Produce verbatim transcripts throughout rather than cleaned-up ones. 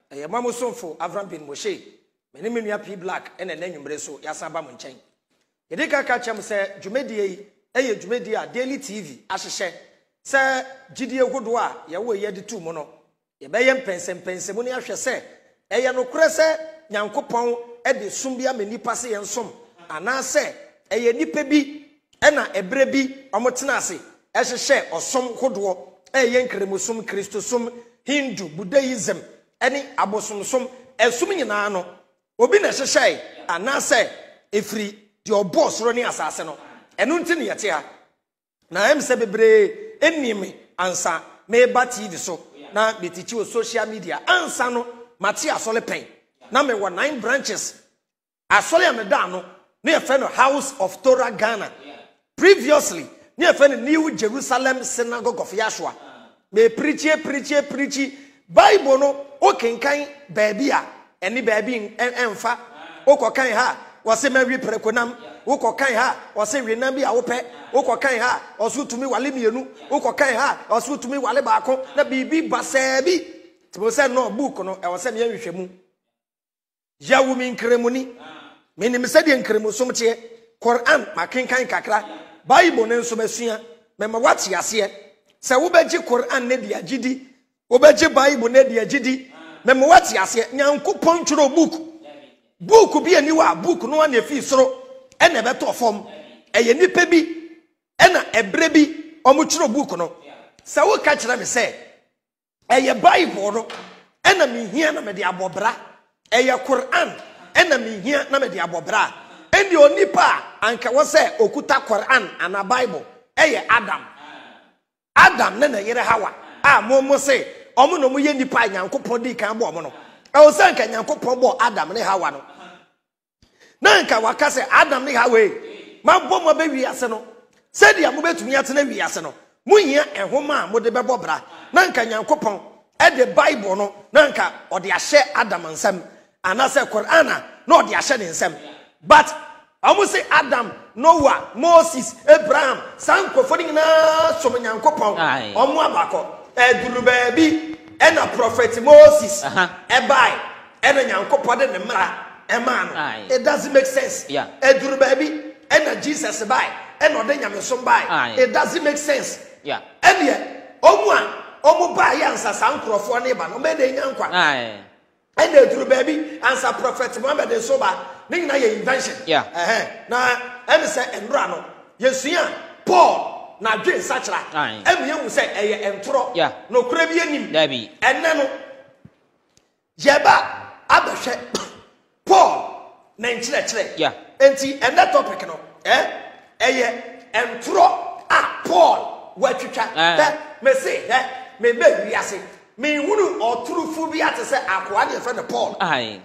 eye mamosomfo Avraham bin Moshe meni menua P Black ene nanwumre so yasaba mo nchen yedi kaka chem se dwumedie yi eye dwumedie a Daily T V ahehye se gidie godo a ye wo ye de tu mo no ye be ye mpensem pensem ni ahwe se eye no kure se Nyankopon e de sumbia menipa se ye nsom ana se eye nipa bi ena ebre bi omotena ase ehhye osom godo eye nkremusum Kristosum Hindu Buddhism eni abosomsom esum nyina no obi na hyehyɛ ana se efri de obosoro ni asase no enu nti ne yete ha na em se bebre enimi ansa me ba T V so na betichi o social media ansa no mate asole pen na me wo nine branches asole ameda no na ye fe no House of Torah Ghana previously na ye fe no New Jerusalem Synagogue of Yahshua me preach preach preach Bible no o kenkan baabi a eni baabi emfa o kokan ha wose mawi prekonam wo kokan ha wose wenam bi a wo pe wo kokan ha wose utumi wale mienu wo kokan ha wose utumi wale baako na bibi basabi tibo se no book no e wose me hwehwemu yawo min kremuni menim se de nkremusom tie Quran makenkan kakra Bible ne nso masua mema wate ase se wo beji Quran ne dia gidi wo beji Bible ne dia gidi mema wate ase Nyankopon tworo book book bi ani wa book no na fi soro e na beto fom eye nipa bi e na ebre bi omutworo book no se wo ka kire me se eye Bible no e na mihia na me de abobra eye Quran e na mihia na me de abobra eni onipa anka wo se okuta Quran ana Bible eye Adam Adam na na yere Hawa a mo mo se omo no mo ye nipa Nyankopon di kan bo omo no e o se nka Nyankopon bo Adam ne Hawa no na nka waka se Adam ne Hawa e ma bo mo be wiase no se dia mo betumi atena wiase no mo hia ehoma mo de bebo bra na nka Nyankopon e de Bible no na nka o de ahye Adam nsam ana se Quran na o de ahye ne nsam but omo se Adam Noah Moses Abraham sankofo ni na so Nyankopon omo abako eduru baabi ena prophet Moses e bai ena Nyankopon de ne mra e man it doesn't make sense yeah eduru baabi ena Jesus bai ena ode nyamesom bai it doesn't make sense yeah ene omu a omu bai ansa sankrofo ne ba no me de nyankwa ai ena eduru baabi ansa prophet Muhammad so ba ni na ye invention yeah eh na ene se enra no yesua Paul na dwe sachra emu yemu se eye entro no kura bi anim dabi enne no yeba abehwe Paul na nchire chire yeah enti enne topic no eh eye entro a Paul watwitwa eh me say eh me be wiase me hunu oturufu bi atese akoa de fe no Paul ai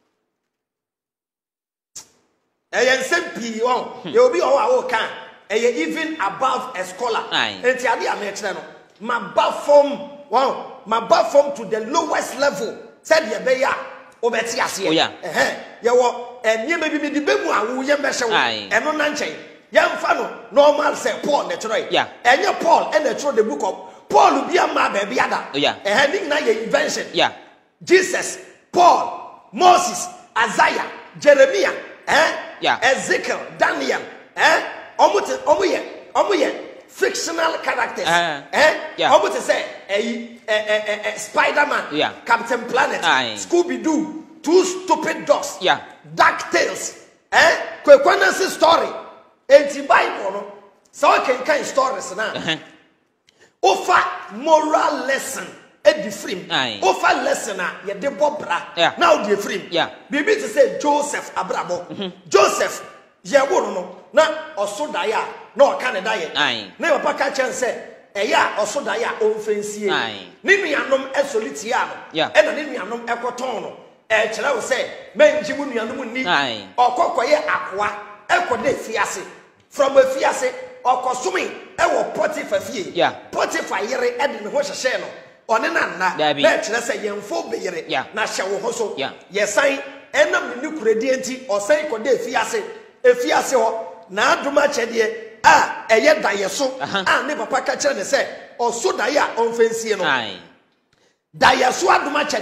eye nsempi won ye obi o wa wo kan even above a scholar. And the no, my bafom, wow, my bafom to the lowest level. Said ye beya, obeti asie. Oh yeah. Eh, ye wo, and ye maybe the bemu who ye mesha, and no nanche. Yam fano, normal say Paul the troy. Yeah. And ye Paul and the throw the book of Paul be a ma baby ada. Oh yeah. And having na ye invention. Yeah. Jesus, Paul, Moses, Isaiah, Jeremiah, eh? Yeah. Ezekiel, Daniel, eh? Omote omoye omoye fictional characters uh, eh yeah. Omote say eh eh eh Spider-Man yeah. Captain Planet Aye. Scooby-Doo two stupid dogs yeah Dark Tales eh kwekwanansi story enti Bible no so can kind stories na uh-huh. Offer moral lesson e different offer lesson na ye de bobra yeah. Now the frame yeah bibi to say Joseph Abrabo mm-hmm. Joseph ye wo no na osodaya na o kan da ye na papa ka chen se eya osodaya o mfensie ni nuanom esolitia no e na ni nuanom ekoton no e kire wo se menji mu nuanom ni okokoye akoa ekode fiase from fiase okosumi e wo Potiphar fie Potiphar yere e de ne ho hyehye no one na na na kire se yemfo be yere na hye wo ho so yesan enam ni kuredi enti osan kode fiase efiase ho na aduma chede a eye daye so a ne papa ka kire ne se oso daye a onfensie no daye so aduma chede no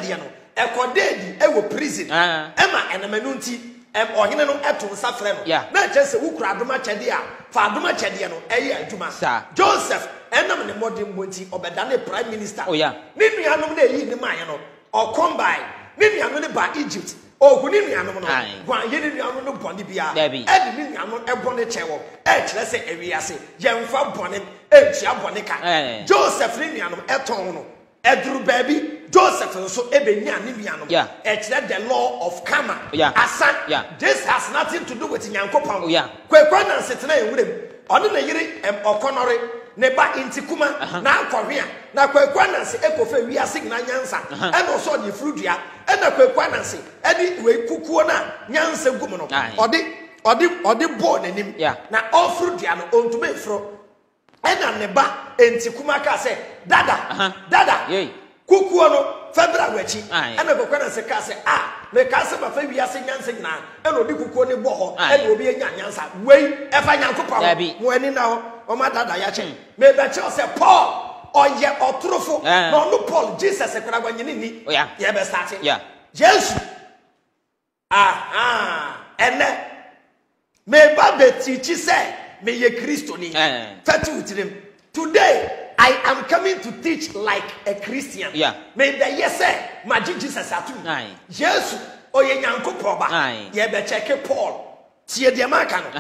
ekode di e wo prison ema enamanu nti em ohene no eto nsa frɛ no na kyerɛ sɛ wukura adoma kyɛde a fa adoma kyɛde no ɛyɛ adwuma Joseph enam ne modern monti obeda ne prime minister ne nuanom na eyi ne maye no okombai ne nuanom ne ba Egypt ogu ne nuanom no gwan ye ne nuanom no bɔne bia ɛde ne nuanom ɛbɔne kyɛwo ɛ kyerɛ sɛ ewiase yɛmfa bɔne ɛtua bɔne ka Joseph ne nuanom ɛtɔn no Edru baby, Joseph so ebenya ni bianom. It's the law of karma. Asa, this has nothing to do with Nyankopon. Kwekwa na setena ewurem. Ono na yiri em okonore ne ba intikuma na akohwe na kwekwa na se ekofa wiase na nyansa. E no so de frudua. E na kwekwa na se e di we kukuo na nyansa gum no. Ode ode ode bo nanim. Na ofrudua no ontume fro. Ena neba enti kuma ka se dada uh -huh. dada yey kukuo no febra wachi ena ko kwena se ka se ah me ka se ba fa wiase nyansa nyina ena odi kukuo ne bo ho ena obi enya nyansa wei e fa Nyankopon mo ani na ho o ma dada ya che me be che se Paul oye otrofo no no Paul Jesus e kwena gwanyini ni ye be start yeah Jesus ah ah ene me ba be tichi se me ye Christo ni fatu utirim today I am coming to teach like a Christian. Yeah. Me the yes ma Jesus atu. Jesus oye Nyankopon ba. Ye be check Paul. Tie de ma ka no.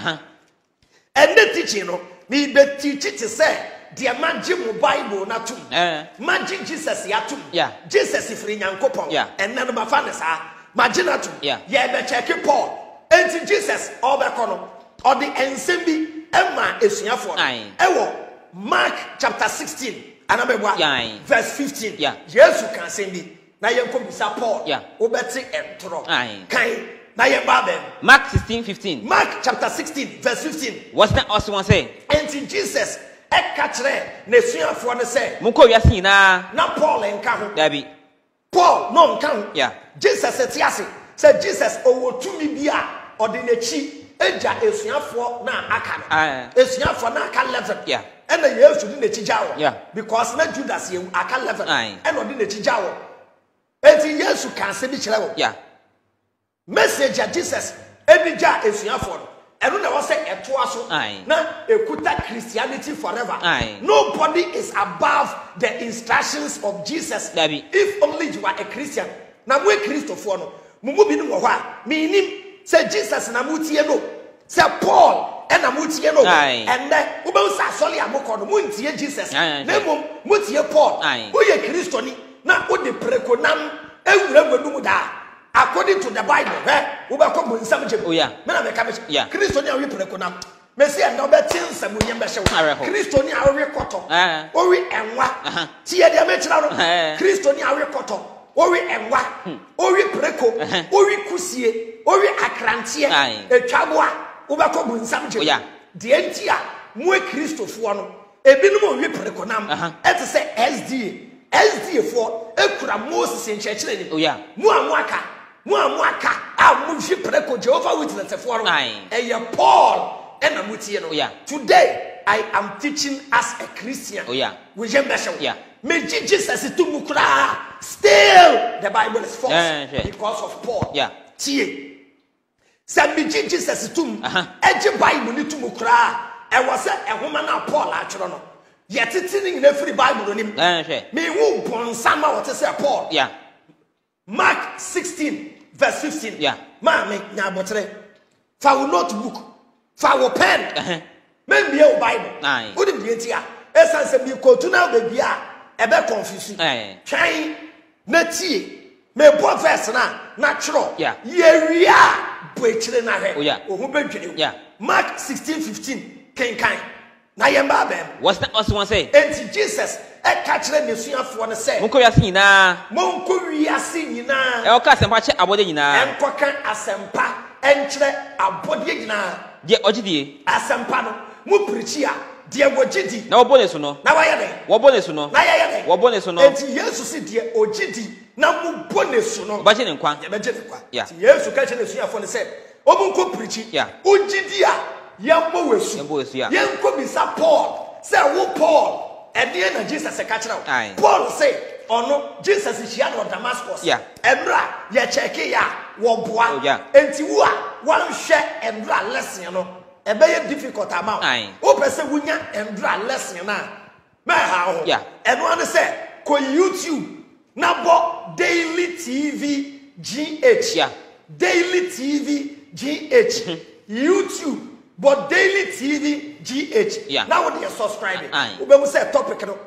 And the teaching no me be teach it say the man mu Bible na tum. Ma Jesus ya tum. Jesus ifri Nyankopon. And none ma fa ne sa. Ma na tum. Ye be check Paul. And Jesus obeko no. Or the ensembi Emma esuafo ewo Mark chapter sixteen anamebwa verse fifteen Jesus can say bi na yenko bisa Paul obeti entro kan na ye babem Mark sixteen fifteen Mark chapter sixteen verse fifteen what's that also one say and Jesus e ka kire na esuafo ne say munko wiase nyina na Paul enka ho dabi Paul no nka ho yeah Jesus etiase say Jesus owo tumi bia odinechi eja esuafo na aka no esuafo na aka level yeah and the yesu di na chijawo yeah because na Judas ye aka level and odi na chijawo enti yesu kan se bi kire wo yeah message of Jesus edija esuafo no eno na wo se etoa so na ekuta Christianity forever nobody is above the instructions of Jesus if only you are a Christian na we Christopher no mumu bi no wo ha minim say Jesus na mutie no say Paul and na mutie no and then we be say soli amoko no muntie Jesus na mum mutie Paul who ye Christoni na wo de prekonam ewura gwadum da according to the Bible eh we be ko munsam jem me na me ka me Christoni a we prekonam me say and obe tinsam nyem be hye Christoni a we koto o we enwa tie de me kira no Christoni a we koto o we enwa o we preko o we kusie o we akrantie etwaboa wo ba ko bunsam je de entia mo Christofo no ebinom o we preko nam et se S D S D fo ekura Moses enchechire ni mo amwaka mo amwaka a mo hwe preko Jehovah Witness fo no eye Paul ena mutie no today I am teaching as a Christian we je mesho me Jesus to mukura still the Bible is false yeah, yeah. because of Paul yeah tie say me Jesus to eje Bible ni to mukura e was e homa na Paul a chiro no yetiti ni na free Bible no nim yeah me hu bonsama what say Paul yeah Mark sixteen verse fifteen yeah ma me nya botre fa wo notebook fa wo pen me be o Bible wo dim die tia esan se bi ko tu na be a ebe confuse twan na tie me bo verse na na chro ye wia bo ekire na he ohu bedwene Mark sixteen fifteen kenkan na ye mba bem what's that also one say enti Jesus e ka kire ne suafo ne say monko wiase nyina monko wiase nyina e o ka asempa che abode nyina en koka asempa enkire abode nyina de ogidie asempa no mu preach a de wogidi na obo ne so no na waya den wobo ne so no na yaya den wobo ne so no enti Yesu si de ogidi na mu bone so no ba je ne nkwa ye be je ne nkwa ti Yesu ka che ne suafo ne say omu nko preach ogidi a yambo wesu yambo wesu ya yenko bisa Paul say wo Paul e de na Jesus e ka kire Paul say ono Jesus is here on Damascus. Yeah. Emra ye check ya wo boa. Oh, yeah. Enti wo a wan hwe emra lesson no. Ebe ye difficult amount. O pese wunya emra lesson na. Me ha ho. Yeah. Eno ane say ko YouTube na bo Daily T V G H. Yeah. Daily T V G H. YouTube but Daily T V G H. Yeah. Now what you subscribing? Aye. We will say topic no.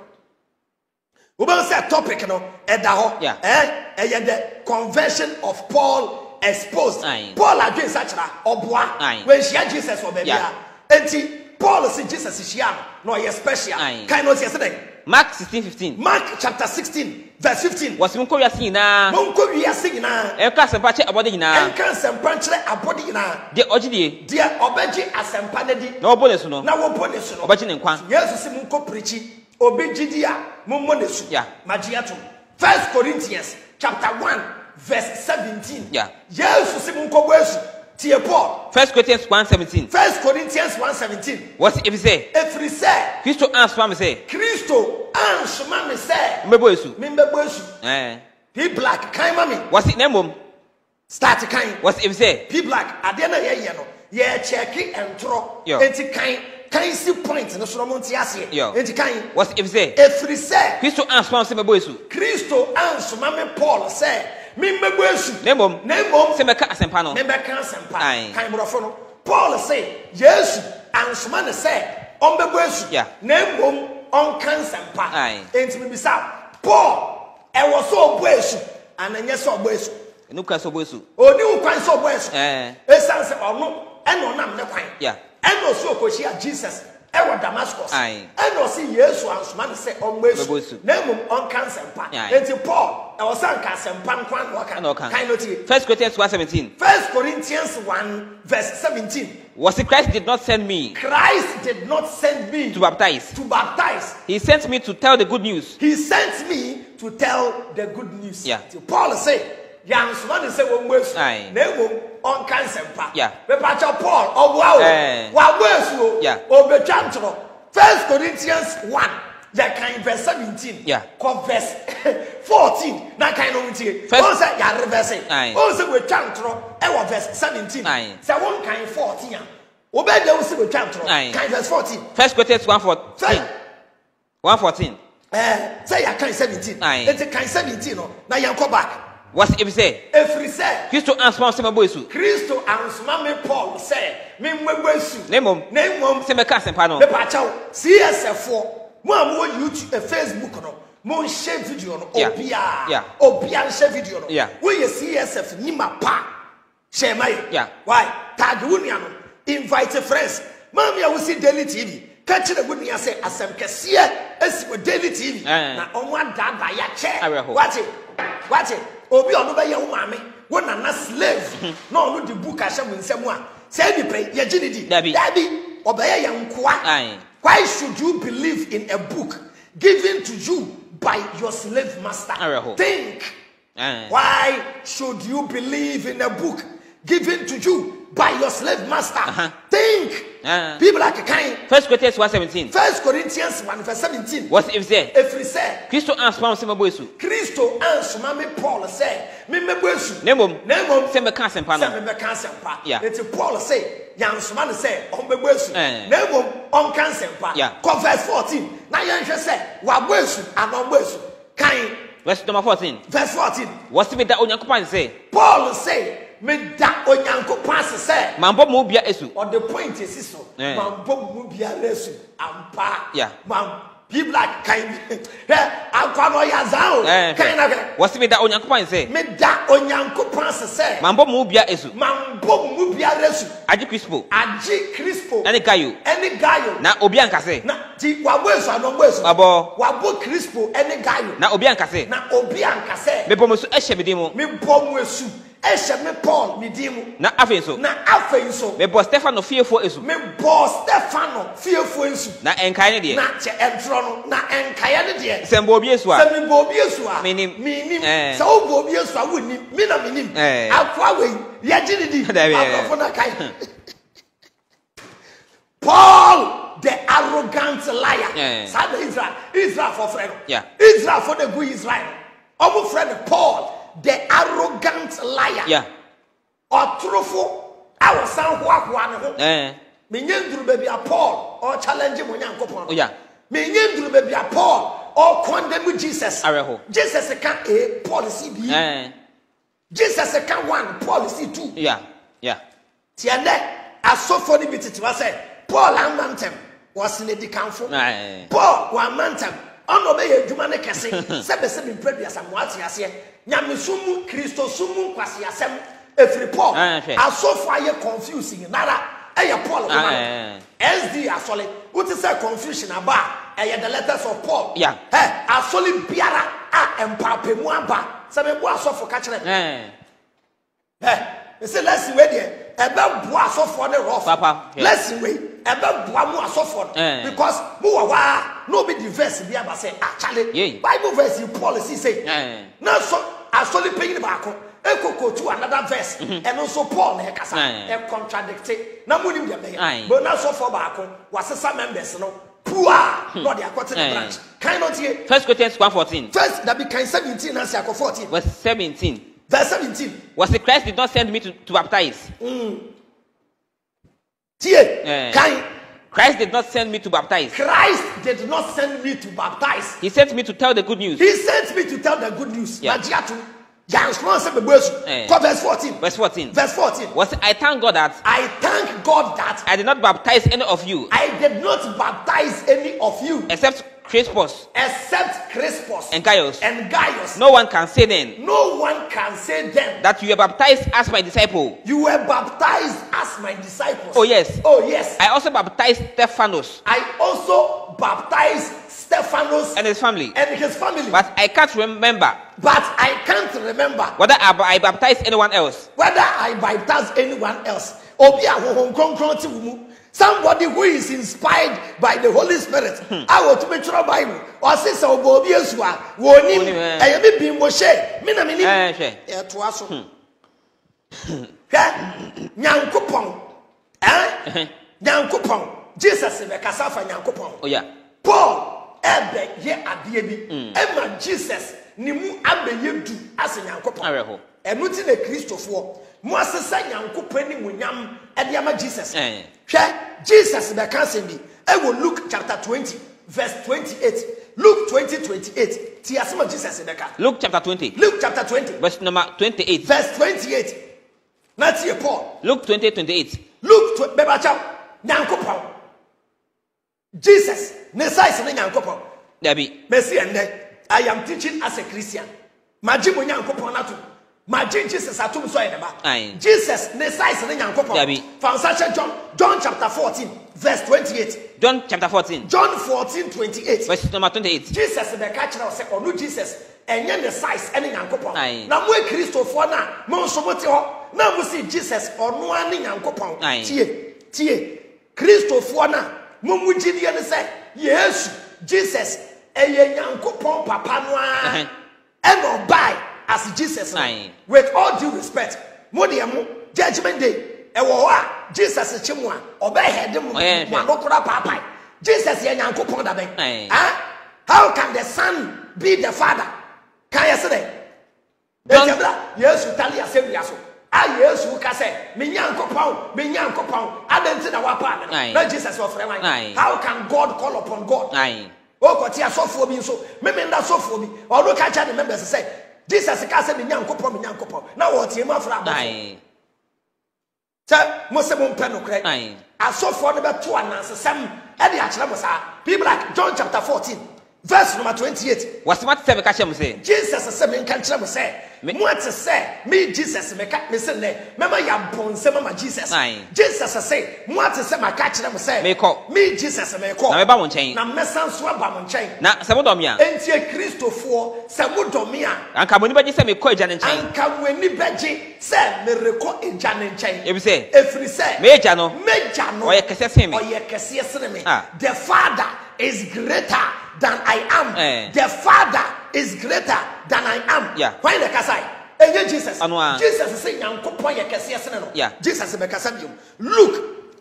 We will say topic no. Edaho. Yeah. Eh? Eh? The conversion of Paul exposed. Aye. Paul again such a obwa. Aye. When she had Jesus or baby. Yeah. Enti Paul see Jesus is here. No, he is special. Aye. Kind of yesterday. Mark sixteen fifteen. Mark chapter sixteen, verse fifteen. Was mun ko wiase nyina. Mon ko wiase nyina. E ka sempa che abode nyina. En kan sempa nkyere abode nyina. De ogidie. De obeji asempa na di. Na obo ne so no. Na wo bo ne so no. Obeji ne nkwa. Jesus si mun ko preachi. Obeji di a mun mo ne so. Yeah. Magiato. First Corinthians chapter one, verse seventeen. Yeah. Jesus si mun ko bo esu. Tie Paul. First Corinthians one seventeen. First Corinthians one seventeen. Was if say? Efri say. Christo answer me say. Kristo ansoma me say. Mbebo esu. Me mbebo esu. Eh. P black kan ma me. Was it nemom? Start kan. Was if say? P black ade na ye ye no. Ye check entro. Yo. Enti kan kan si point no so mo nti ase. Yo. Enti kan. Was if say? Efri say. Christo answer me say mbebo esu. Kristo ansoma me Paul say. Me mbebo esu. Nemom. Nemom. Se meka asempa no. Me beka asempa. Aye. Kan brofo no. Paul say, Jesus ansoma ne say, on mbebo esu. Yeah. Nemom on kan sempa. Aye. Enti me bisa Paul e wo so obo esu. Ananye so obo esu. Enu ka so bo esu. Oni ukwan so obo esu. Eh. Esan se ono eno nam ne kwan. Yeah. Eno so okoshia Jesus e wo Damascus. Aye. Eno si Yesu ansoma ne say on esu. Nemom on kan sempa. Enti Paul e wo san kan sempa nkwan wo kan. Kan no tie. First Corinthians one seventeen. First Corinthians one verse seventeen. Was it Christ did not send me Christ did not send me to baptize. to baptize. He sent me to tell the good news. He sent me to tell the good news. Yeah. So Paul say, "Yansman say wo mwesu." Aye. Na wo on kan sempa. Yeah. Me pa cha Paul oboa o. Eh. Wa mwesu o. Yeah. Obetwa ntro. First Corinthians one, the kind verse seventeen. Yeah. Ko verse fourteen. Na kind no ntie. First- O say ya reverse. Aye. O say we twa ntro e wo verse seventeen. Aye. Say one kind fourteen. Obeda wo say we twa ntro. Aye. Kind verse fourteen. First Corinthians one fourteen. First- one fourteen. Eh, say ya kind seventeen. Aye. It's kind seventeen no. Na yan ko back. Was if say? Efri say Christo answer me say mbebo esu. Kristo ansoma me Paul say me mmegbo esu. Nemom. Na mmom Se meka asempa no. me pa chaw C S F four mo am wo YouTube, Facebook no. Mo share video no Yeah. obia. Yeah. Obia share video no. Yeah. We ye C S F ni ma pa. Share my. Yeah. Why? Tag wunia no. Invite friends. Mami ya wo see Daily T V. Catch the wunia say asem kese esi wo Daily T V. Eh. Na onwa dada ya che. Areho. Watch it. Watch it. Obi onu be ye wo mame. Wo na na slave. No onu di book ahye mo nsem a. Say bi pe ye gini di. Dabi. Dabi. Obeye ye nkoa. Aye. Why should you believe in a book given to you by your slave master? Areho. Think. Eh. Why should you believe in a book given to you by your slave master? Uh-huh. Think. Uh. People like kind. First Corinthians one seventeen. First Corinthians one verse seventeen. Was if say? Efri say Christo answer me say mbebo esu. Kristo ansoma me Paul say me mebo esu. Nemom. Nemom Se meka asempa say no. me be kan sempa. Yeah. Eti Paul say yansoma ne say on mebo esu. Eh. Nemom on kan sempa. Yeah. Ko verse fourteen. Na yan hwe say wa bo esu anon bo esu. Kan Verse number fourteen. verse fourteen. Was if that onyankopon say? Paul say me da onyankopon ase say Mambo mu bia esu. on the point is so Eh. mambo mu bia resu ampa. Yeah. Mam be like kind. He akwa no ya zao. Eh. Kind na Was if that onyankopon say? me da onyankopon ase say Mambo mu bia esu. mambo mu bia resu Aji Crispo. aji Crispo Ene gayo. any gayo Na obi ankase. na ti wabo esu anon bo esu Abo. wabo Crispo any gayo Na obi ankase. na obi ankase Me bomo so ehye me dimo. me bom esu ehye me Paul me dimu Na afen so. na afei so Me bo Stefano fiefo esu. me bo Stefano fiefo esu Na enkae ne de. na che entro no na enkaya ne de Sembo obi esu a. se me bo obi esu a Minim. minim Eh. se o bo obi esu a woni mi na minim Eh. akwa we ye gini di Dabi, eh. akwa na kai Paul the arrogant liar. Yeah. Sad Israel, Israel for friend. Yeah. Israel for the good Israel. Our friend Paul, the arrogant liar. Yeah. Or truthful, our son who are Eh. Minyan baby a Paul or challenging Munyan Oh yeah. Minyan baby a Paul or condemn Jesus. Areho. Jesus can a policy be. Eh. Jesus can one policy two. Yeah. Yeah. Tiende, as so funny bit it was said, Paul and Mantem was in the council. Paul one Mantem, on obey a Jumane Cassin, seven seven previous and what he has here. Yamisumu, Christosumu, Quasiasem, every Paul. As so fire confusing, nada, a Paul. S D as solid, what is a confusion about? A the letters of Paul. Yeah. Hey, as solid Biara, and Pape Mwamba, some was so for catching it. Hey. They say, let's see where they about bois so for the rough. Papa, yeah. Let's see where about bois more so for because more no be the verse be able say actually yeah. Bible verse in policy say yeah. Now so I saw the paying back echo go to another verse mm-hmm. And also Paul na kasa and contradict na munim dem dey but now so for back was some members no poor no they are cutting the branch kind not here First Corinthians one fourteen first that be kind seventeen and say fourteen verse seventeen verse seventeen. Was the Christ did not send me to, to baptize? Mm. Yeah. Christ did not send me to baptize. Christ did not send me to baptize. He sent me to tell the good news. He sent me to tell the good news. Yeah. Eh. Verse fourteen. Verse fourteen. Verse fourteen. Was I thank God that I thank God that I did not baptize any of you. I did not baptize any of you except Crispus, except Crispus and Gaius. And Gaius. No one can say then. No one can say then that you were baptized as my disciple. You were baptized as my disciples. Oh yes. Oh yes. I also baptized Stephanos. I also baptized Stephanos and his family. And his family. But I can't remember. But I can't remember whether I baptized anyone else. Whether I baptized anyone else. Obi ahon konkron ti wumu. Somebody who is inspired by the Holy Spirit. I will to make sure Bible. Or say so Obi Esua. Wonim. I am be Moshe. Me na me ni. Eh to aso. Hwe Nyankopon. Eh? Nyankopon. Jesus be kasa fa Nyankopon. Oh yeah. Paul ebe ye ade bi. Emma Jesus ni mu abeye du as Nyankopon. Areho. Enu ti na Kristofo. Mo asesa Nyankopon ni munyam e de ama Jesus. Eh. Hwe Jesus be kan sem bi. E wo Luke chapter twenty verse twenty-eight. Luke twenty twenty-eight. Ti asema Jesus be ka. Luke chapter twenty. Luke chapter twenty. Verse number twenty-eight. Verse twenty-eight. Na ti Paul. Luke twenty twenty-eight. Luke be ba cha Nyankopon. Jesus ne size ne Nyankopon. Dabi. Mercy and I am teaching as a Christian. Majibu Nyankopon atu. Majin Jesus atum so enema. Jesus ne size ne Nyankopon. Dabi. From such John John chapter fourteen verse twenty-eight. John chapter fourteen. John fourteen twenty-eight. Verse number twenty-eight. Jesus be catch now say onu Jesus enye ne size ene Nyankopon. Na mo Kristofo na mo nso mo te ho. Na mo see Jesus onu ani Nyankopon. Tie tie Kristofo na mo mu gidi ne say Yesu Jesus eye Nyankopon papa no a. And or buy as Jesus. With all due respect, Modiamu judgment day. Ewa Jesus chimwa obey head mu manokura papa. Jesus ye Nyankopon da ben. Ah? How can the son be the father? Can you say that? Yes, you tell yourself yes. Ah yes, you can say me Nyankopon, me Nyankopon. Adenti na wapa na. Na Jesus of friend. How can God call upon God? Oh, but here so for me so. Me me that so for me. Or look at the members say Jesus ka say me Nyankopon, me Nyankopon. Now what you ma fra ba. Say mo se mo mpɛ no kra. Asofo no be to anansesem e de akere mo sa. People like John chapter fourteen verse number twenty-eight. Was what say ka kyerɛ say? Jesus say me nka kyerɛ mo say. Mo ate say me Jesus me ka me say ne. Mema ya bonsem ma Jesus. Jesus say mo ate say ma ka kyerɛ mo say. Me kɔ. Me Jesus me kɔ. Na me ba mo nkyɛn. Na mesan so aba mo nkyɛn. Na sɛ mo dɔ me a. Entie Kristofo sɛ mo dɔ me a. Anka mo ni bɛgye sɛ me kɔ agya ne nkyɛn. Anka mo ni bɛgye sɛ me rekɔ agya ne nkyɛn. Ebi sɛ. Efiri sɛ. Me agya no. Me agya no. Ɔyɛ kɛse sen me. Ɔyɛ kɛse sen me. The Father is greater than I am. Eh. The Father is greater than I am. Yeah. Why the kasai? Enye Jesus. Anwa. Jesus say Nyankopon ye kese sen no. Yeah. Jesus be kasa biom. Luke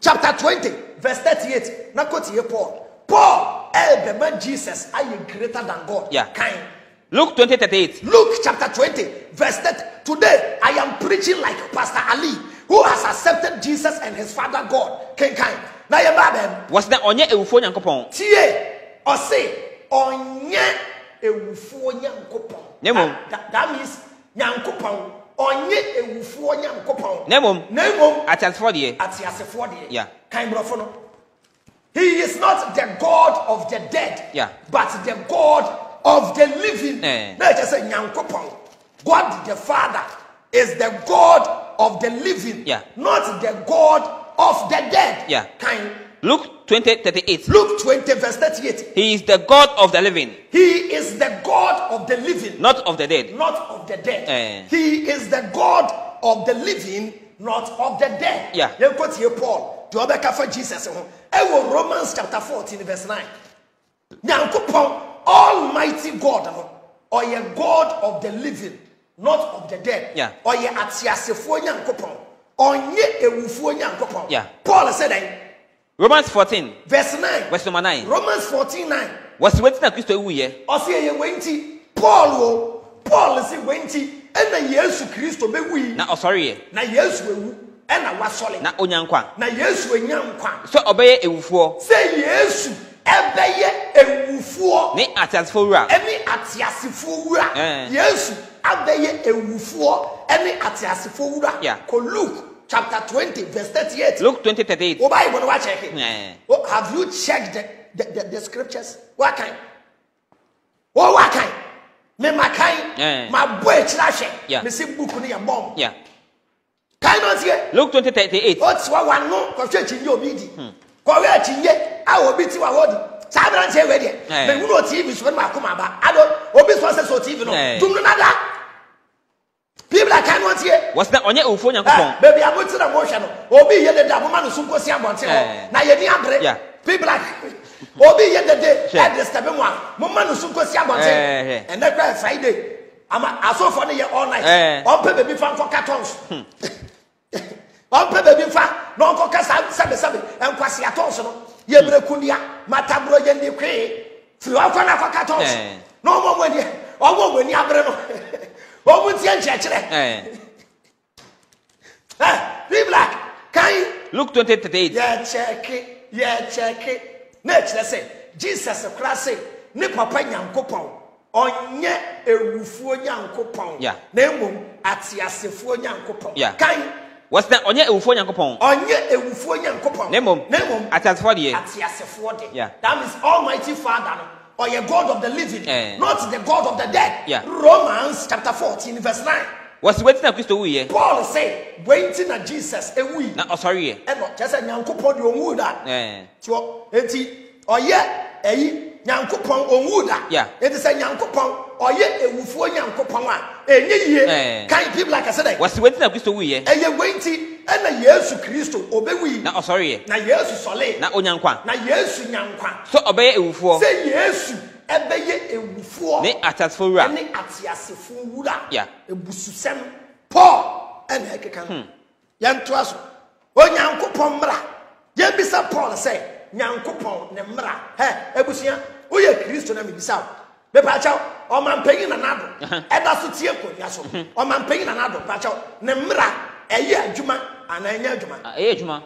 chapter twenty, verse thirty-eight. Now quote here Paul. Paul, eh, the man Jesus, are you greater than God? Yeah. Kind. Luke twenty thirty-eight. Luke chapter twenty, verse thirty. Today, I am preaching like Pastor Ali, who has accepted Jesus and his Father God. King kind. Now you baben. Was that onye ewufo nyankopon? Tie or say onye ewufo nyankopon. Nemo. That means nyankopon. Onye ewufo nyankopon. Nemo. Nemo. Atiasefo de. Atiasefo de. Yeah. Kind brofo no. He is not the God of the dead. Yeah. But the God of the living. Eh. Now just say nyankopon. God the Father is the God of the living. Yeah. Not the God of the dead. Yeah. Kind. Luke twenty thirty-eight. Luke twenty verse thirty-eight. He is the God of the living. He is the God of the living. Not of the dead. Not of the dead. Eh. He is the God of the living, not of the dead. Yeah. You quote here Paul. Do you for Jesus? Ewo Romans chapter fourteen verse nine. Nyankopon, Almighty God, or ye God of the living, not of the dead. Yeah. Or ye atiasefo nyankopon, onye ewufo nyankopon. Yeah. Paul said that. Romans fourteen. Verse nine. Verse number nine. Romans fourteen nine. Was waiting na Kristo ewu ye. Ose ye wenti Paul o Paul say wenti ena Yesu Kristo be wi. Na osori ye. Na Yesu ewu ena wasole. Na onyankwa. Na Yesu enyankwa. So obeye ewufuo. Say Yesu ebeye ewufuo. Ni atiasefo wura. Eni atiasefo wura. Eh. Yesu abeye ewufuo eni atiasefo wura. Yeah. Ko Luke chapter twenty verse thirty-eight. Luke twenty thirty-eight. Oh, Bible, watch it. Eh. Oh, have you checked the, the, the, the scriptures? What kind? Oh, what kind? Me my kind. Eh. My boy trash. Yeah. Me see book on your bomb. Yeah. Kind of here. Luke twenty thirty-eight. What's what one no? Cause church in your bidi. Cause we are chinye. I will be to our body. Sabran say ready. Me no T V so when ma come aba. I don't. Obi so say so T V no. Dum no nada. People are kind of here. Was that onye ewufo nyankopon? Baby, I'm going to the motion. Obi ye the double man who goes here about now ye near break. Yeah. People like Obi ye the day at the step one. Mumman who goes here about and that cry Friday. I'm a so funny year all night. On baby fan for cartons. On baby fan, no coca sabe sabe, and quasi atonso. Ye brekunia, matabro yendi quay. Through our cartons. No more when you or when you have breno. Oh, what's your church? Eh, be black. Can Luke twenty thirty-eight. yeah, check it, yeah, check it. Next, let's say Jesus Christ say, ne papa nyankopon, onye ewufuo nyankopon. Yeah. Na emom atiasefo nyankopon. Yeah. Can Was that onye ewufo nyankopon? onye ewufuo nyankopon. Na emom. Na emom Atiasefo de. atiasefo de. Yeah. That means Almighty Father. Or your God of the living, eh. not the God of the dead. Yeah. Romans chapter fourteen, verse nine. Was waiting na Kristo ewu ye. Paul say, waiting at Jesus a week. Na osori ye. And not just a nyankopon the onwu da. Eh. So, enti, or ye, eh, nyankopon onwu da. Yeah. It is a nyankopon, or ye, a wufo nyankopon one. Eh, ye, eh. Kind people like I said, was waiting na Kristo ewu ye. eh, ye waiting. And na Yesu Kristo obewi Na osori ye. na Yesu sole Na onyankwa. na Yesu nyankwa. So obeye ewufuo. Say Yesu ebeye ewufuo. Ni atiasefo wura. Ni atiasefo wura. Yeah. Ebususem Paul and Hekekan. Hmm. Yantuaso. O nyankopon mra. Ye bisa Paul say nyankopon ne mra. He ebusia o ye Kristo na me bisa. Me pa chaw o man panyin na nado. Eda so tie konya so. O man panyin na nado pa chaw ne mra. Eye adwuma ana enya adwuma. Eye adwuma.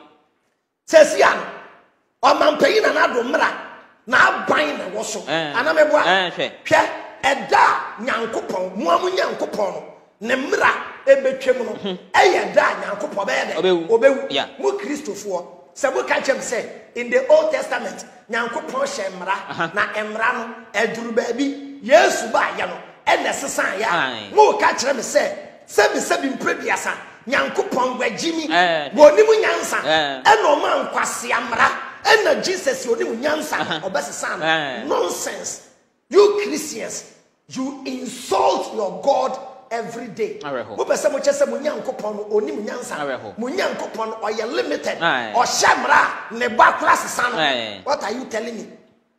Sesia no. O man panyin na nado mra. Na aban na wo so. Ana meboa. Eh hwe. Hwe eda nyankopon, muamu nyankopon no. Ne mra ebetwem no. Eye da nyankopon be de. Obewu. Mu Kristofo. Se mu ka chem say in the Old Testament nyankopon hye mra na emra no eduru ba bi Yesu ba ya no. Ene sesan ya. Mu ka kire me say sebi sebi mprebiasa nyankopon gwagimi wonimu nyansa ena o man kwase amra ena Jesus wonimu nyansa obesesan nonsense. You Christians, you insult your God every day. Mo pese mo chese mo nyankopon onimu nyansa mo nyankopon o ye limited o shamra ne ba class san. What are you telling me?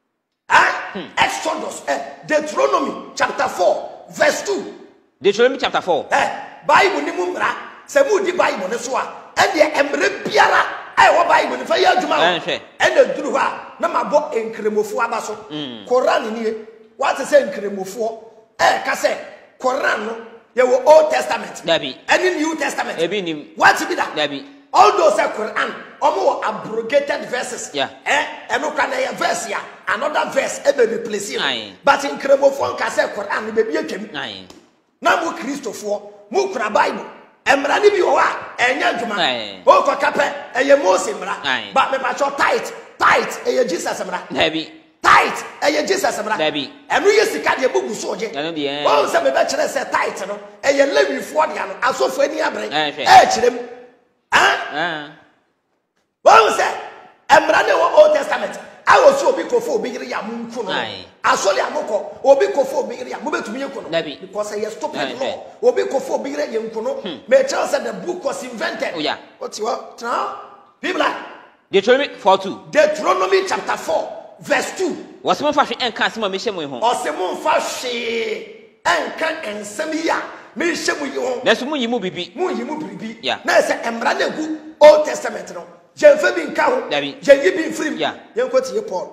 Ah, hmm. Exodus, eh, Deuteronomy chapter four verse two. Deuteronomy chapter four. Eh, Bible ni mumra. Se mu di Bible ne so a e de emre biara ai wo Bible ni fa ya adwuma Eh, hwɛ. e na duru ho a na mabɔ enkremofo aba so Quran ni e what say enkremofo e ka say Quran no ye wo Old Testament Dabi. any New Testament Ebi nim. what be that Dabi. all those say Quran omo abrogated verses Yeah. eh eno ka na verse ya another verse e be replace it Aye. but enkremofo nka say Quran be bi atwam Aye. na mo Christofo mo kura Bible emra ni bi wo a enya dwuma Aye. o ko kape eye Mose mra Aye. but me pa cho tight tight eye Jesus mra Dabi. tight eye Jesus mra Dabi. enu ye sika de bugu so oje Ya no de, eh. o se me be kire se tight no eye Lewi fo de ano asofo ani abre Eh, hwɛ. e kirem ah Ah. o se emra ne wo Old Testament awo so obi kofo obi yire ya munku no Aye. asole amoko obi kofo obi yire ya mo betumi ye kono Dabi. because ye stupid Aye, law obi kofo obi yire ye nkono me tell say the book was invented Oh, yeah. what you want now people like Deuteronomy four two. Deuteronomy chapter four verse two What's my fashion and can't see my mission with home? ose mo mfa hwe enka ensem yi a me hye mu yi ho Let's move you move bibi. mu yi mu biribi Yeah. na se emra na gu Old Testament no jemfa bi nka ho Dabi. jenyi bi mfirim Yeah. yenko tie Paul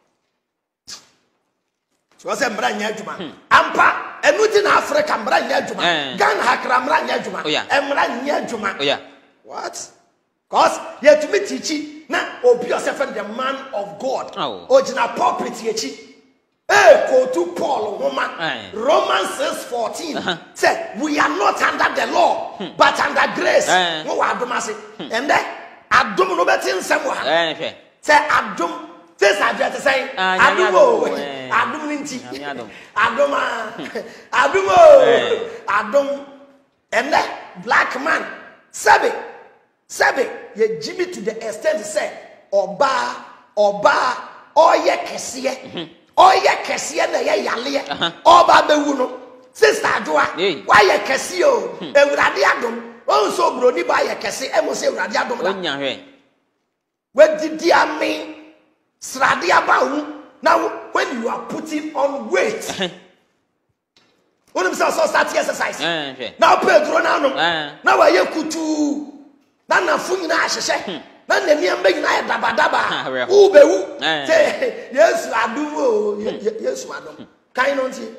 so was emra nya adwuma ampa enu di na Africa emra nya adwuma Eh. Ghana hakra emra nya adwuma Oh, yeah. emra nya adwuma Oh yeah. what cause ye to me teach na obi yourself and the man of God Oh. original pulpit ye chi eh go to Paul woman Aye. Romans six fourteen Uh-huh. say we are not under the law but under grace Aye. no wa adom ase and then adom no betin nsem wa Eh, hwɛ. say adom say sadia te say Ah, nyame adom o adom, eh. adom ni nti Nyame adom. adom a adom o Eh. adom and then black man sabe sabe ye jimmy to the extent say oba oba oye kesiye oye kesiye na ye yale oba bewu no sister adoa Hey. why ye kesiye o ewurade adom o so broni ba ye kese e mo se ewurade adom da Onya hwɛ. we didi ame srade aba hu now when you are putting on weight unim say so start exercise Eh, hwɛ. now pedro na no Eh. na wa ye kutu na na fu nyina ahyehye na na niam be nyina ya daba daba Awerɛho. u be wu Eh. say yesu adum o Ye- Ye- yesu adum kan no nti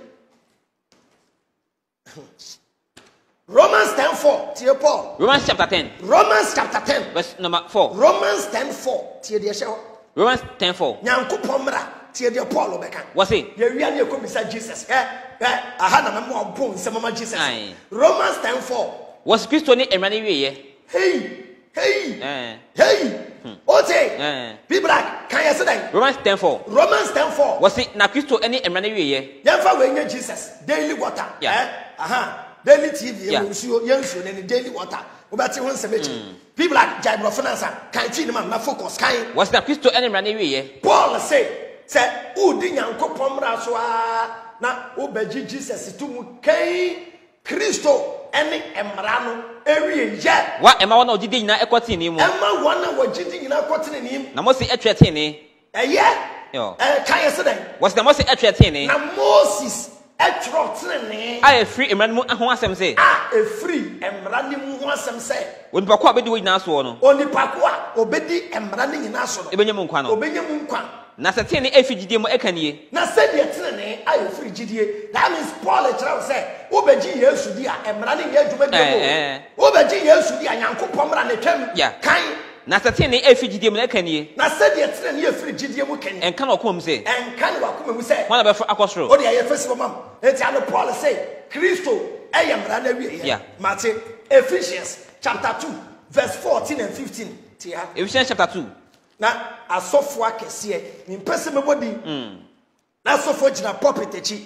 Romans ten four tie Paul Romans chapter ten, Romans chapter ten verse number four. Romans ten four tie de hye ho Romans ten four. nyankopon mra tie de Paul beka What's it? ye wia ne ekomisa Jesus eh eh aha na memo obon nsema Jesus Aye. Romans ten four Was Christo ni emra ni wiye? hey hey Eh. hey ote Eh. be black kan you say that Romans ten four. Romans ten four Was it na Christo any emra ni wiye? yemfa we nye Jesus daily water Yeah. eh aha daily T V Yeah. yensuo yensuo ne daily water obati ho nsemachi be black jai bro finance kan twi ni ma na focus kan Was na Christo any emra ni wiye? Paul say say udi nyankopon mra so a na obaji Jesus tu mu kan Kristo ene emra no ewie ye Wa emma wa na odide nyina ekoti ni mu. emma wona wajidi nyina kotene nim Na Mose etwete ni. eye Yo. eh kan you say that Was na Mose etwete ni. na Moses etro tene I free emra ni mu ho asem say. a e free emra ni mu ho asem say Onipa ko abedi wo nyina so no. onipa ko a obedi emra ni nyina so no Ebenya mu nkwa no. obenya mu nkwa Na se te ni efigide mu ekanie. na se de tene a e free gidie that means Paul tell say obeji Yesu di a emra ni ye adwuma di Eh, eh. o obeji Yesu di a nyankopon mra ne twam Yeah. kan Na se te ni efigide mu ekanie. na se de tene ye free gidie mu kan Enka na okom say. enka ne wakoma mu say Wana be akosoro. o de ye fesi mama eti ano Paul say Kristo eyemra na wie Yeah. Matthew Ephesians chapter two verse fourteen and fifteen tia Ephesians chapter two. na asofo akese mi mpese mebodi mm na asofo gina pulpit echi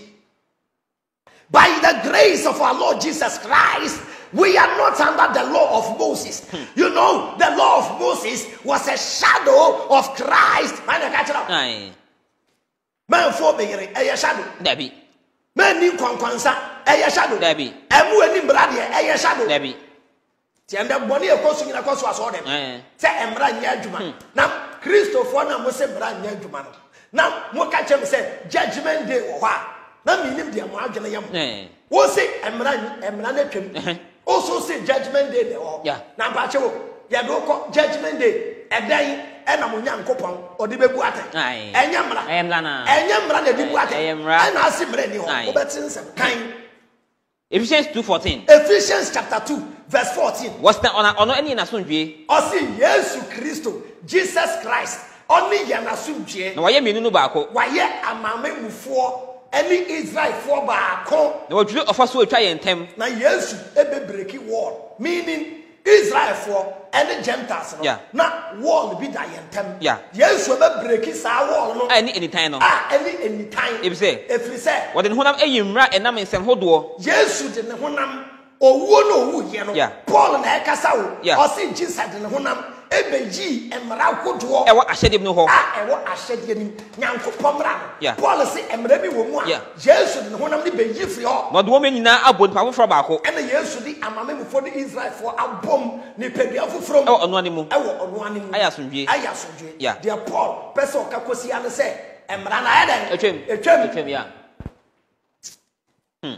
by the grace of our Lord Jesus Christ we are not under the law of Moses. You know the law of Moses was a shadow of Christ. Man catch it up. Aye. Man for me a shadow. Dabi. Man ni kwankwansa a shadow. Dabi. Emu eni brade a shadow. Dabi. Tienda boni ekosu nyina kwaso aso dem. Eh. Se emra nya adwuma. Na Christopher na mo se emra nya adwuma no. Na mo ka chem se judgment day wo ha. Na minim de mo adwene yam. Eh. Wo se emra emra na twem. Also say judgment day de wo. Yeah. Na ba che wo. Ya do ko judgment day. edan ena mo nyankopon odi bebu atan Aye. enyamra Enyamra na. enyamra na bebu atan Enyamra. ena asimre ni ho Aye. obeti nsem kan Ephesians two fourteen. Ephesians chapter two verse fourteen Was na ona ono eni na sondwe. osi Yesu Kristo Jesus Christ oni ye na sumdwe Na waye mienu no baako. waye amamemufo any Israel for baako Na wadwure ofaso atwa ye ntem. na Yesu ebe breaki wall meaning Israel for any Gentiles no Yeah. na wall bi da ye ntem Yeah. Yesu ebe breaki sa wall no Ani anytime no. ah any anytime Ebi say. efiri say Wode honam eyimra enam nsem hodo. Yesu de ne honam owuo no owu ye no Yeah. Paul na ekasa wo Yeah. osi Jesus de ne honam ebeji emra kodo Ewa ahyedem no ho. ah ewo ahyede nim nyankopɔ mra no Yeah. Paul se emra bi wo mu a Yeah. Yesu de ne honam ne beyi firi ho Na de wo nyina abo nipa foforo baako. ena Yesu di amamemufo de Israel for abom ne pedua foforo Ewa ono ani mu. ewo ono ani mu Aya asomdwe. aya asomdwe Yeah. de Paul person ka kosi ane se emra na ayeden Etwem. etwem Etwem ya. Hmm.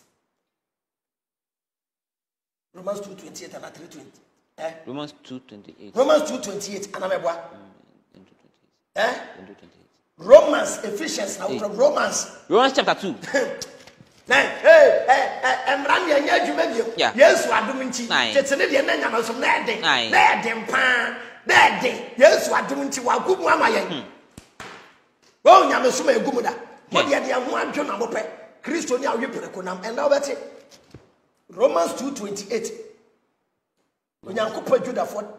Romans two twenty-eight and three twenty eh Romans two twenty-eight. Romans two twenty-eight anamebwa eh Romans Ephesians now from Romans Romans chapter two. na eh eh emra ne anya adwuma bio Yeah. Yesu adom nti Aye. tetene de na nyama so na eden Aye. na eden pa na eden Yesu adom nti wa gumu ama yen wo nyama so ma egumu da mo de de ho adwo na mo pe Kristo ni awe pereko nam enda obeti Romans two twenty-eight onyankopɔ Judah for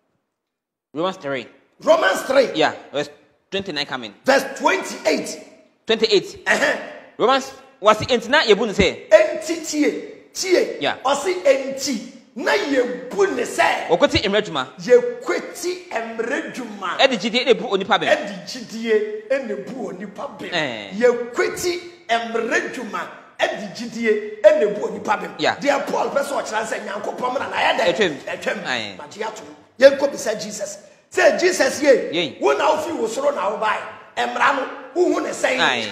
Romans three. Romans three Yeah, verse twenty-nine coming. verse twenty-eight twenty-eight. eh Romans was entina yebu ne say. enti tie tie Yeah. osi enti na yebu ne se Okoti emradwuma. yekweti emredwuma E de gide e bu onipa ben. edi gidie enebu onipa bem Eh. yekweti emredwuma edi gidie enebu onipa bem Yeah. dear Paul person okira say nyankopɔ mra na yeda Etwem. etwem Aye. magiato yenko bisa Jesus say Jesus ye Yei. wo na ofi wo soro na wo bai emra no wo hu ne say Aye.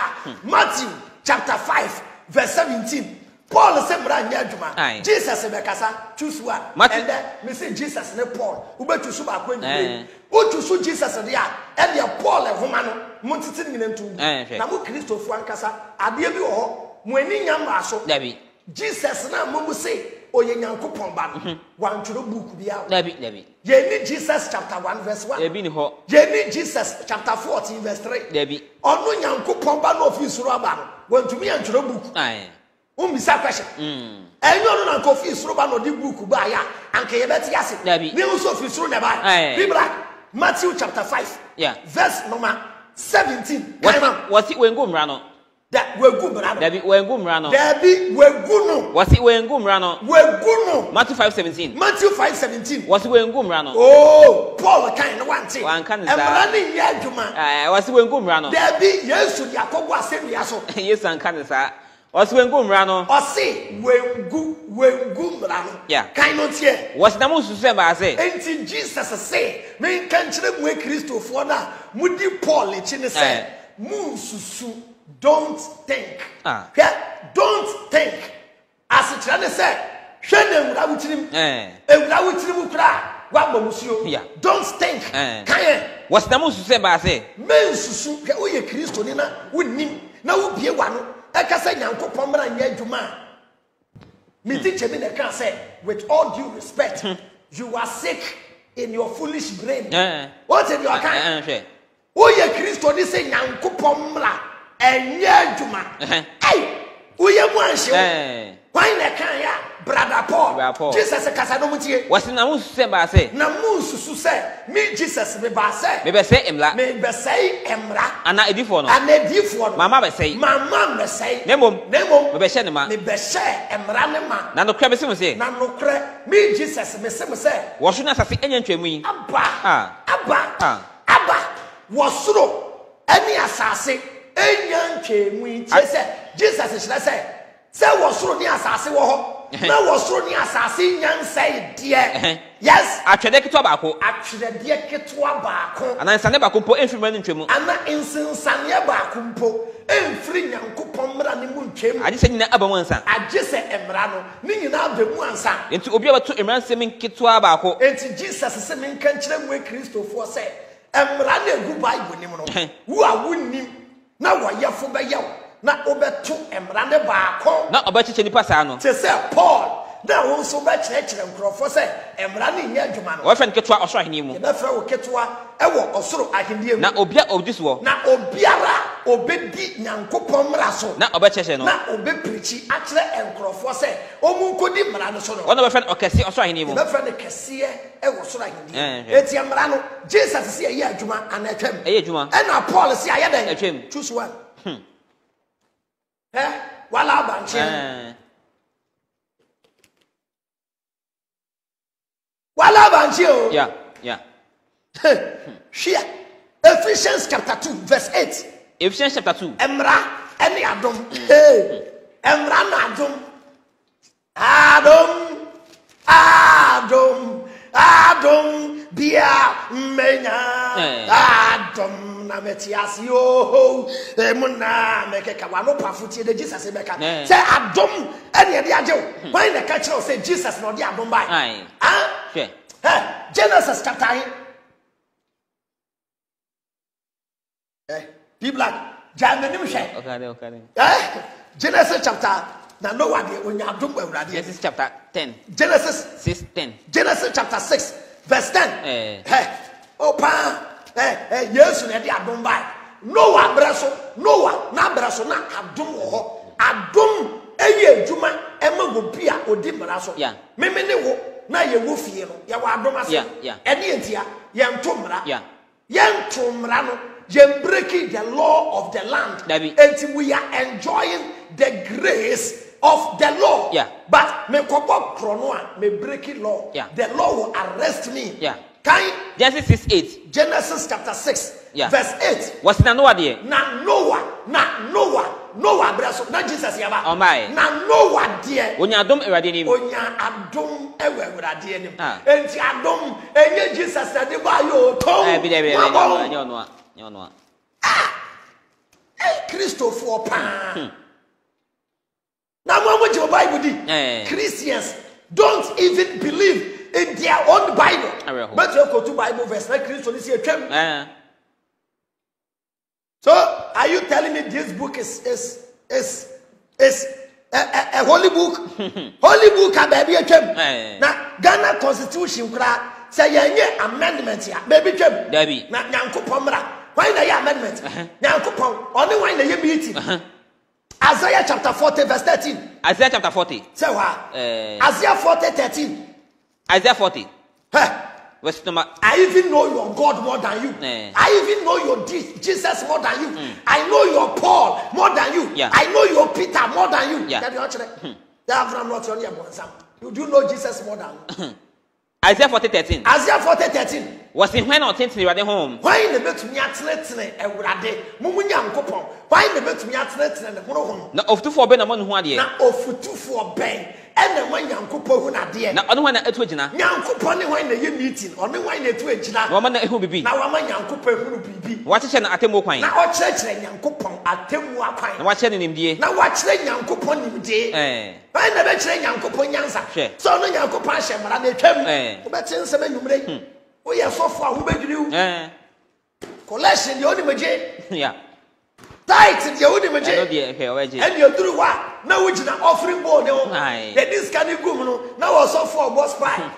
Matthew chapter five verse seventeen Paul say mra nya adwuma Aye. Jesus be kasa choose one Matthew- and then me say Jesus ne Paul wo be choose ba ko Eh. nyire wo choose Jesus de a e de Paul e homa no mo titi nyina ntu Eh, hwɛ. na mo Kristofo ankasa ade bi wo ho mo ani nya mra so Dabi. Jesus na mo mu say oye nyankopon ba no wan tworo book bi a Dabi, dabi. ye ni Jesus chapter one verse one Ebi ni ho. ye ni Jesus chapter fourteen verse three Dabi. ono nyankopon ba no ofi soro aba no wan tumi an tworo book Aye. umbisa question Mm. enyo no na ko fi soro ba no di book ba ya anka ye beti ase Dabi. ni so fi soro na ba Aye. Biblia Matthew chapter five Yeah. verse number seventeen Was kaima was it wengu mra no? that we go mra no Dabi wengu mra no. Dabi we go no Was it wengu mra no? we go no Matthew five seventeen. Matthew five seventeen Was it wengu mra no? oh Paul kind one thing Wanka ne saa. emra ni ye adwuma Eh, was it wengu mra no? Dabi Yesu dia kogbo asemi aso Yes anka ne sa. Was it wengu mra no? ɔse wengu wengu mra no Yeah. kan no tie Was na mo susu ba say. enti Jesus say me kan kyerɛ mu Kristofo na mudi Paul echi ne Eh. sɛ mu susu don't think Ah. hwɛ don't think asekyerɛ ne sɛ hwɛ na nwura wutirim Eh. nwura wutirim kura wabɔ musuo Yeah. don't think Eh. kan Was na mo susu ba say. men susu hwɛ woyɛ Kristoni na wonnim na wobie wa no ɛkasa nyankopɔn mra nyɛ adwuma me teacher me can say with all due respect you are sick in your foolish brain Eh. what in your Eh, kind hwɛ. woyɛ Kristoni sɛ nyankopɔn mra ɛnyɛ adwuma Eh. ai woyɛ mu anhyew Eh. why na kan ya brother Paul Brother Paul. Jesus kasa no mutie Was na mo susu ba say. na mu susu sɛ me Jesus me ba sɛ Me be say emla. me bɛsɛe emra Ana edifo no. anadifoɔ no Mama be say. mama bɛsɛe Na mmom. na mmom Me be hye ne ma. me bɛhyɛ emra ne ma Na no kra be se mo say. na nokorɛ me Jesus me se me sɛ Wo so na asase enya ntwamu yi. aba Ah. aba Ah. aba wɔ soro ɛne asase enya ntwamu yi kyerɛ sɛ Jesus kyerɛ sɛ sɛ wɔ soro ne asase wɔ hɔ na wasoro ni asase nyansa de yes atwede ketwa baako atwede de ketwa baako ana nsane baako mpo emfiri mra ne ntwemu ana nsensane baako mpo emfiri nyankopon mra ne mu ntwemu ade se nyina aba mu ansa age se emra no ne nyina aba mu ansa enti obi abato emra nsem nketwa baako enti Jesus se men kan kire mu Kristofo se emra na egu Bible nim no wo a wonnim na woyefo be yew na obeto emra ne baako na obachiche nipa saa no te se Paul na won so ba kire kire nkrofo se emra ne nya adwuma no wo fe nketwa osoro ahenie mu na fra wo ketwa ewo osoro ahenie mu na obia obdiswo na obiara obedi nyankopon mra so na obacheche no na obeprichi akire enkrofo se omunkodi mra no so no wona be fe okese osoro ahenie mu na fra ne kese ewo osoro ahenie eti mra no Jesus se ye adwuma anatwam eye adwuma e na Paul se aye den atwam choose one eh wala banche eh wala banche o yeah yeah share Ephesians chapter two verse eight Ephesians chapter two emra eni adom eh emra na adom adom adom adom bia menya adom na metiasi o emuna mekeka wa no pafuti de Jesus ebeka say adom eni e de ajew when the catch say Jesus no de adom bai ah okay eh Genesis chapter eh people like Germany hwe okay okay eh Genesis chapter na no one dey onya adom awurade Genesis chapter ten Genesis six ten Genesis chapter six verse ten eh eh opa eh eh Yesu na dey adom bai Noah braso Noah na braso na adom ho adom eye adwuma ema go bia odi braso meme ne wo na ye wo fie no ye wa adom ase ene entia ye ntomra ye ntomra no ye breaking the law of the land until we are enjoying the grace of the law yeah but me kobo krono a me breaking law yeah. The law will arrest me yeah Kai Genesis six eight Genesis chapter six yeah. verse eight what's na Noah there na Noah na Noah Noah braso na Jesus yaba oh my na Noah there onya adom ewade nim onya adom ewe ewade nim enti adom enye Jesus na de ba yo to eh bi de bi enye ono enye ono ah eh Christopher pa na mo mo je Bible di Christians don't even believe in their own Bible but you go to Bible verse like Christ only see a twem eh so are you telling me this book is is is is a, a, a holy book holy book a baby a twem na Ghana constitution kra say yenye amendment ya baby twem na nyankopon mra why na ya amendment nyankopon only why na ye meeting Isaiah chapter forty verse thirteen Isaiah chapter forty say what Isaiah forty thirteen Isaiah forty hey verse number I even know your God more than you eh. I even know your Jesus more than you mm. I know your Paul more than you yeah. I know your Peter more than you yeah. That you actually hmm. Avraham not only about some you do know Jesus more than you Isaiah forty thirteen Isaiah forty thirteen was in when authentic rade home why in the bet me atletene ewrade mumu nyankopon why in the bet me atletene ne hono hom na ofutufo be na mo hu ade na ofutufo ben ene man nyankopon hu na de na ono na etu agina nyankopon ne wan na ye meeting ono wan na etu agina na na ehu bibi na wa man nyankopon hu no bibi wa cheche na atemu kwan na o cheche nyankopon atemu akwan na wa cheche ne nimdie na wa cheche nyankopon nimdie eh why na be cheche nyankopon nyansa so ono nyankopon ahye mara na etwam wo be chen sema nwumre o ye sofo a wo bedwiriu eh collection de oni meje yeah tight de oni meje no de he o eje and you do wa na wo gina offering bowl ne ho the this can gum no na wo sofo boss pie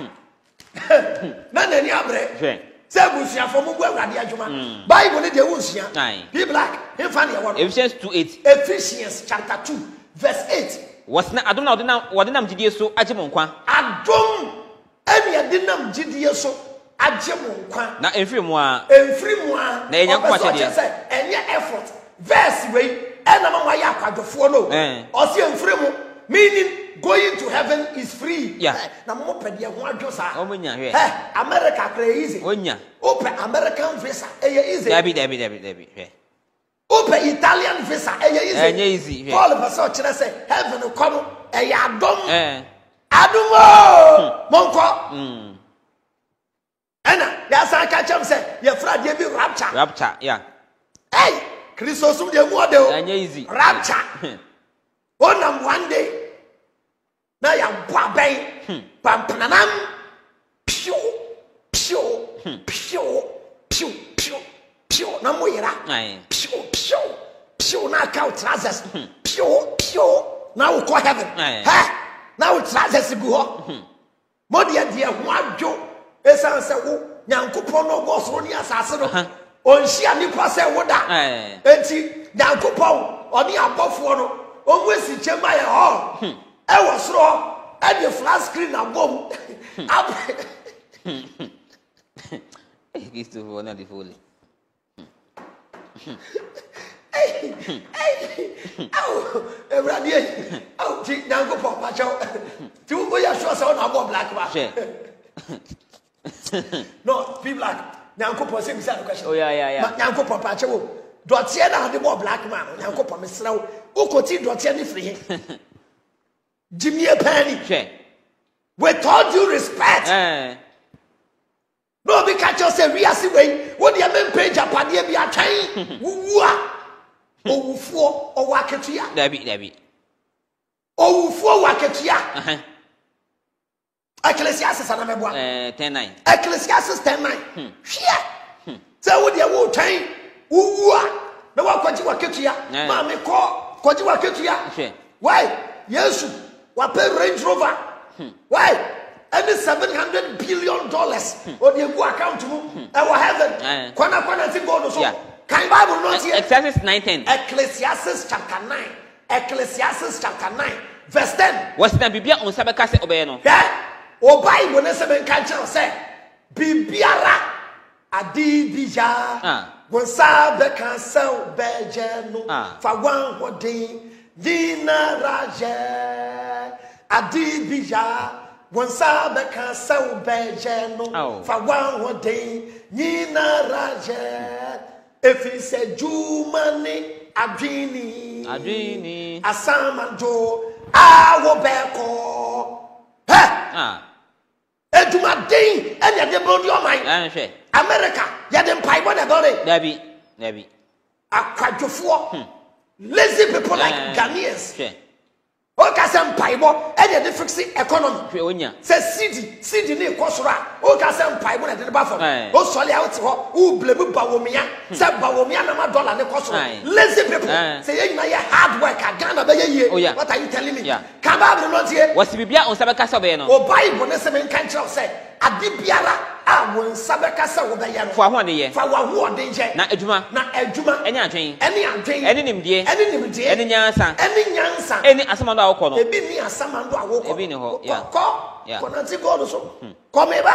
na na ni abre say busia for mo awurade adwuma Bible ne de wo nsia be black he fa ne wo Ephesians two eight Ephesians chapter two verse eight was na adom na odina odina mjidie so agye mo nkwa adom eni adinam jidie so agye mo nkwa na emfiri mu a emfiri mu a na enya nkwa chede say enye effort verse we ena mama ya kwadofo no o se emfiri mu meaning going to heaven is free yeah na mo pede ho adwo sa o munya hwe eh America cray easy onya open American visa eh easy dabi dabi dabi dabi hwe open Italian visa eh easy eh easy Paul pastor kire say heaven come eh adom eh Adumo monko Ena ya san ka chem say ye fra de bi rapture rapture yeah hey Christos de mu ode o anya easy rapture onam one day na ya bwa ben pampanam piu piu piu piu piu piu na mo yira piu piu piu na ka trousers piu piu na we call heaven ha na we trousers go ho mo de de ho adwo esan se wo nyankopon no go so ni asase no onhia nipa se wo da enti nyankopon oni abofo no onwesi chema ye ho e wo soro e de flat screen na bom He's too one of the fully. Hey, hey, oh, everybody, oh, take now go for my show. Two boys are sure so now black man. No, be black. Now go for same side question. Oh yeah, yeah, yeah. Now go for patch. Dotier na the more black man. Now go for Mister Lau. Who continue dotier ni free? Jimmy a penny. With all due respect. Eh. No, be catch yourself. We are seeing what the men pay Japan. Be a train. Woo. Oh, four or Wakatia. Debbie, Debbie. Oh, four Wakatia. Ecclesiastes and I'm uh, ten nine. Ecclesiastes ten nine. Here. So, would you will train? Woo. No one quantity Wakatia. Mammy call quantity Wakatia. Why? Yes, what pay Range Rover? Why? Any seven hundred billion dollars or the account to our heaven. Kwana Kwana to go to so. Can Bible not here? Ecclesiastes nine ten. Ecclesiastes chapter nine. Ecclesiastes chapter nine. Verse ten. What's the Biblia on Sabbath obeyno? Yeah. O Bible na seven kancha say Bibiara adi bija. Ah. Gonsa be kansa beje no. Fa wan hodin dina raje. Adi bija. Gonsa be kansa beje no. Fa wan hodin dina raje. If he said Jumani Adrini Adrini Asamando Awobeko Ah Eduma Ding and ya de blow your mind America ya dem pai what about it Debbie Debbie Aquajofo lazy people like Ghanaians o ka sem paibo e de fix economy say cd cd ni kwosora o ka sem paibo na de ba for o sole out ho o blebu bawomia say bawomia na ma dollar ne kwosora lazy people say you na ya hard work Ghana be ye what are you telling me ka ba no tie wasi bibia on sabeka sobe no o bible ne se men kan tell say ade biara a won sabeka sa wo be ye no fa ho de ye fa wa ho de je na adwuma na adwuma eni adwen eni adwen eni nimdie eni nimdie eni nyansa eni nyansa eni asamando awoko no ebi ni asamando awoko ebi ni ho ya ko ko na ti god so come eba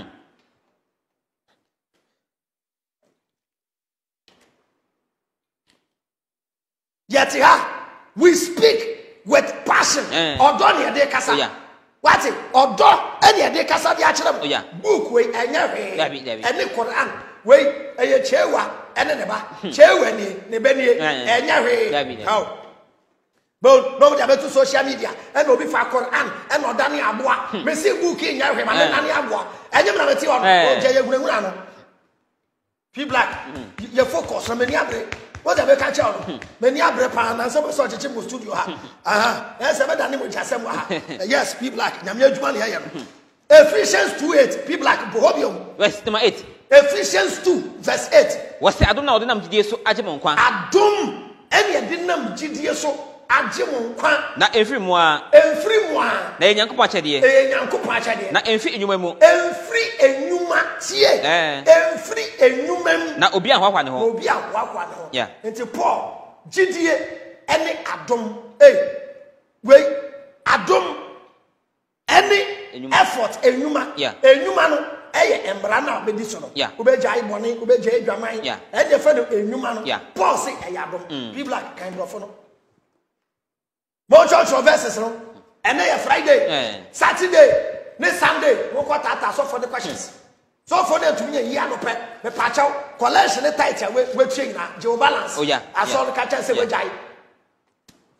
yet ha we speak with passion odo ne de kasa what it odo eni de kasa de akere mo book we enya hwe eni quran we eye chewa ene ne ba chewa ni ne be ni enya hwe how but no be to social media and no be for quran and no dani aboa me say book enya hwe ma dani aboa enya na meti on o je ye gunaguna no P black you focus on many abre what the catch out many abre pa na so so cheche mo studio ha aha e se be dani mo jasem ha yes P black nyame adwuma ne ya no Ephesians two eight P black bohobium verse number eight Ephesians two verse eight what's the adom na odinam gidie so agye mo nkwa adom ene edinam gidie so agye mo nkwa na emfiri mu a emfiri mu a na enyankopɔ akyɛde e enyankopɔ akyɛde na emfiri enyuma mu emfiri enyuma tie emfiri enyuma mu na obi ahwahwa ne ho obi ahwahwa ne ho yeah nti Paul gidie ene adom eh we adom ene effort enyuma enyuma no eye embra na obedi so no obeja ibone obeja adwaman e de fa no enyuma no Paul say eye adom people like kind of no mo church verses no ene ye Friday Saturday ne Sunday wo kwata ata so for the questions so for them to me yi anope me pachaw collection ne tight we we train na je balance oh yeah aso no catch say we jai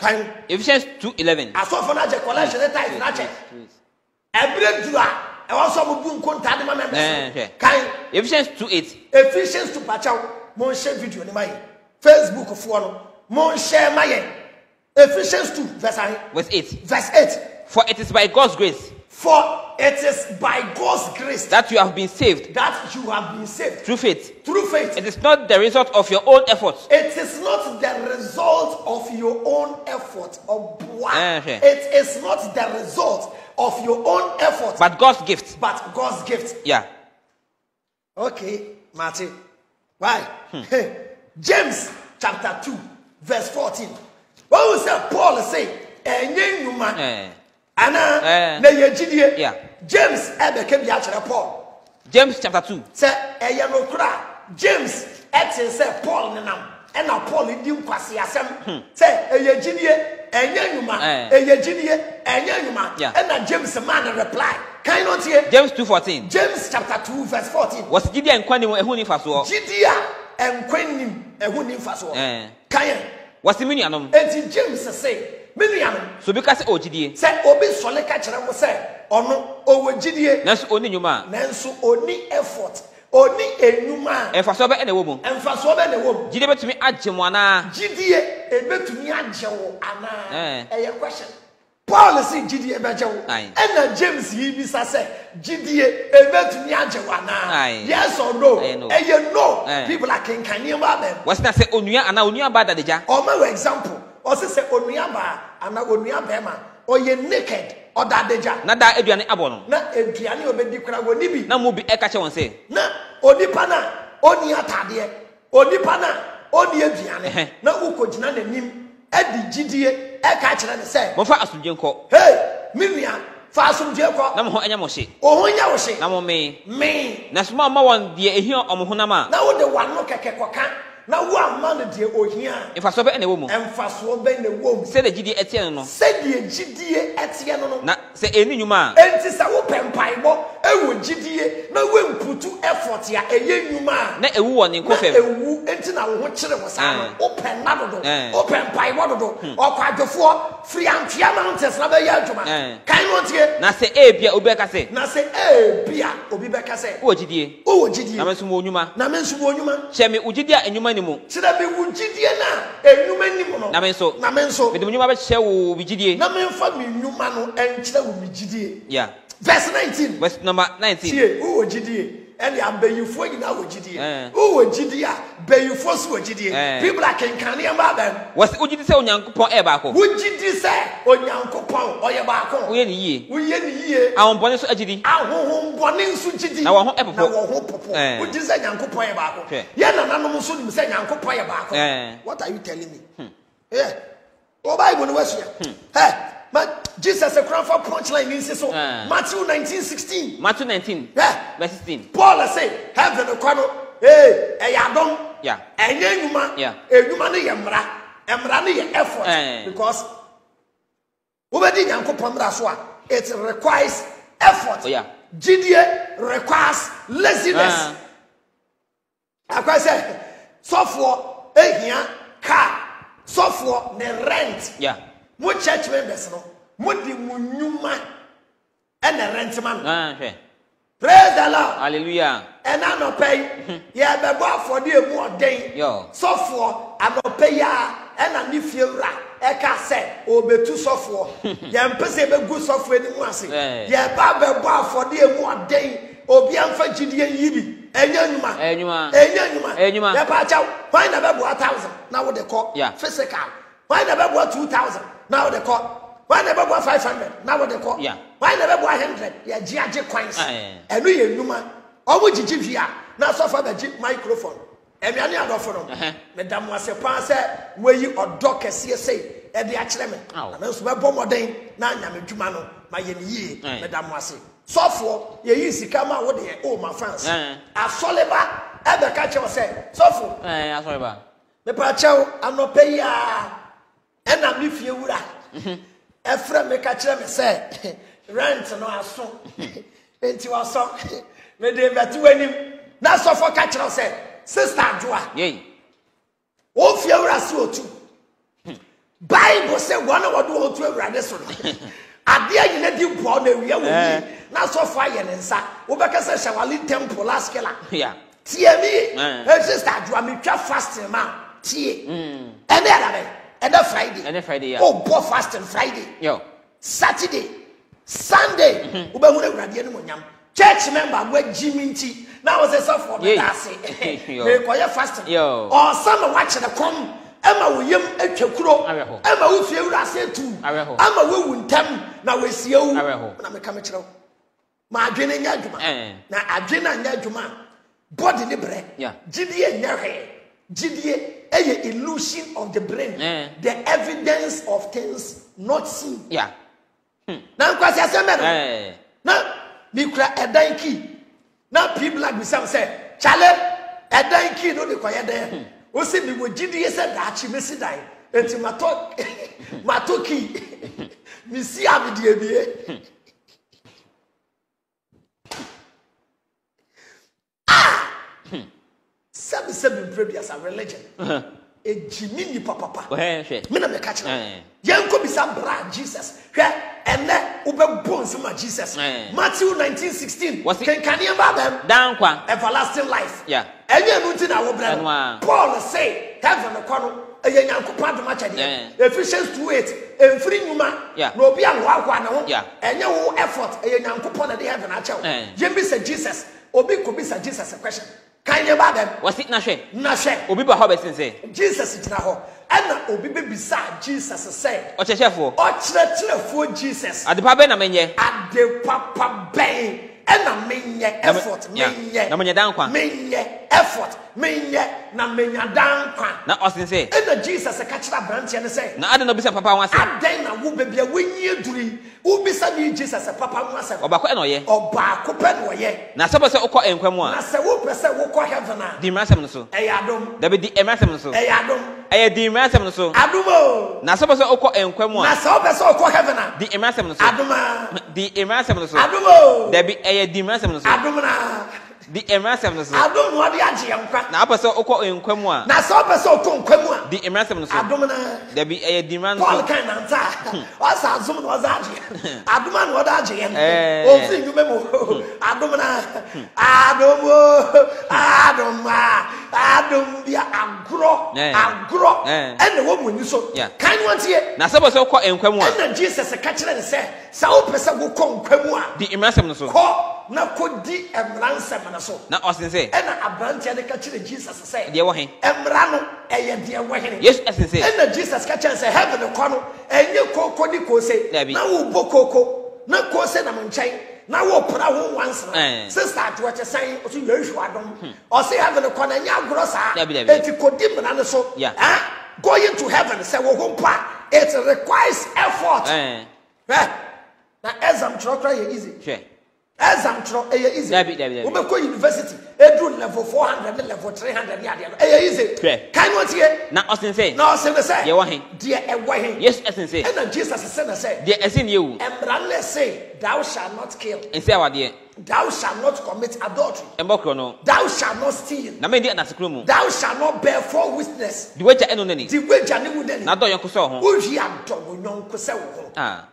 Kan Ephesians two eleven. Asofo na je collection tithe na che. Every do a e won so bu nkonta de ma members. Kan Ephesians two eight. Ephesians two pachaw mon share video ni mai. Facebook fo no mon share mai. Ephesians two verse eight. Verse eight. For it is by God's grace. For it is by God's grace that you have been saved. That you have been saved through faith. Through faith. It is not the result of your own efforts. It is not the result of your own effort. Or uh, okay. It is not the result of your own effort. But God's gift. But God's gift. Yeah. Okay, Martin. Why? Hmm. James chapter two, verse fourteen. What was that Paul say? Eh. Anna, uh, yeah. James Ebe came here Paul. James chapter two. Say, eh, you know, James Ete say Paul Nanam, and now Paul in Dim Quasi Assem. Say, eh, ye Gideon, eh, Yanuma, eh, ye Gideon, eh, Yanuma, and now James a man reply. Can you not hear? James two fourteen. James chapter two, verse fourteen. Was Gideon Quanim a Huni Faso? Gideon and Quenim a Huni Faso. Can was the minianum? And James say, Miniam. So because O G D say Obi Sole Kachram say ono owo Gidie nanso oni nyuma nanso oni effort oni enuma emfaso be na wo mu emfaso be na wo mu Gidie betumi agye mo ana Gidie ebetumi agye wo ana eh ye question Paul say Gidie ebegye wo and na James yi bi sa say Gidie ebetumi agye wo ana yes or no eh you know people are king kan you ba them was na say onua ana onua ba da deja o ma example o se se onua ba ana onua ba ma o ye naked o da deja na da aduane abo no na aduane obedi kura wo ni bi na mo bi e ka che won se na onipa na oni atade onipa na oni aduane na ukogina nanim adi gidie e ka kire ne se mo fa asumdwe nko hey minua fa asumdwe ko na mo ho enya mo hye o ho nya wo hye na mo me me na so ma won de ehia omo honam a na wo de wano keke koka na wo amma ne de ohia emfaso be na wo mu emfaso be na wo mu se de gidie etie no se de gidie etie no no na se eni nyuma enti sa wo pempaibo ewo gidie na wo mputu effort ya eye nyuma na ewu wo ne nkofem ewu enti na wo ho kire wo sa no wo pen na dodo wo pempaibo dodo okwadwofo free antia mountains na be ya adwuma kan no tie na se ebia obi ka se na se ebia obi be ka se wo gidie wo gidie na menso mo nyuma na menso mo nyuma che me ugidie enyuma ni mu sida be wo gidie na enyuma ni mu no na menso na menso me de nyuma be che wo bigidie na menfa me nyuma no enkire wo bigidie yeah verse nineteen verse number nineteen tie wo gidie and ya bayifo nyina wo gidie wo gidie a bayifo so wo gidie people are can can am ba was ugidi se onyankopon e ba ko wo gidi se onyankopon oye ba ko wo ye ni yie wo ye ni yie awon bone so agidi ahohom bone nso gidi na wo ho e popo na wo ho popo wo gidi se nyankopon e ba ko ye na nanom so nim se nyankopon e ba ko what are you telling me eh o bible no wasia eh but Jesus a crown for punchline in so Matthew nineteen sixteen Matthew nineteen yeah verse sixteen Paul say heaven the kwano eh e ya dom yeah enye nyuma yeah enyuma ne ye mra emra ne ye effort because obedi nyankopon mra so a it requires effort oh yeah gidie requires laziness akwa say sofo ehia car sofo ne rent yeah mo church members no mo di mo nyuma and the rent man ah okay praise the Lord hallelujah and I no pay yeah be bo for the emu oden yo so for I no pay ya and ani fiewra e ka say obetu so for ya mpese be gu so for ni mu ase ya ba be bo for the emu oden obi amfa gidie yibi enya nyuma enyuma enya nyuma enyuma ya pa chaw why na be bo one thousand na wo de call physical why na be bo two thousand now they call. Why never bought five hundred? Now they call. Yeah. Why never bought hundred? Yeah, G I G coins. And we are human. Or would you give here? Now so far the G microphone. And we are near the phone. Madame was a passer where you or dock a C S A at the accident. And also my bomb ordain. Now I'm a Jumano, my ye, Madame was so for ye easy come out with the oh my friends. A soliba at the catcher say, so for I sorry about the pacho, I'm not pay ya. And I'm if you would. Efra me ka kire me say rent no aso enti waso me de betu anim na so for ka kire say sister Joa yey wo fie wura si otu Bible say one of what do to so. Adia you let you born a real na so far yen nsa. Obeka say Shawali temple last killer. Yeah. Tie me. Eh sister do me twa fasting ma. Tie. Mm. And then and then Friday. And then Friday yeah. Oh, bo fasting Friday. Yo. Saturday. Sunday. Ube hu na urade no nyam. Church member we Jiminti. Now was a for the dance. Me koye fasting. Yo. Or some watch the come. Emma we yam etwakuro. Emma we fie wura se tu. Emma we wuntam na we siewu. Na me ka me kire. Ma adwene nya adwuma. Na adwene nya adwuma. Body ne bre. Gidie nya hwe. Gidie a illusion of the brain. The evidence of things not seen. Yeah. Na kwasi asembe no. Na mi kura edan ki. Na people like me say, "Chale, edan ki no de koye den." O se mi wo gidie se da chi mesi dan. Enti mato mato ki. Mi si abidi ebie. Ah! Seven seven pray as a religion. A Jimmy papa. Me na me catch na. Yanko bisa bra Jesus. Hwe ene ube bones ma Jesus. Matthew nineteen sixteen. Can can you remember them? Down everlasting life. Yeah. Enye no ti na wo bra. Paul say heaven ko no eye yanko pa do ma chade. Ephesians two eight. Emfiri nyuma. No obi anwo akwa na ho. Enye wo effort eye yanko pa na de heaven a chew. Yembi say Jesus. Obi ko bisa Jesus a question. Can you buy them? Was it Nashe? Nashe. Obi ba hobe say. Jesus is ho. And obi be beside Jesus say. O chefo. O chefo Jesus. Ade pa be na menye. Ade papa be. And na menye effort menye. Na menye dan kwa. Menye effort menye na menye dan kwa. Na osin say. And na Jesus e ka kira branch and say. Na ade no bisa papa wan say. Ade na wo be bia wenye duri. Wo bisa ni Jesus e papa wan say. Oba ko e no ye. Oba ko pe no ye. Na sebo se ukọ enkwam a. Na se wo pese wo kọ heaven a. Di mrasem no so. E yadom. Da be di emrasem no so. E yadom. E di mrasem no so. Adumo. Na sebo se ukọ enkwam a. Na se wo pese ukọ heaven a. Di emrasem no so. Aduma. Di emrasem no so. Adumo. Da be e di mrasem no so. Adumna. Di emrasem no so. Adum no di agye yankwa. Na apese ukọ enkwam a. Na se wo pese ukọ enkwam a. Di emrasem no so. Adumna. Da be e di mrasem no so. Paul kan na nta. Wasa azum no wasa agye. Aduma no wada agye yen. O fi nyume mo. Adumna. Adomo. Adoma. Adom bia agro. Agro. And wo munyi so. Kan you want here? Na sebo se ukọ enkwam a. And Jesus ka kire ne se, sa wo pese wo kọ enkwam a. Di emrasem no so. Ko na kodi emransem na so. Na osin say. And abrantia de ka kire Jesus say. De wo hen. Emra no eye de wo hen. Yes, esin say. And Jesus ka kire say heaven ko no enye kokodi ko say. Na wo bokoko. Na ko say na monchen. Na wo pra ho once na. Sister to what say o so yehu adom. O say heaven ko na nya agro sa. Enti kodi mra no so. Eh? Going to heaven say wo ho pa. It requires effort. Eh. Na exam tro ye easy. Sure. Exam tro e easy. We be go university. Edu level four hundred, level three hundred ya dey. E easy. Can what here? Na osin say. Na osin say. Ye wo hen. Dey e wo hen. Yes, osin say. And Jesus say na say. Dey esin ye wu. Emranle say, thou shalt not kill. En say awade. Thou shalt not commit adultery. Embokro no. Thou shalt not steal. Na me dey na sekro mu. Thou shalt not bear false witness. Di weja eno nani. Di weja ne wu nani. Na do yonko so ho. Wo hwi adọ yonko se wo ho. Ah.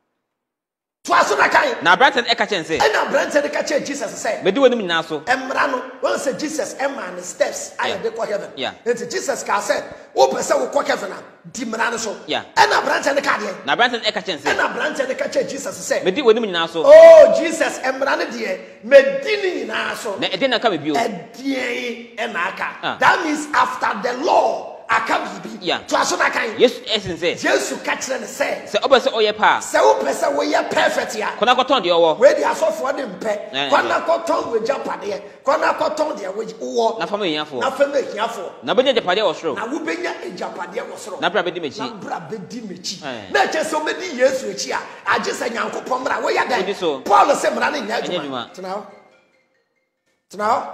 Twaso na kai na Branton e ka chen say na Branton e ka chen Jesus say me di wonum nyina so emra no won say Jesus emma steps aye de ko heaven yeah enti Jesus ka say wo pese wo ko heaven na di mra no so yeah e na Branton e ka de na Branton e ka chen say na Branton e ka chen Jesus say me di wonum nyina so oh Jesus emra no de me di ni nyina so na e de na ka me bio e die e na aka that means after the law akabibi yeah to aso na kan yes esin say Jesus ka kire ne say say obo say oye pa say wo pese wo ye perfect ya kona ko ton de owo we di asofo de mpe kona ko ton we japade kona ko ton de we wo na fama hiafo na fama hiafo na benya japade wo soro na wo benya japade wo soro na bra be di mechi na bra be di mechi na che so be di Yesu echi a age say nyankopon bra wo ya dan Paul say mra na nya adwuma tena tena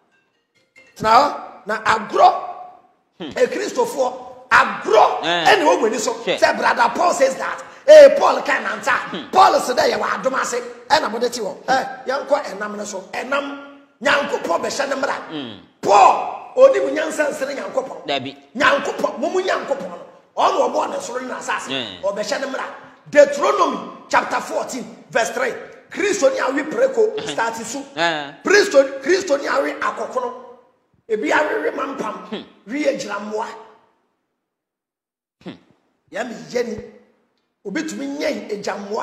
tena na agro a Christopher agro and wo wani so say brother Paul says that eh Paul can answer Paul said that you are domase and am de ti wo eh yanko enam ne so enam nyankopon be hye ne mra Paul oni mu nyansa nsere nyankopon da bi nyankopon mu mu nyankopon on wo born and sorry na asase o be hye ne mra Deuteronomy chapter fourteen verse three Christo ni awi preko start su Christo Christo ni awi akokono ebi awewe mampam wi agirammoa ya mi yeni obetumi nyen agirammoa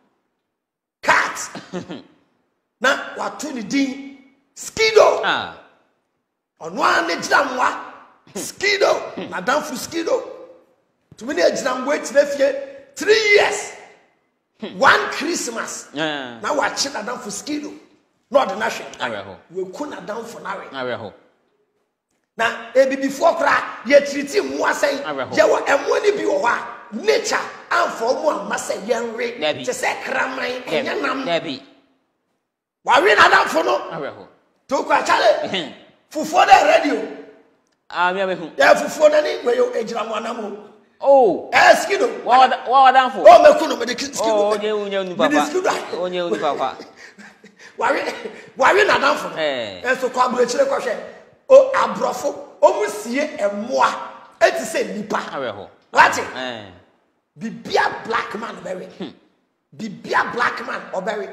cat na watu ni din skido ah ono ane girammoa skido na danfu skido tumi ni agirammoa tinafie three years one Christmas na wachi na danfu skido no the nation aweho we ku na danfu nawe aweho na ebi before kra ye treat mu asen je wo emo ni bi wo wa nature amfo mu amasa yenwe te se kraman enyanam nabi wa we na danfo no aweho to kwa chale fufuo da radio ah me amehu ya fufuo na ni we yo ejira mu anamo oh eh skido wa wa danfo o me kunu me de skido oh onye onye ni papa onye onye papa wa we wa we na danfo eh enso kwa bro chire kwa hwe o abrofo o musie emoa eti se nipa aweho what eh bibia black man berry bibia black man oberry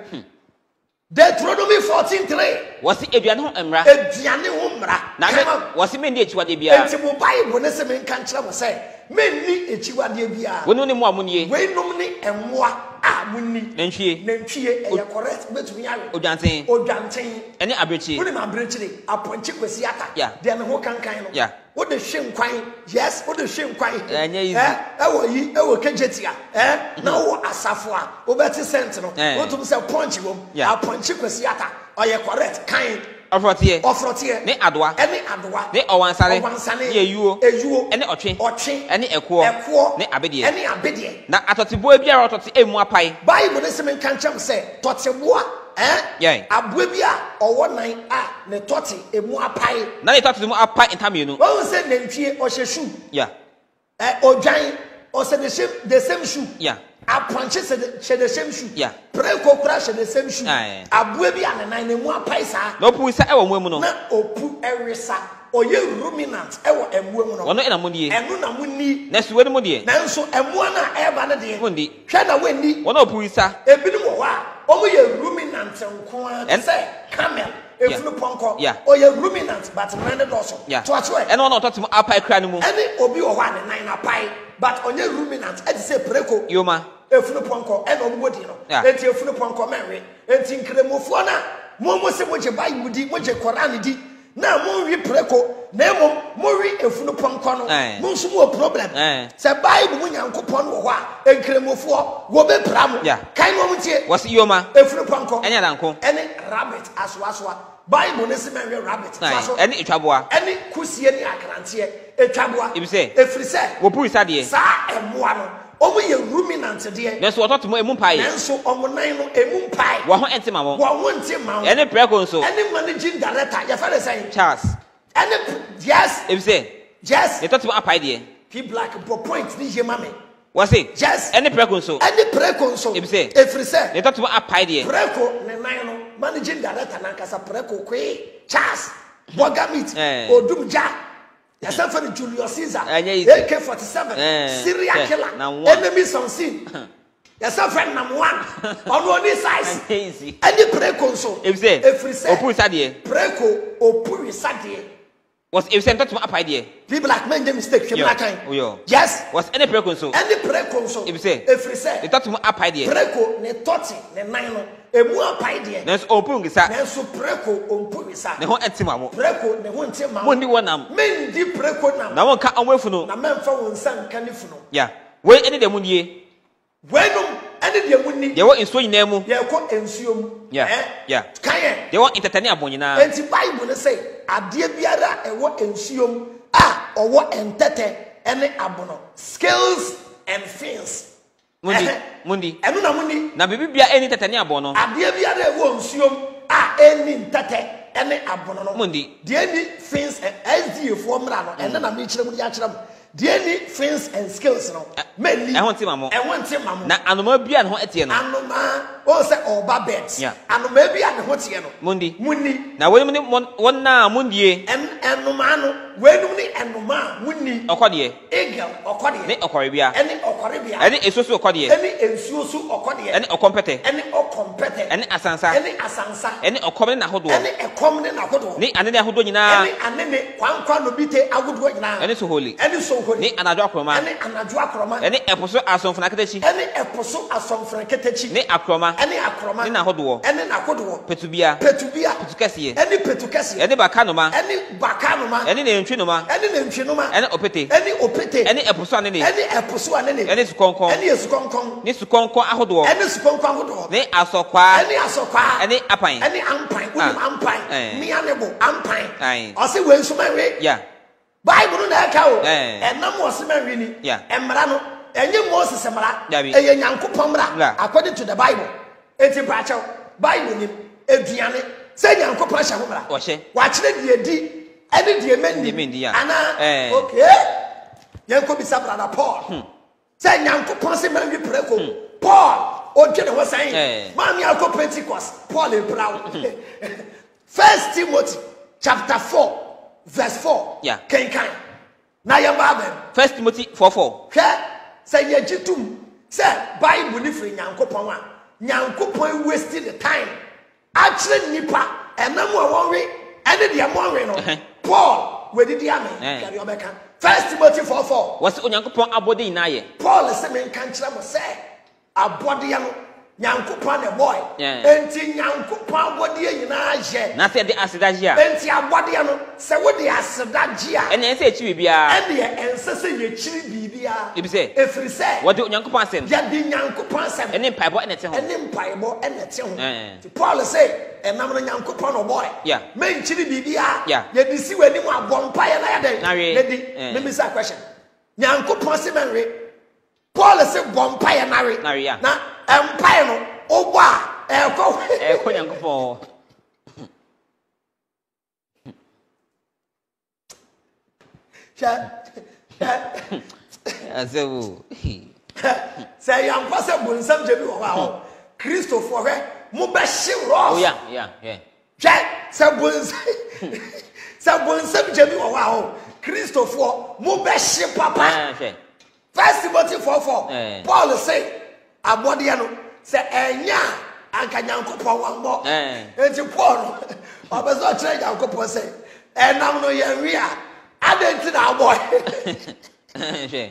Deuteronomy fourteen three wasi eduane ho emra eduane ho mra na me wasi me ndi echiwade bia enti mo bible ne se me nka nkyere mo se me ni echiwade bia wonu ne mo amunie we num ni emoa a munni nantwie nantwie e ya correct betumi yawe odwanten odwanten ene abrechi woni ma abrechi aponche kwesi ata Yeah. de ne ho kankan no Yeah. wo de hwe nkwan yes wo de hwe nkwan Enye easy. eh ewo yi ewo kejetia eh na wo asafo a wo beti cent no Eh. wo tum se punch wo Yeah. aponche kwesi ata oye correct kan ofrotie ofrotie ne adoa ene adoa ne owansare owansane ne eyuo eyuo ene otwe otwe ene ekuo ekuo ne abedie ene abedie na atotebo biara ototi emu apai bible ne se me nka nkyam se toteboa eh Yeah. aboa bi a owo nan a ne tote emu apai na le totimo apai ntamienu won se nantwie ohye shoe yeah eh odwan o se the same the same shoe yeah aponche se the the same shoe Yeah. preko kura se the same shoe Aye. aboa bi a ne nan ne mu apai sa no pu isa ewo mu no na opu ewesa oye ruminant ewo emu mu no wono ena munie enu na munni na suwe mu die nanso emu na eba ne de mundi hwe na wenni wono pu isa ebinim wo a omo ye ruminant nko a En- say camel efunu ponko Yeah. oye ruminant but nane doso yeah to acho e ena wono ototimo apai kra no mu any obi wo a ne nan na pai but onye ruminant e say preko yoma efunu ponko e no bodi no Yeah. enti efunu ponko menwe enti nkremofo na mo mo se mo je bible di mo je Quran di na mo wi preko na mo mo wi efunu ponko no Eh. mo nso mo problem Eh. se bible mo nyankopon wo ho a enkremofo wo be bram Yeah. kan mo mtie wasi yoma efunu ponko enya danko any rabbit aswaswa bible ne se menwe rabbit nai so ene etwaboa any kusie ni akrante etwaboa Ibi se? efiri se wo pu isa die sa emoa no omo ye ruminant de na so ototimo emu pai nanso omo nan no emu pai wo ho entima mo wo ho nti ma ene preko nso any managing director ya fa say Charles any yes ebi se yes ne totimo apai die p black po point ni je mame wasi yes ene preko nso any preko so Ebi se? efiri se ne totimo apai die preko ne nan no managing director na kasa preko kwe Charles Bogamit Eh. Odumja ya safa ni Julius Caesar Enye easy. A K forty-seven Eh. serial Eh. killer Na one. enemies on scene ya safa number one on one size easy any preko so ebi se efiri se opu isa die preko opuri sadie was ebi se totimo apai die be black man make mistake Yo. him kan Oh, yo. yes was ene preko nso any preko so Ebi se? efiri se ne totimo apai die preko ne toti ne nan no emu apai de na so opu ngisa nanso preko ompuri sa ne ho entima mo preko ne ho nti ma mo ndi wonam mendi preko nam na won ka onwe funu na memfa won san ka ne funu ya we ene de mu nie wenum ene de munni de wo inso nyina mu ye ko ensuom Yeah. Yeah. kan de wo entertain abonyina enti bible ne say ade biara ewo ensuom a owo entete ene abono skills and things mundi Eh, mundi eno na munni na bibi bia eni tetani abono ade biara ewo ensuom a eni ntete ene abono no mundi de eni things S D A fo mra no ene na me kire mu ya kire mu de eni things and skills no meni e ho ntima mo e ho ntima mo na anoma bia ne ho etie no anoma o se oba beds Yeah. anoma bia ne ho tie no mundi munni na woni won na mundie en enuma no wenum ni enuma munni okode eagle okode ne okorebia ene okorebia ene esusu okode ene ensuosu okode ene okompete ene okompete ene asansa ene asansa ene okomne na hodo ene ekom ne na hodo ne anene ahodo nyina ene anene kwankwa no bite agodo nyina ene soholi ene soholi ne anajo akroma ene anajo akroma ene eposo asomfuna ketachi ene eposo asomfuna ketachi ne akroma ene akroma ne na hodo ene na hodo petubia petubia petukasiye ene petukasiye ene bakanoma ene bakanoma ene nentwinoma ene nentwinoma ene opete ene opete ene eposo anene ene eposo anene ene sukonkon ene sukonkon ne sukonkon ahodo ene sukonkon ahodo ne asokwa ene asokwa ene apan ene ampan uni ampan mi anebo ampan Aye. Ose wensumanwe yeah Bible na aka o Eh. enam osemanwe ni Yeah. emra no enye Moses emra Dabi. eye nyankopon mra Yeah. according to the Bible eti bracha Bible ni eduane se nyankopon hye ho mra Ohye. wa kire die di ene die Die menni menni, yeah. ana Eh. okay yanko bisa brother Paul hmm. se nyankopon se manwe preko hmm. Paul o dwene ho san Eh. mami akọ Pentecost Paul e brown First Timothy chapter four verse four. Yeah. Ken kan. Na ya ba ben. First Timothy four four. Hwe say ye jitum say Bible ni free Nyankopon a Nyankopon wasting the time. Actually nipa enam a wonwe ene de amonwe no. Paul we did amen. Carry obeka. First Timothy four four. Was onyankopon abode inaye. Paul say men kan kira mo say abode ya no Nyankopon na boy. Yeah. Enti Nyankopon abode ya nyina je. Na se de asidajia. Enti abode ya no se wo de asidajia. Ene ense echi bibia. Ene ense se ye chiri bibia. Ebi se. Efiri se. Wo de onyankopon asem. Ya de Nyankopon asem. Ene mpaibo ene te ho. Ene mpaibo ene te ho. Eh. Ti Paul say enam no Nyankopon no boy. Yeah. Men chiri bibia. Yeah. Ye di si wani mu abompa ye na ya de. Na we. Ne di. Me me say question. Nyankopon se menwe. Paul say bompa ye na we. Na we ya. Na empai no obo a e ko E ko nyankopon. Sha. Azewu. Say yam pass bonsam je bi wo ha. Christopher he mo be hye rough. Oh yeah, yeah, yeah. Hwe say bonsam. Say bonsam je bi wo ha. Christopher mo be hye papa. Ah, hwe. First Timothy four four. Eh. Paul say abode ya no say enya anka Nyankopon wambo. Eh. Enti Paul obezo kire Nyankopon say enam no ye wi a adenti na boy. Hwe.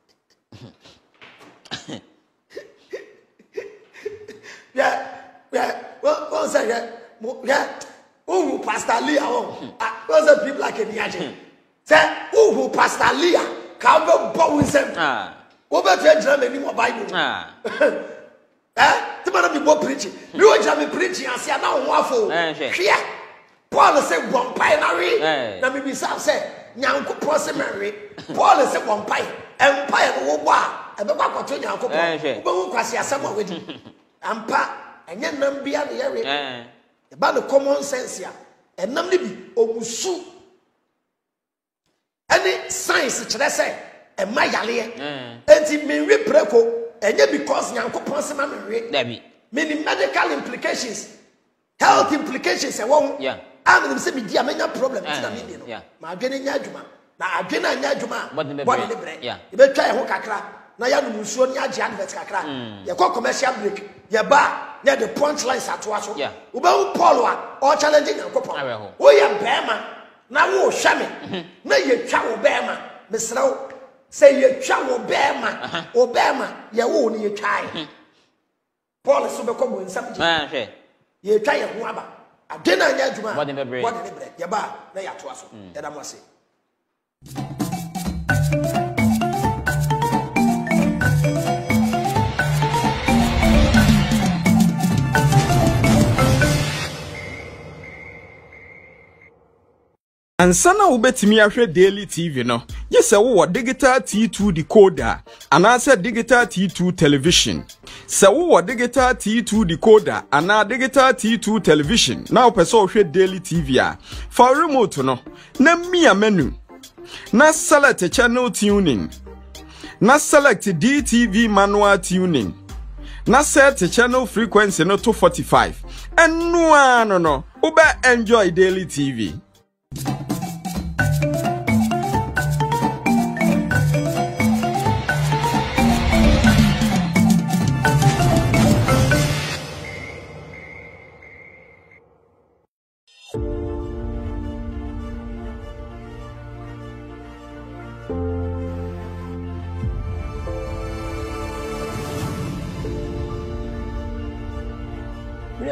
Yeah, yeah. Well, well, say yeah, yeah. Who Pastor Leah? Oh, what's the people like in the say who Pastor Leah? Can't go with them. Ah. Over to German anymore Bible. Ah. Eh? The man be more preaching. You are German preaching and say now waffle. Eh, sure. Here, Paul say one pie na we. Eh. Na me be say Nyankopon se Mary. Paul say one pie. Empire no wo ba. E be kwa kwato Nyankopon. Eh, sure. Wo be kwasi asem a wedi. Ampa enye nam bia na yare. Eh. E ba no common sense ya. Enam ne bi omusu. Any science kire say e ma yale. Eh. Enti me we preko enye because Nyankopon se ma me we. Dabi. Many medical implications, health implications e won. Yeah. I'm them say me dia menya problem Eh, tina me di no. yeah. Ma adwene nya adwuma. Na adwene anya adwuma. Body ne Body bre. ne bre. Yeah. E be twa e ho kakra. Na ya no musuo ni age advert kakra. Ye call commercial break. Ye ba na the punchlines atoa so. Yeah. Ube hu Paul a o challenge Nyankopon. Awe ho. Wo ye bema na wo hwa me. Na ye twa wo bema. Mesra wo say ye twa wo bema. Wo bema ye wo ni ye twa. Paul so be come nsam ji. Ah, hwe. Ye twa ye ho aba. Adwena anya adwuma. Body ne bre. Body ne bre. Ye ba na ya toa so. Ye da mo ase. Ansana ubetimi ahwe Daily T V no yese wo digital T two decoder anase digital T two television se wo digital T two decoder ana digital T two television na opeso hwe Daily T V a for remote no na mia menu na select channel tuning na select D T V manual tuning na set channel frequency no two forty-five enu ano no ube enjoy Daily T V.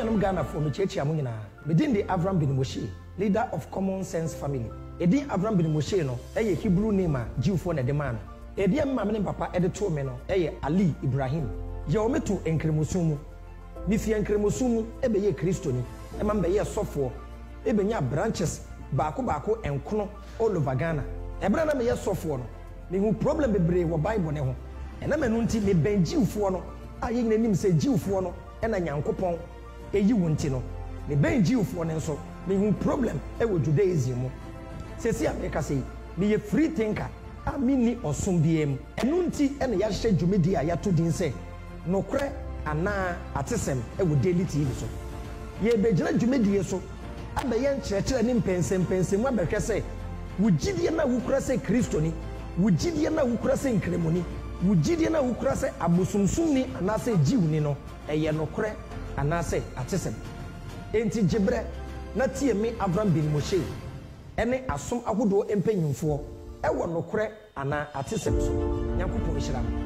nuanom Ghana for me chechi amu nyina within the Avraham bin Moshe leader of Common Sense family edi Avraham bin Moshe no eye Hebrew name a Jewfo na de man edi am mame ne papa ede to me no eye Ali Ibrahim ye o metu enkremosun mu mi fi enkremosun mu ebe ye Kristoni e ma mbe ye sofo ebe nya branches baako baako enkono all over Ghana ebra na me ye sofo no me hu problem bebre wo Bible ne ho ena manu nti me ben Jewfo no a ye nyina nim se Jewfo no ena Nyankopon eyi wonti no me ben Jewfo ne nso me hu problem e wo Judaism mu sesi America sei me ye free thinker a mini osom biem enu nti ena ya hye dwumedi a ya to din se nokre ana atesem e wo daily T V so ye bejira dwumedi so abaye nkyerɛkyerɛ ne mpensem pensem abɛhwɛ sɛ wugidie na wukura sɛ Kristoni wugidie na wukura sɛ nkremoni wugidie na wukura sɛ abosomsumni ana sɛ jiwni no ɛyɛ nokre ana sɛ atesem enti gibre na tie me Avraham bin Moshe ene asom ahodo empanyimfoɔ ɛwɔ nokre ana atesem so Nyankopɔn hyira mo.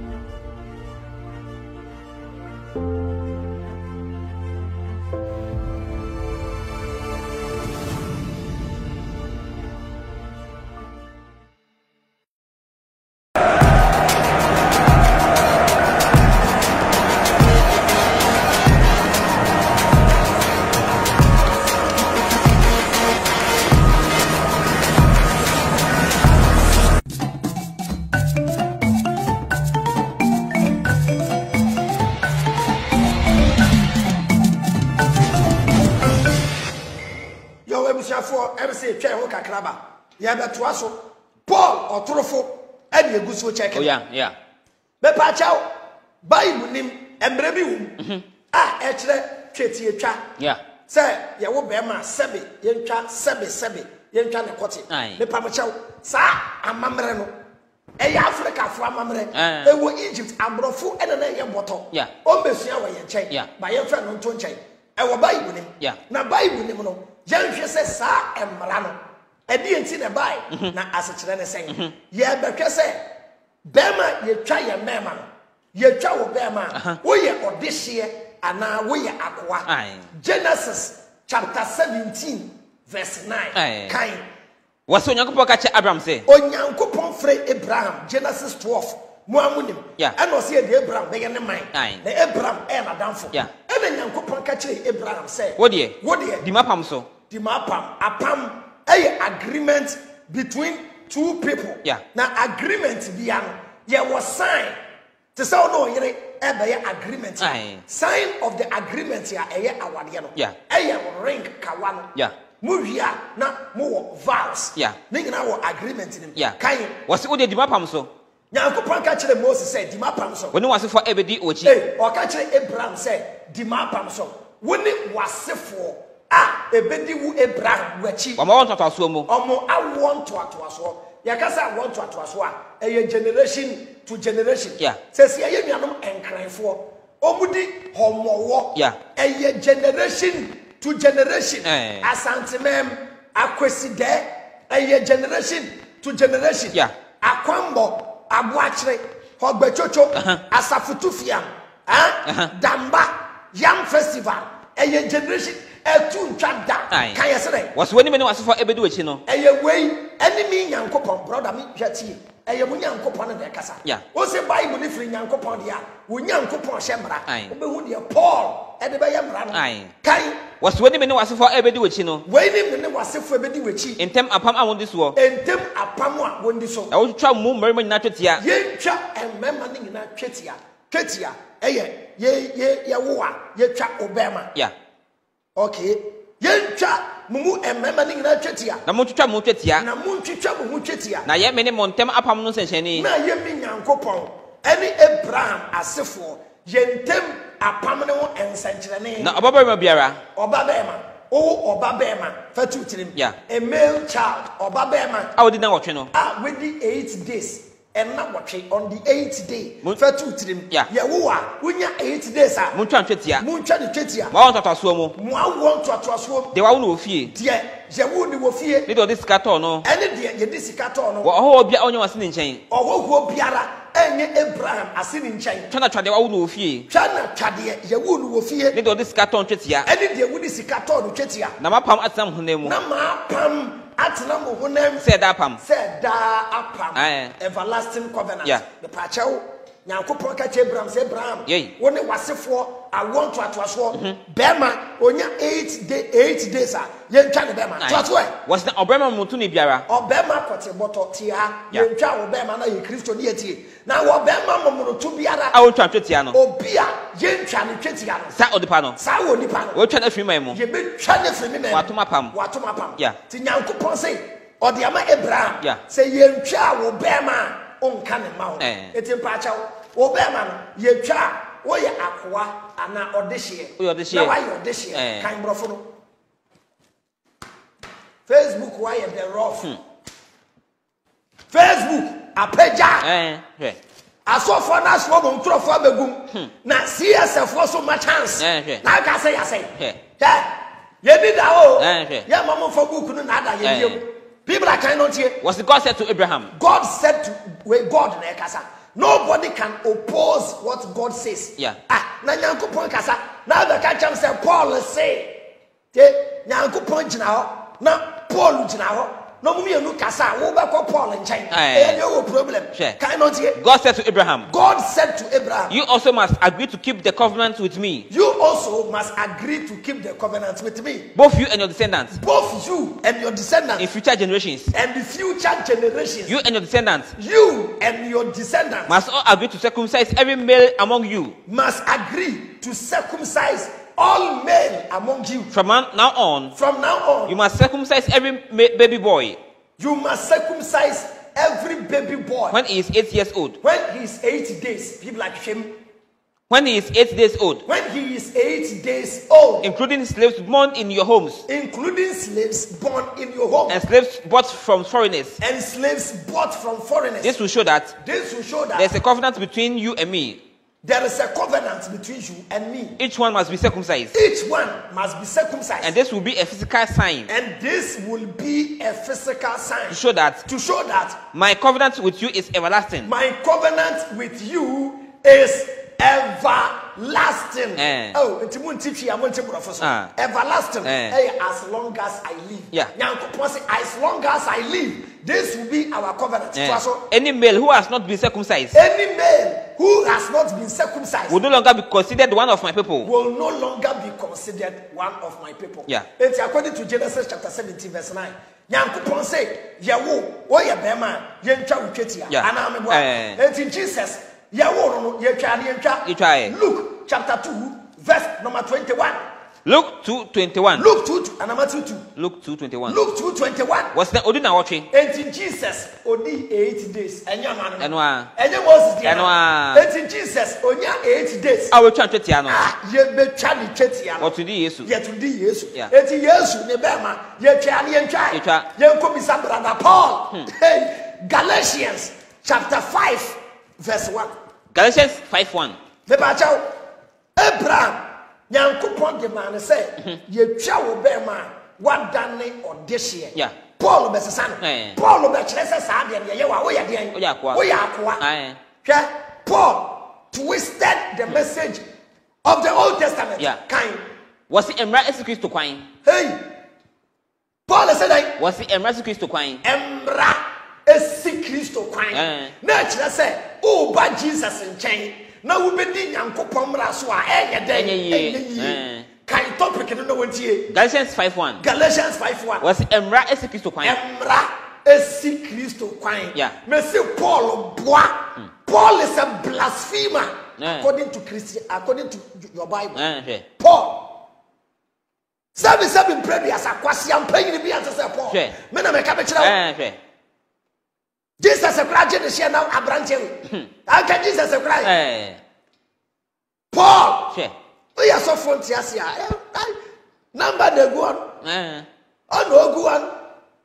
Ya beto aso Paul otorofo e de eguso check. Oh yeah, yeah. Be pa chawo Bible nim embre bi wum. Ah e kire tweti etwa. Yeah. Say ye wo be ma sebe ye ntwa sebe sebe ye ntwa ne kote. Be pa mo chawo sa amamre no. E ya Africa fo amamre. E wo Egypt abrofo e na na ye boto. Yeah. O mbesua wo ye chen. Yeah. Ba ye fra no nto chen. E wo Bible nim. Yeah. Na Bible nim no ye nhwe se sa emra no. Edi enti na bai na asechire ne sen ye betwe se bema ye twa ye mema ye twa wo bema wo ye odehye ana wo ye akoa Genesis chapter seventeen verse nine kan was Onyankopon ka che Abraham say Onyankopon frɛ Abraham Genesis twelve mo amunim yeah and was here the Abraham be ne man na Abraham e na danfo yeah e na Nyankopon ka che Abraham say wo de wo de di mapam so di mapam apam a agreement between two people. Yeah. Now agreement bia no ye was sign. To say no yere e be agreement. Aye. Sign of the agreement ya e awade no. Yeah. E ring kawa no. Yeah. Mu hia na mu vows. Yeah. Ne nyina wo agreement nim. Yeah. Kan was wo de di mapam so. Nyankopon ka kire Moses say di mapam so. Woni wasefo ebedi ochi. Eh, o ka kire Abraham say di mapam so. Woni wasefo ah ebedi wu Abraham wachi wa ma won toto aso mu omo awon to ato aso yakasa awon to ato aso a eye generation to generation yeah says ye nuanom enkranfo omudi homowo yeah eye generation to generation eh. asantemem akweside eye generation to generation yeah akwambo aboakire hogbechocho asafutufiam ah damba yam festival eye generation etu ntwada kan yesere was woni me ne wasefo ebedi ochi no eye wei enemy Nyankopon brother me hwatie eye mu Nyankopon na kasa o se Bible ni firi Nyankopon dia wo Nyankopon hyemra obehu de Paul e de be yemra no kan was woni me ne wasefo ebedi ochi no wei ni me ne wasefo ebedi ochi entem apam a wondi so entem apam a wondi so e wo twa mu mmarima nyina twetia ye twa emmema ni nyina twetia twetia eye ye ye ye wo a ye twa obema yeah okay yentwa mumu emmema ni nyina twetia na mu twetwa mu twetia na mu twetwa mu twetia na ye me ne montem apam no senhyeni na ye mi Nyankopon eni Abraham asefo yentem apam ne ho ensankyerene na obabema biara obabema o obabema fatu tirim yeah a male child obabema a wodi na wotwe no ah with the eight days and na wotwe on the eighth day fatu tirim ye wo a wonya eight days a mu twa twetia mu twa ne twetia ma won totoaso mu mu awon totoaso de wa wo no ofie de je wo ni wo fie ne de odi sikato no ene de ye de sikato no wo ho bia onye wase ne nchen ohoho biara e enye Abraham asini nkyɛn Twana twade wa wo no ofie. twana twade ye wo no ofie Ne de odi sika ton twetia. ɛne de wo di sika tɔ no twetia Na mapam atam honam mu. na ma pam atena mo honam Say da pam. sɛ daa apam Aye. everlasting covenant Yeah. the pakyɛw Nyankopɔn ka kyerɛ Abraham sɛ Abraham Yei. wo ne wasefoɔ awɔ ntoatoasoɔ bɛrima onya eight day eight days a yɛntwa ne bɛrima toaso ɛ Was na obrema mutu ni biara. ɔbɛrima kɔte bɔtɔ tie ha Yeah. yɛntwa wo bɛrima na yɛ Kristo ne yɛtie na wɔ bɛrima mmɔmoroto biara A wo twa twetia no. obi a yɛntwa ne twetia no Sa odipa no. saa wɔ nipa no Wo twa na firi man mu. yɛbɛtwa ne firi me mɛm Watoma pam. watoma pam Yeah. nti Nyankopɔn sɛ ɔde ama Abraham Yeah. sɛ yɛntwa wo bɛrima a ɔnka ne ma wo Eh. ɛti mpaakyɛw wo bɛrima no yɛtwa a woyɛ akoa anaa ɔdehyeɛ Woyɛ ɔdehyeɛ. na wayɛ ɔdehyeɛ Eh. kan borɔfo no Facebook wayɛ the rough Facebook apagya Eh, hwe. asɔfoɔ no asoɔ bɔ nkurɔfoɔ abɛgum na C S F foɔ so ma chance Eh, hwɛ. na aka sɛ yɛsɛ Hwɛ. hwɛ yɛbi da o Eh, hwɛ. yɛ ma momfa book no na ada yɛbiam people are kind of here. Was God said to Abraham. God said to wait, God na kasa. Nobody can oppose what God says. Yeah. Ah, na Nyankopɔn kasa. Na the catch am say Paul say. Te Nyankopɔn gyina hɔ. Na Paul gyina hɔ. No mu mienu kasa. Wo be ko Paul nkyɛn. Eh. Eh, no problem. Sure. Kind of here. God said to Abraham. God said to Abraham, You also must agree to keep the covenant with me. you also must agree to keep the covenant with me. Both you and your descendants. Both you and your descendants In future generations. and the future generations. You and your descendants You and your descendants must all agree to circumcise every male among you. must agree to circumcise all male among you. From now on, From now on, you must circumcise every ma- baby boy you must circumcise every baby boy when he is eight years old. when he is eight days. People like him. When he is eight days old, When he is eight days old, including slaves born in your homes including slaves born in your home and slaves bought from foreigners. and slaves bought from foreigners. This will show that This will show that there's a covenant between you and me. there is a covenant between you and me. Each one must be circumcised. Each one must be circumcised. And this will be a physical sign And this will be a physical sign to show that to show that my covenant with you is everlasting. my covenant with you is everlasting. Eh. Oh, nti mu nti twi amonti brofo so. Ah. Everlasting. Eh. Hey, as long as I live. Yeah. Nyankopon say as long as I live, this will be our covenant. Eh, So, Any male who has not been circumcised any male who has not been circumcised will no longer be considered one of my people. will no longer be considered one of my people. Yeah. It's according to Genesis chapter seventeen verse nine. Nyankopon say, "Yawo, wo ye bema, ye ntwa wo twetia." Yeah. Ana me boa. Eh. Enti Jesus, yawo no ye twa ne ntwa. Ye twa eh. Luke chapter two verse number twenty-one. Luke two twenty-one. Luke two and Matthew two. Luke two twenty-one. Luke two twenty-one. Was the Odina watching? Enti Jesus odi eight days. Enya man. Enwa. Enya Moses dia. Ɛno a. Enti Jesus onya eight days. I will try to tell you. Ah, ye betwa ne twetia. What to do, Jesus? Yet to di Yesu. Yeah. Eti Yesu ne bema ye twa ne ntwa. Yetwa. Ye nko bisa brother Paul. Hey, Galatians chapter five verse one. Galatians five one. Me ba chaw Abraham Nyankopon de man say ye twa wo bema wadane odehye. Yeah. Paul be sesa no. Eh. Paul be kire se sa de ye wa wo ye de. Wo ya akoa. Wo ya akoa. Aye. Hwɛ, Paul twisted the message of the Old Testament. Yeah. Kind. Was it Emra Christo Quine? Hey, Paul said that Was it Emra Christo Quine? Emra esi Kristo kwan. Eh. Na kyerɛ sɛ o ba Jesus nkyɛn na wo bedi Nyankopɔn mmara so a ɛyɛ dɛ Ɛnyɛ yie. Eh. Kan topic no no wontie. Galatians five one. Galatians five one. Was it Emra Christo Quine? Emra esi Kristo kwan. Yeah. Me say Paul boa. Paul is a blasphemer Eh. according to Christian according to your Bible. Eh, Paul. Seven seven pray as a kwasi am paying bi answer say Paul. Sure. Me na me ka be kira. Eh, hwɛ. Jesus a cry the share now abrante we. Aka Jesus a cry. Eh, Paul. hwɛ. We are so front here here. Number the go on. Eh. On no go on.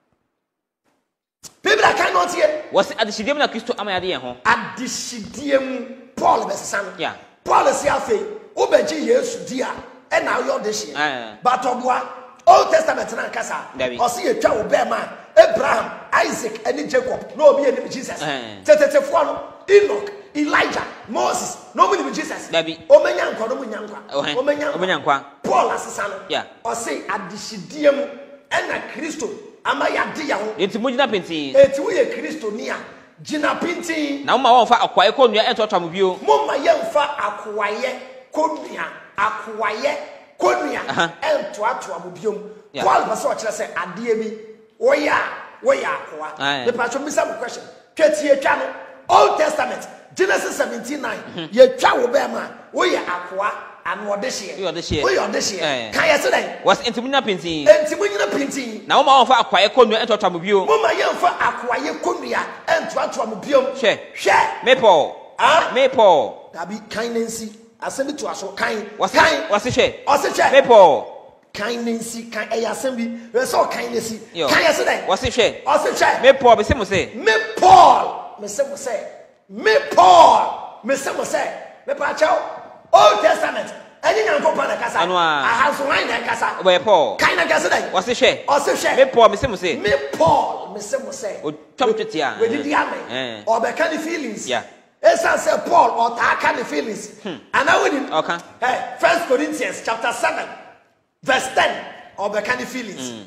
People that cannot hear. Was it Adishidem na Christo amayade yen ho? Adishidiem Paul be san. Yeah. Paul say afei, obeji Yesu dia e na yo de hye. Eh. But obua Old Testament na kasa. Dabi. O say etwa wo be man Abraham, Isaac and Jacob. No obi enim Jesus. Eh. Tetetefo no Enoch, Elijah, Moses, nobody with Jesus. Dabi. Omenyankwa, no munyankwa. Omenyankwa. Omenyankwa. Paul asesano. Yeah. Or say adishidiem ena Kristo ama yade ya ho. Enti mo gina penti. Enti wo ye Kristo ni a gina penti. Na mo ma won fa akwaye konua entotwa mo bio. Mo ma ye mfa akwaye konua, akwaye konua entoatoa mo bio. Paul was so kire say ade bi wo ya wo ya akwa. The pastor me some question. Twetie twa no Old Testament Genesis seventeen nine. Ye twa wo be ma wo ya akwa anu odehye. Wo odehye. Wo odehye. Kan ye se den. Was enti mo gina penti. Enti mo gina penti. Na mo ma won fa akwaye konua entotwa mo bio. Mo ma ye mfa akwaye konua entoatoa mo bio. Hwe. Hwe. Me Paul. Ah, me Paul. Dabi kindness asemi to aso kan. Kan. Was hwe. Ose hwe. Me Paul. Kindness kan e assembly we so kindness kan ye se den what's it share ose che me Paul me say mo say me Paul me say mo say me Paul me say mo say me pa chao Old Testament any nyankopon na kasa aha so wan na kasa we Paul kan na kasa den what's it share ose che me Paul me say mo say me Paul me say mo say o twam twetia we did amen or be kind feelings yeah esa say Paul or ta kind feelings and I wouldn't okay hey First Corinthians chapter seven verse ten of the kind of feelings. Mm.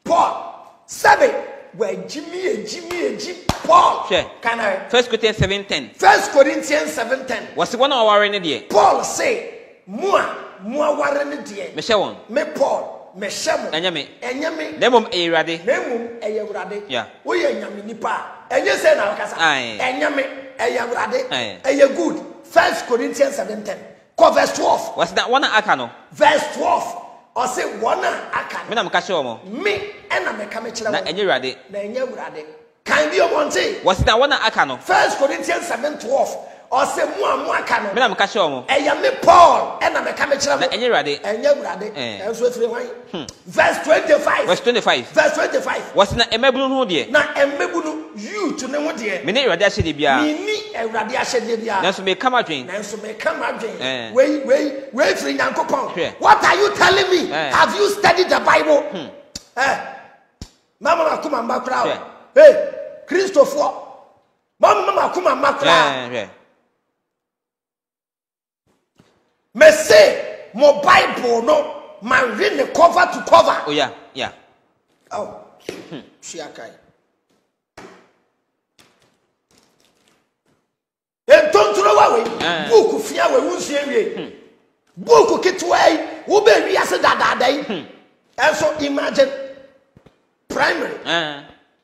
Paul seven where Jimmy and Jimmy and Jim Paul. Sure. Can I? First Corinthians seven ten. First Corinthians seven ten. What's the one hour in the Paul say, Mua, Mua warren the day. Me shall one. Me Paul, me shamo. Enyame. Enyame. Nemum a radi. Nemum a radi. Yeah. We are Yami Nipa. And you say now, Cassa. Aye. Enyame a radi. Aye. A good. First Corinthians seven ten. Verse twelve. What's that one akano? Verse twelve. Or say one aka. Me na mka show mo. Me ena me ka me kire na enye wurade. Na enye wurade. Kan bi omonte. What's that one akano? First Corinthians seven twelve. Or say mu amu aka no. Me na mka show mo. Eya me Paul ena me ka me kire na enye wurade. Enye wurade. Enso efire hwan. Verse twenty-five. Verse twenty-five. Verse twenty-five. What's na emebunu ho de? Na emebunu you to ne ho de. Me ne wurade ahye de bia. Me ni wurade ahye de bia. Nanso me kama dwen. Nanso me kama dwen. Wei wei wei free Nyankopon. What are you telling me? Eh. Have you studied the Bible? Hmm. Eh. Mama makuma mbakra. Yeah. Hey, Christopher. Mama makuma mbakra. Yeah, yeah. Me say mo Bible no man read the cover to cover. Oh yeah, yeah. Oh. Hmm. Shiakai. Entontro wa we. Book fia we wunsie wie. Book ketwa yi wo be wi ase dadada yi. And so imagine primary. Uh.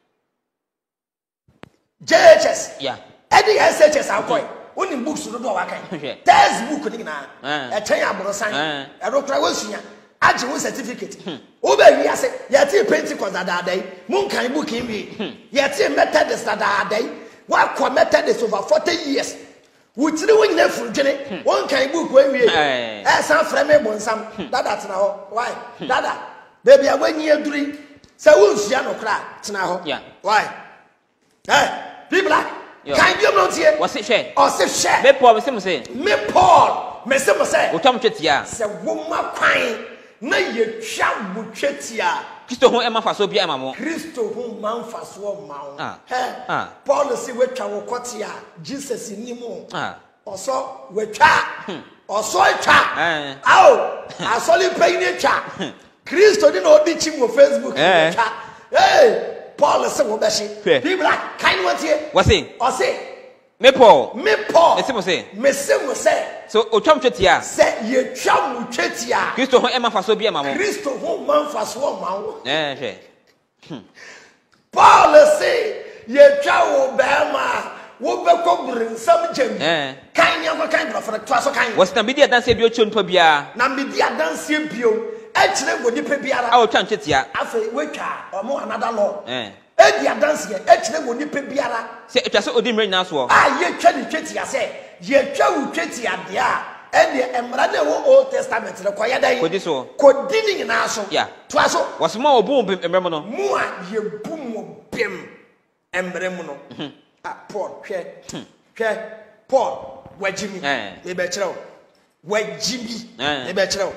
J H S. Yeah. Any S H S akoi. Oni books no do wa kan. Textbook ni na. E chen aborosan. E ro kra wasunya. Age wo certificate. Wo be wi ase ye tie Pentecost dadada yi. Mun kan book yi. Ye tie Methodist dadada yi. Wa kwa Methodist over forty years. Wutiri wo nyina furudwene. Won kan book we wie. Eh san frame bonsam. Dada tena ho. Why? Dada. Baby awanyi aduri. Say won sua no kra tena ho. Yeah. Why? Eh, be black. Can you not here? What's it share? Or say share. Me Paul me say mo say. Me Paul, me say mo say. O twam twetia. Say woma kwan na ye twa mo twetia. Kristo ho ema fa so bia ema mo. Kristo ho man fa so ma wo. Ah. He. Ah. Paul say we twa wo kotia. Jesus ni mo. Ah. Oso we twa. Oso twa. Eh. Aw. Asoli pay ni twa. Kristo ni na odi chi mo Facebook ni twa. Hey. Paul say wo be shi. People like kind what here? What's it? Or say Me Paul. Me Paul. Me say mo say. Me say mo say. So o twam twetia. Say ye twa mo twetia. Kristo ho ema fa so bia ema mo. Kristo ho man fa so ma wo. Eh, hwe. Paul say ye twa wo be ma wo be ko brinsam jam. Eh. Kan ya ko kan bro for twa so kan. What's na bi dia dance bi o chon pa bia. Na bi dia dance bio. E kire go nipa biara. A o twam twetia. Afa we twa omo another law. Eh. E dia dance ye e kire go nipa biara. Se etwa se odi mre nyina so. Ah ye twa ni twetia se ye twa wo twetia de a e de emra na wo Old Testament le koya dan. Kodi so. Kodi ni nyina so. Yeah. Twa so. What's mo obu mre mo no. Mu a ye bu mo bem emre mu no. Ah Paul hwe. Hwe Paul wajimi. E be kire wo. Wajimi. E be kire wo.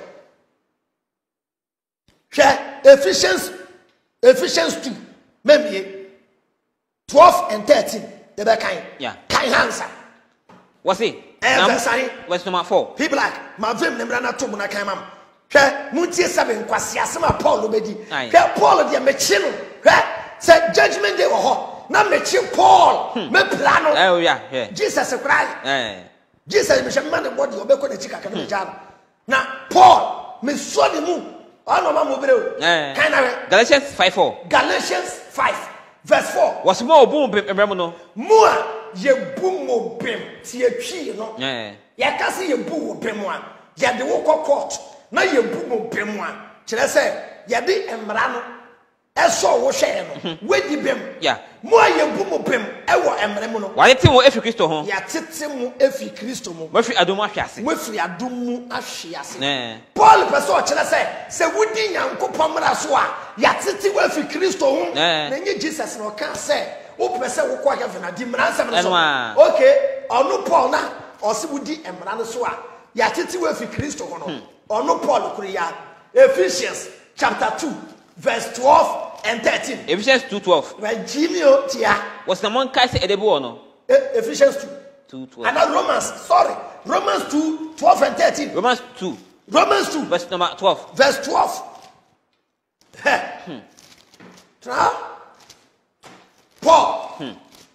Hwe Ephesians Ephesians two. Maybe twelve and thirteen. The back kind. Yeah. Kind answer. What's it? Eh, verse nine. Verse number four. People like my vim nemra na to na kan mam. Hwɛ muntie seven kwasi asema Paul obedi. Hwɛ Paul de mechi no. Hwɛ say judgment day wo ho. Na mechi Paul me plano. Oh yeah, yeah. Jesus cry. Eh. Jesus me shema the body obekɔ na chika kan me jano. Na Paul me so de mu. Ono ma mo brɛ. Eh. Kan na Galatians five four. Galatians five verse four. Was more boom remember no. Mo a ye bu mo bem ti atwi no. Eh. Ya ka se ye bu wo bem a ya de wo court na ye bu mo bem a kire se ye de emra no eso wo hwe no wedi bem. Yeah. Mo a ye bu mo bem e wo emre mu no. Wa yete mo efi Kristo ho. Ya tete mu efi Kristo mu. Mo fi adom ahwiase. Mo fi adom mu ahwiase. Eh. Paul person kire se se wodi Nyankopon mra so a ya tete wo efi Kristo ho. Na nye Jesus no kan se wo pese wo kwa heaven na di mra nsem no so. Okay, onu Paul na o se wodi emra no so a ya tete wo efi Kristo ho no. Onu Paul kuri ya Ephesians chapter two verse twelve and thirteen. Ephesians two twelve. Virginio tia. Was the one kai say edebo no? Ephesians two. two twelve. And Romans, sorry. Romans two twelve and thirteen. Romans two. Romans two verse number twelve. Verse twelve. Hmm. Paul. Hmm.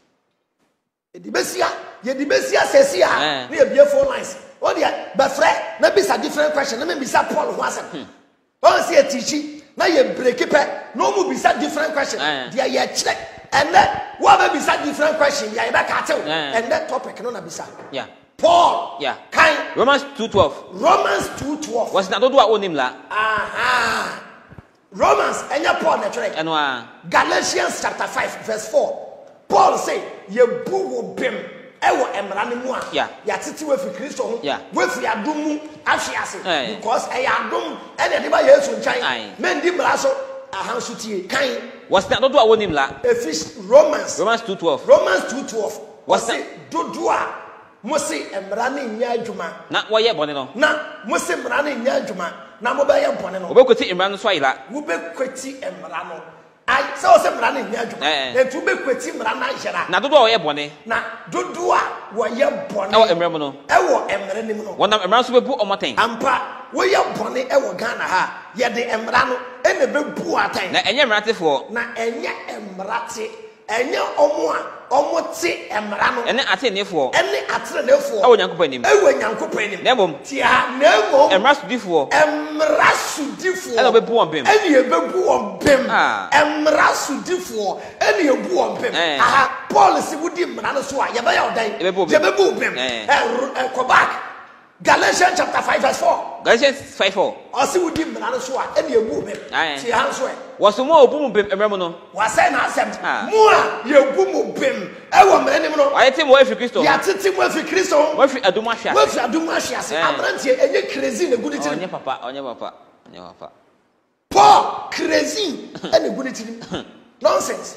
Edibesia, ye dibesia sesia. We be four lines. Oh dear, but Fred, maybe it's a different question. Let me be Paul who answer. Oh, see a teaching. Now you break it. No more be a different question. Dear, you check. And then what may be a different question? Yeah, back at and that topic no be sad. Yeah. Paul. Yeah. Kind. Romans two twelve. Romans two twelve. Was not do our own name la. Aha. Romans and your Paul natural. And uh, Galatians chapter five verse four. Paul say ye bu bim ewo emra ne mu a ya tete we fi Kristo ho we fi adom mu ahwiase because e ya adom e de ba Yesu nchan men di mra so ahanso tie kan was not do our name la. Ephesians Romans Romans two twelve. Romans two twelve was say dodo a mo se emra ne nya adwuma na wo ye bone no na mo se emra ne nya adwuma na mo ba ye bone no obekweti emra no so ayira wo bekweti emra no I so se mra na nya adwuma e tu be kweti mra na hera na dodo a wo ye bone na dodo a wo ye bone e wo emre mu no e wo emre nim no wonam emra so bebu omoten ampa wo ye bone e wo Ghana ha ye de emra no e na bebu atan na enye emratefo na enye emrate enye omo a omo te emra no ene atenefo ene atenefo e wo Nyankopon nim e wo Nyankopon nim na bom ti ha na bom emra sudifo emra sudifo e no bebu on bem ene ye bebu on bem emra sudifo ene ye bu on bem aha Paul si wudi mra no so a ye ba ya odan ye bebu bem e ko back Galatians chapter five verse four. Galatians five four. Osi wudi mra no so a ene ye bu bem ti ha so e was mo obu mu bem emra mu no was say na asem mu a ye bu mu bem e wo mra nim no ayete mo efi Kristo ya tete mo efi Kristo mo efi adom ahwiase mo efi adom ahwiase abrantie enye crazy na gudi tiri onye papa onye papa onye papa Paul crazy ene gudi tiri nonsense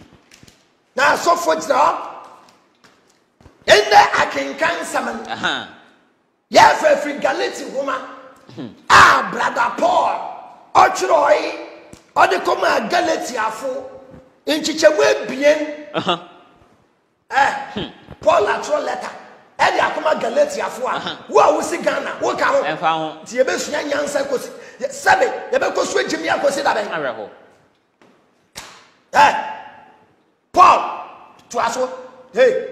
na so for now ende akenkan saman aha ya fa fi Galati homa ah brother Paul ochiroi ode koma Galati afo nchichemu ebien aha eh Paul atro letter e de akoma Galati afo a wo a wo si Ghana wo ka ho emfa ho ti ebe sua nyansa kosi sabe ye be kosu ejimi akosi da ben areho eh Paul to aso hey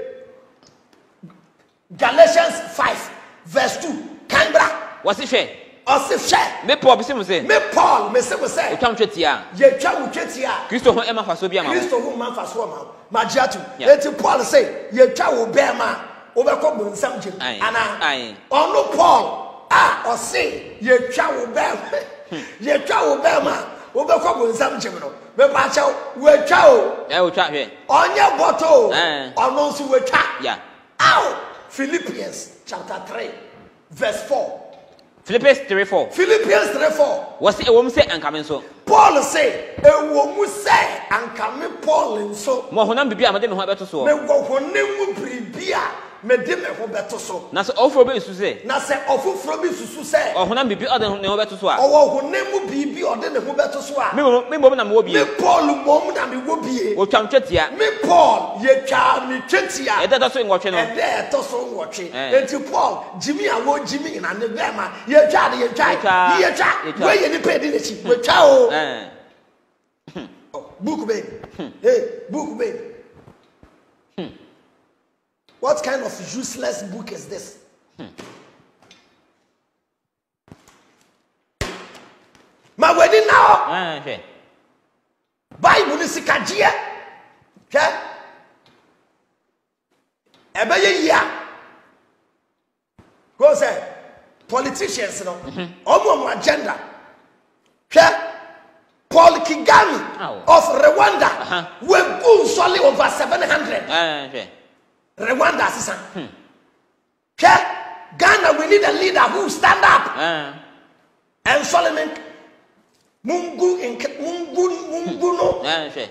Galatians five verse two kanbra was it fair ose hwe me Paul bi se mo se me Paul me se mo se o twam twetia ye twa wo twetia Kristo ho ema fa so bia ma Kristo ho man fa so ma magiatu eti Paul say ye twa wo be ma wo be ko bonsam gem ana ono Paul ah ose ye twa wo be ye twa wo be ma wo be ko bonsam gem no me pa cha wo twa o e wo twa hwe onye boto ono nso wo twa yeah ow Philippians chapter three verse four. Philippians three four. Philippians three four. Was it a woman say and coming so? Paul say, a woman say and coming Paul and so. Mo honam bibia amade me ho abeto so. Me go honam bibia me di me ho beto so na so ofro be su se na se ofoforo bi susu se ohuna bibi ode ne ho beto so a owo honam bibi ode ne ho beto so a me me mom na me wo bi me Paul mom na me wo bie o twam twetia me Paul ye twa me twetia e da so ngotwe no e da to so ngotwe enti Paul Jimmy awo Jimmy na ne bema ye twa de ye twa ye twa we ye ni pedi ne chi we twa o eh book baby hey book baby what kind of useless book is this? Ma weni now. Ah, okay. Bible ni sikajie. Hwe? Ebe ye ya. Go say politicians no. Omo omo agenda. Hwe? Paul Kagame of Rwanda. Uh-huh. We go solely over seven hundred. Ah, okay. Rwanda sisan. Hmm. Ghana, we need a leader who stand up. Uh. And Solomon Mungu in Mungu Mungu no. Yeah, sure.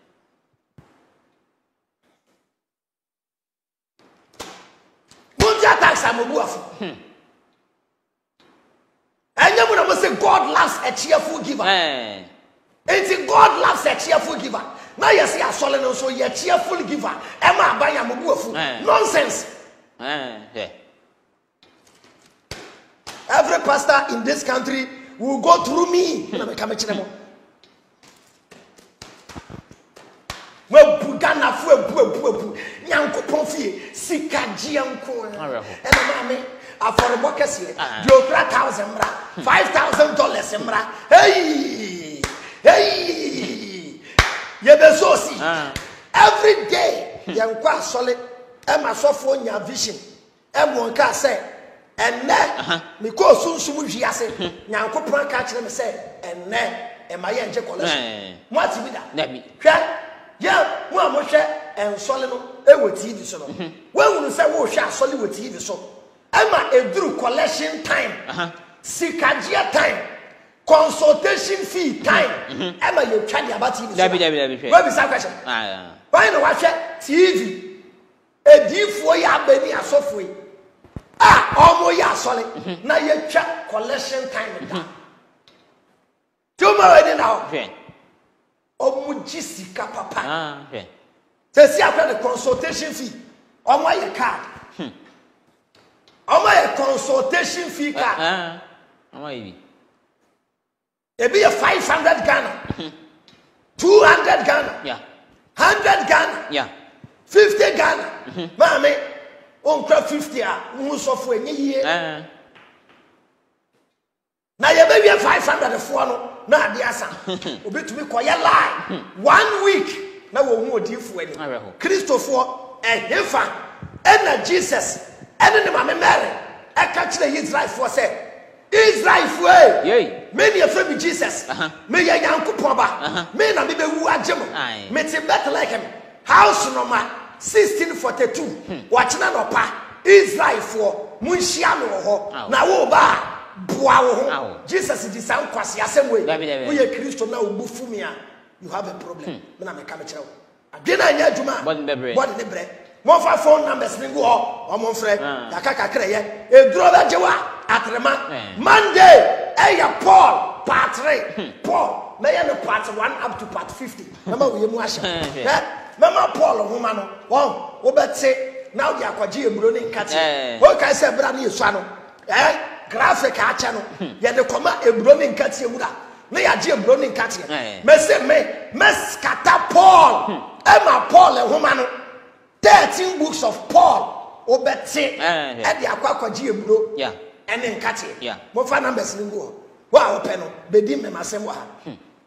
Munja tax amubuafu. Hmm. And you must say God loves a cheerful giver. Eh. And God loves a cheerful giver. Now you see a Solomon so you cheerful giver. Emma baya mubuafu. Nonsense. Eh, yeah. Every pastor in this country will go through me. We bugana fu ebu ebu ebu. Nyanko ponfie sikaji anko. E na mame aforebo kese. Diokra thousand mra. five thousand dollars mra. Hey! Hey! Yebesosi. Every day yanko asole e ma sofo nya vision. E mo nka say enne me ko sunsumu hwiase nyankopon ka kire me say enne e ma ye nje collection mo ati bi da nabi hwe ye mo amohwe ensole no e wo T V so no we wunu say wo hwe asole wo T V so e ma eduru collection time sikajia time consultation fee time e ma ye twa dia ba T V so nabi nabi nabi we bi sa question ah why no wa hwe T V edifo ya bani asofo yi ah omo ya sole na ye twa collection time da tomorrow dey now okay omo jisika papa ah okay say see after the consultation fee omo ye card omo ye consultation fee card ah omo ye e be five hundred Ghana two hundred Ghana yeah one hundred Ghana yeah fifty Ghana mama on cra fifty a musofo enye yie eh na ye be we five hundred fo no na ade asa obetumi koye lie one week na wo hu odifo ani Christopher ehefa ena Jesus ene ne mame Mary e ka kire Israel fo say Israel fo eh me ne afa bi Jesus me ye Yankopon ba me na me be wu agem me te Bethlehem house number sixteen forty-two watchina no pa Israel for munhia no ho na wo ba boa wo ho Jesus di san kwase asem we we ye Kristo na obufu mi a you have a problem me na me ka me kire wo adwena anya adwuma body ne bre mo fa phone numbers ni go ho o mo frɛ ya ka ka kire ye eduro ba jewa atrema Monday e ya Paul part three Paul na ye no part one up to part fifty na ma we mu ahye eh Mama Paul homa no won wo bete na wo yakwaje emuro ni nkate wo kai se bra na yesua no eh graphic acha no ye de koma emuro ni nkate ewura na ya je emuro ni nkate me se me meskata Paul e ma Paul homa no thirteen books of Paul wo bete e de akwakwaje emuro yeah ene nkate yeah mo fa numbers ni go wo a wo pe no bedi me masem wo ha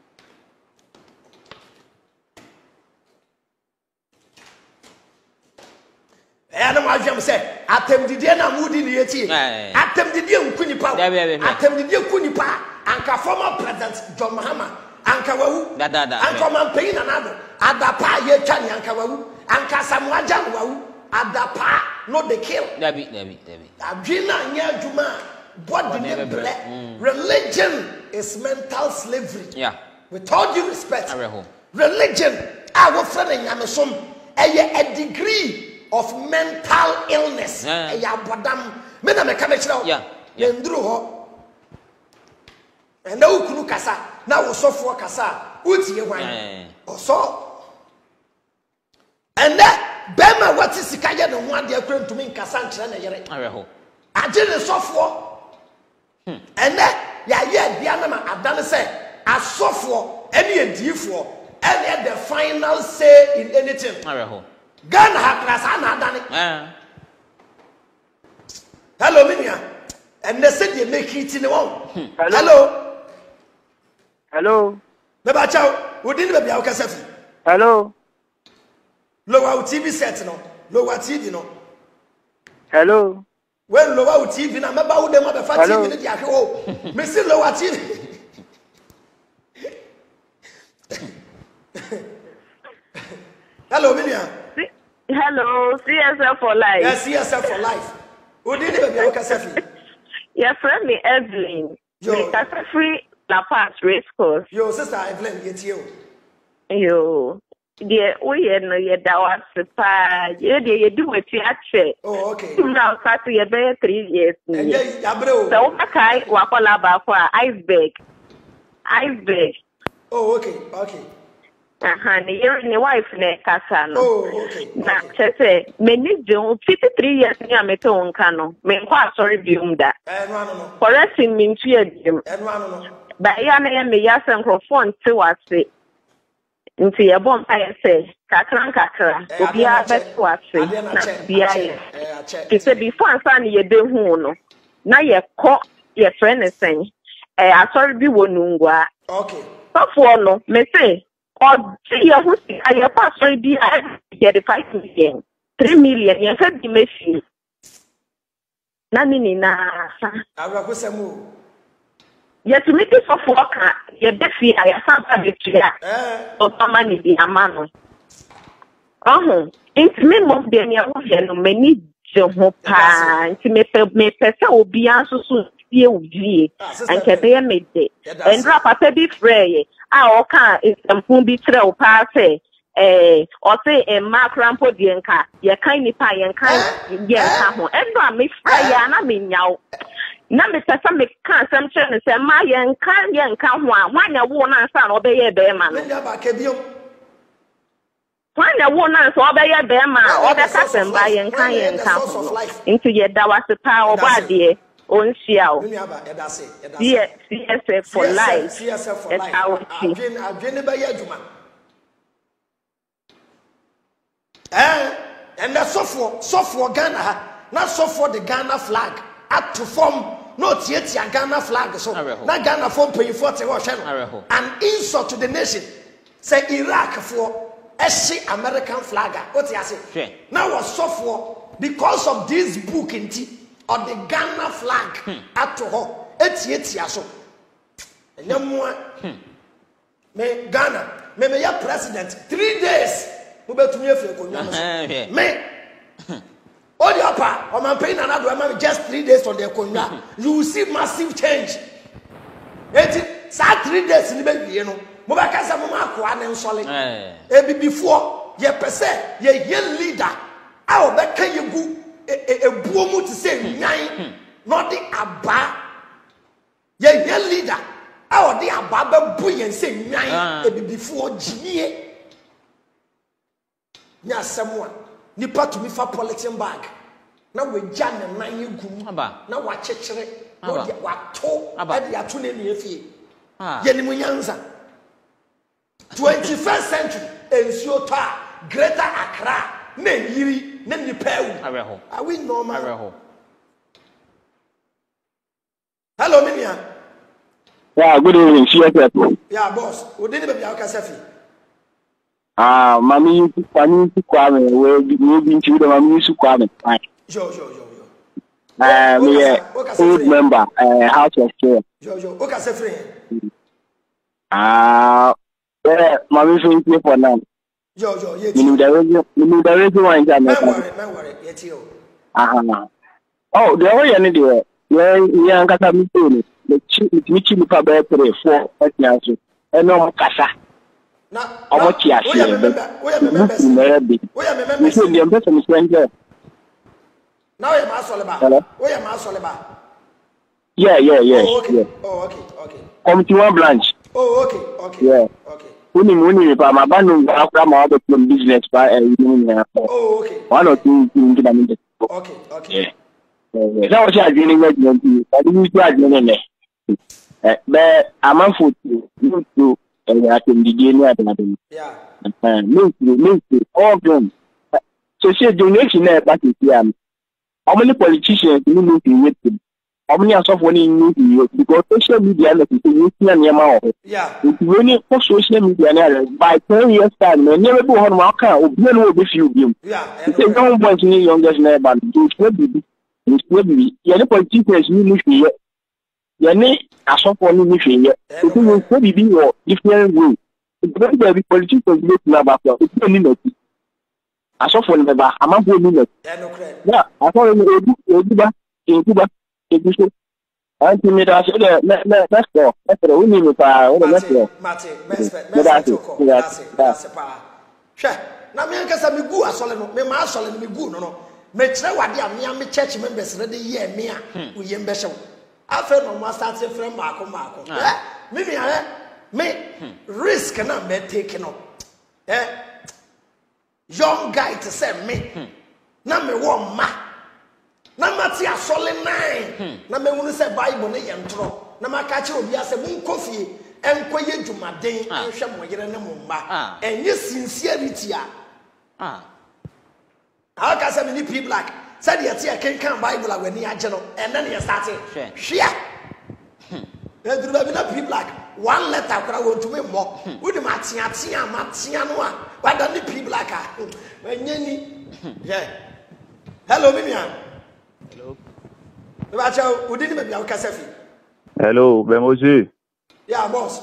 Ena ma dwem se atemdidie na mudi ne yeti atemdidie nkunipa atemdidie nkunipa anka former president John Mahama anka wawu anka mampeyi na nado adapa ye twa ne anka wawu anka Samuel Jan wawu adapa no the kill dabi dabi dabi adwina nya adwuma body ne ble religion is mental slavery yeah with all due respect religion a wo fra na nyamesom eye a degree of mental illness. Ya bodam. Me na me ka me kire. Yeah. Yeah. Nduru ho. And now kunu kasa. Na wo sofo kasa. Utie wan. Oso. And that bema what is sika ye no ho ade akura ntumi nkasa nkire na yere. Areho. Age ne sofo. And that ya ye bia na ma adane say asofo ene edifo ene the final say in anything. Areho. Ghana ha klasa na adane. Eh. Hello minia. And they said they make it in the one. Hello. Hello. Beba chao, we didn't be our cassette. Hello. Lower T V set no. Lower T V no. Hello. When lower T V na meba wo dem abefa T V ni dia ho. Me see lower T V. Hello minia. Hello, C S F for life. Yes, C S F for life. We didn't be our cassette. Your friend me Evelyn. Yo. Cassette free La Paz race course. Yo, sister Evelyn, get you. Yo. Dear, we no ye da was pa. Ye de ye do what you actually. Oh, okay. Now, cut you be three years. And yes, Abro. So, okay, wakola ba for iceberg. Iceberg. Oh, okay, okay. Aha, ni your ni wife ne kasa no. Oh, okay. Na chese, me ni jo fifty-three years ni ameto onka no. Me kwa sorry bium da. Eh, no, no, no. Correcting me to ye bium. Eh, no, no, no. Ba ya na ya me ya microphone ti wase. Nti ye bom pa ye se, kakran kakra. Obi a bet wase. Na bia ye. Ti se before ansa ni ye de hu no. Na ye ko ye friend sen. Eh asori bi wonu ngwa. Okay. So no, me say or see who see I pass be get the five million, three million, you said the machine. Nani na Abrakusemu. Yet to make it of worker, your defi I have a clear or some money the amano. Oh, it's me most be near many Jehopa, to make me person will be answer soon. And can made it and drop a baby fray. I can is some whom be trail pass eh or say a mark rampo dienka, your kindly pie and kind yeah, and not me fry and I mean now. Number some make consumption and say my young kind young come one, one a woman son obey a bear man. One a woman so obey a bear man or the cousin by and kind come into your dawas the power body. On Xiao. Yes, C S F for life. C S F for life. I've been I've been by Yaduma. Eh, and that's so for so for Ghana, not so for the Ghana flag. Up to form not yet a Ghana flag. So not Ghana form pay forty or an insult to the nation. Say Iraq for S C American flag. What you say? Now was so for because of this book in tea. Or the Ghana flag hmm. at to her. Eti eti aso. Nyamwa. Me Ghana. Me me ya president. Three days. Mo be tumi efi konwa. Me. All the upper. O man pay na do am just three days on the konwa. You will see massive change. Eti sa three days ni be wie no. Mo ba kasa mo ma akwa na nsole. Eh bi before ye pese ye ye leader. A o be kan ye gu a buomu to say nine, not the Abba. Ye ye leader. Our dear Baba Buy and say nine before G. Nya someone nipa to me for politician bag. Now we jan and nine you gum. Now what chechere? No, what to at the atune nefi. Yenimunyanza. twenty-first century, and Siota, Greater Accra, Ne Yiri. Are we normal? Hello, Minia. Yeah, good evening. Yeah, boss. We didn't be our cassette. Ah, Mammy, Mammy, Kwame, we're moving to the Mammy Kwame. Joe, Joe, Joe. Uh, me a old member, uh, House of Care. Joe, Joe, what can friend? Ah, yeah, Mammy, for for now. Yo, yo, yet you know the you the reason why I'm not worry, not worry, yet you. Ah, oh, the way any day, yeah, yeah, Kasa Mituni, the Michi Pabere for, and no Kasa. na omo ti ase oya me member oya me member oya me member so the person is friend there now oya ma asole ba oya ma asole ba yeah yeah yeah oh okay yeah. oh okay okay committee one branch oh okay okay yeah okay uni uni pa ma ba no akra ma obo business ba eh uni oh okay one or two things that mean okay okay yeah that was a dream investment I didn't do a dream eh but I'm a foot you to I can begin at another yeah uh me me all of them so she donation na back here how many politicians you know to meet them how many of one in you because social media na to you see na ma o yeah when you for social media na by ten years time na never be one ma ka obi na obi fi obi yeah and no one boys ni youngest na ba to be it's be ya the politicians ni mu fi ye ya ni asofo ni mu fi ye it will be be your different way because the politicians make na ba so it ni no asofo ni ba amafo ni no yeah asofo ni obi obi ba obi ba obi so anti me da so the let's go let's go we need pa we let's go mate respect respect ko that's that's pa hwe na me nkasa me gu asole no me ma asole no me gu no no me kire wade a me am church members na de ye me a wo ye mbe hyew afa no ma start frame maako maako eh me me eh me risk na me take no eh young guy to say me na me wo ma na mati asole nine na me wonu say bible ne ye ntro na maka kire obi ase mun kofie enkoye dwumaden enhwe mo yere ne mo mma enye sincerity a ah how can say me people black said ye tie kenkan bible a wani age no and then you start hwea e duru ba bi na people black one letter kura won to me mo we di matia tia matia no a wada ni people black a enye ni yeah hello mimia hello ba cha udi ni me bia ka safi hello be monsieur yeah boss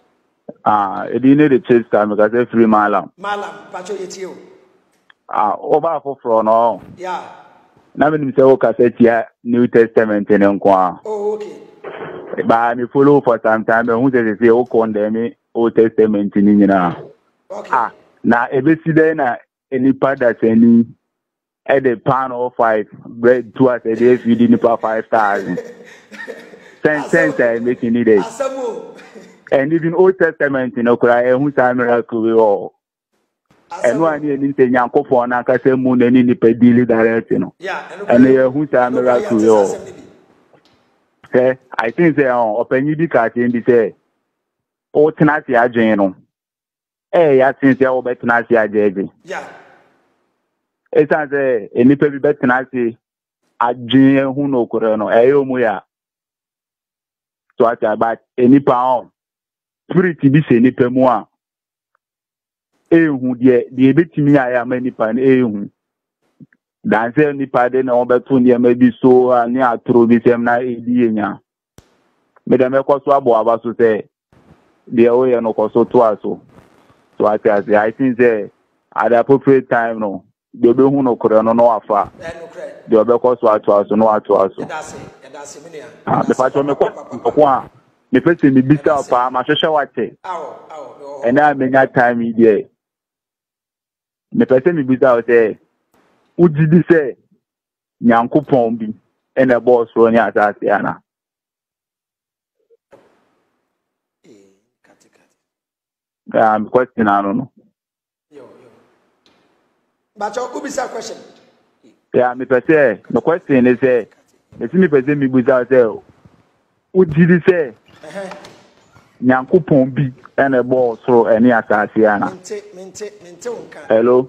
ah edine de chase time ka say free malam malam pacho yeti o ah oba foforo no yeah na me nim say o ka say tia new testament ne nko a oh okay ba me follow for some time who say say o condemn old testament ni nyina okay ah na ebesi dey na enipa da sani at the pan of five bread two as a day feeding nipa five thousand ten cents I making it asamo and even Old Testament you know cry who say miracle we all and one year ni say nyankofo na ka say mu na ni nipa daily direct you know yeah and who say miracle we all okay I think say on open di ka tin bi say o tenasi adwen no eh ya tin say o betenasi ajeje yeah it's as a nipa bi betenasi adwen hu no kore no eh yo mu ya so at about enipa on spirit bi se nipa mu a ehu de de betimi aya ma nipa na ehu dan se nipa de na obeto ne ma bi so ani atro bi sem na edi enya me da me kwaso abo aba so se de o ye no kwaso to aso so at as I think say at the appropriate time no de be hu no kore no no afa de obe kwaso ato aso no ato aso that's it that's it me ah me fa to me ko a me pese me bisa pa ma hwehwe wate awo awo and I menya time there me pese me bisa o say ujidi say nyankopon bi and the boss ro ni asase ana eh kati kati um question I don't know yo yo but you ubisa question yeah me pese the question is say me see me pese me bisa say ujidi say nyankopon bi and the boss ro any asase ana mente mente mente unka hello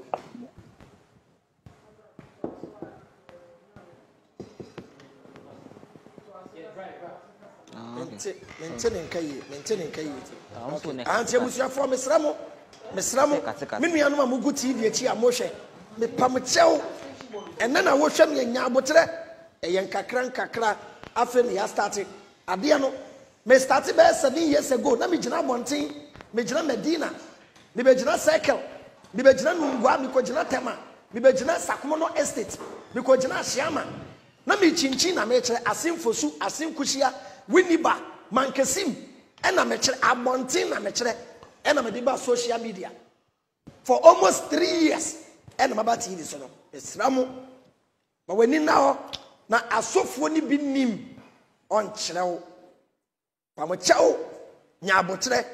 mente mente nenkai mente nenkai anti emusia fo mesramo mesramo me nuanu ma mugu T V echi amohwe me pamchew enne na wo hwe me nya abotre eye nkakra nkakra afa ne ya start ade no me start be seven years ago na me gina bonten me gina Medina me be gina Circle me be gina Nungwa me ko gina Tema me be gina Sakomono Estate me ko gina Shiama na me chinchin na me kire asimfosu asimkushia winiba mankesim ena me kire abonten na me kire and I'm a social media for almost three years. And I'm about T V. So no, it's Ramo. But when in now, na asofo ni bi nim on kyerɛw. Pa mo kyɛw nya abotre.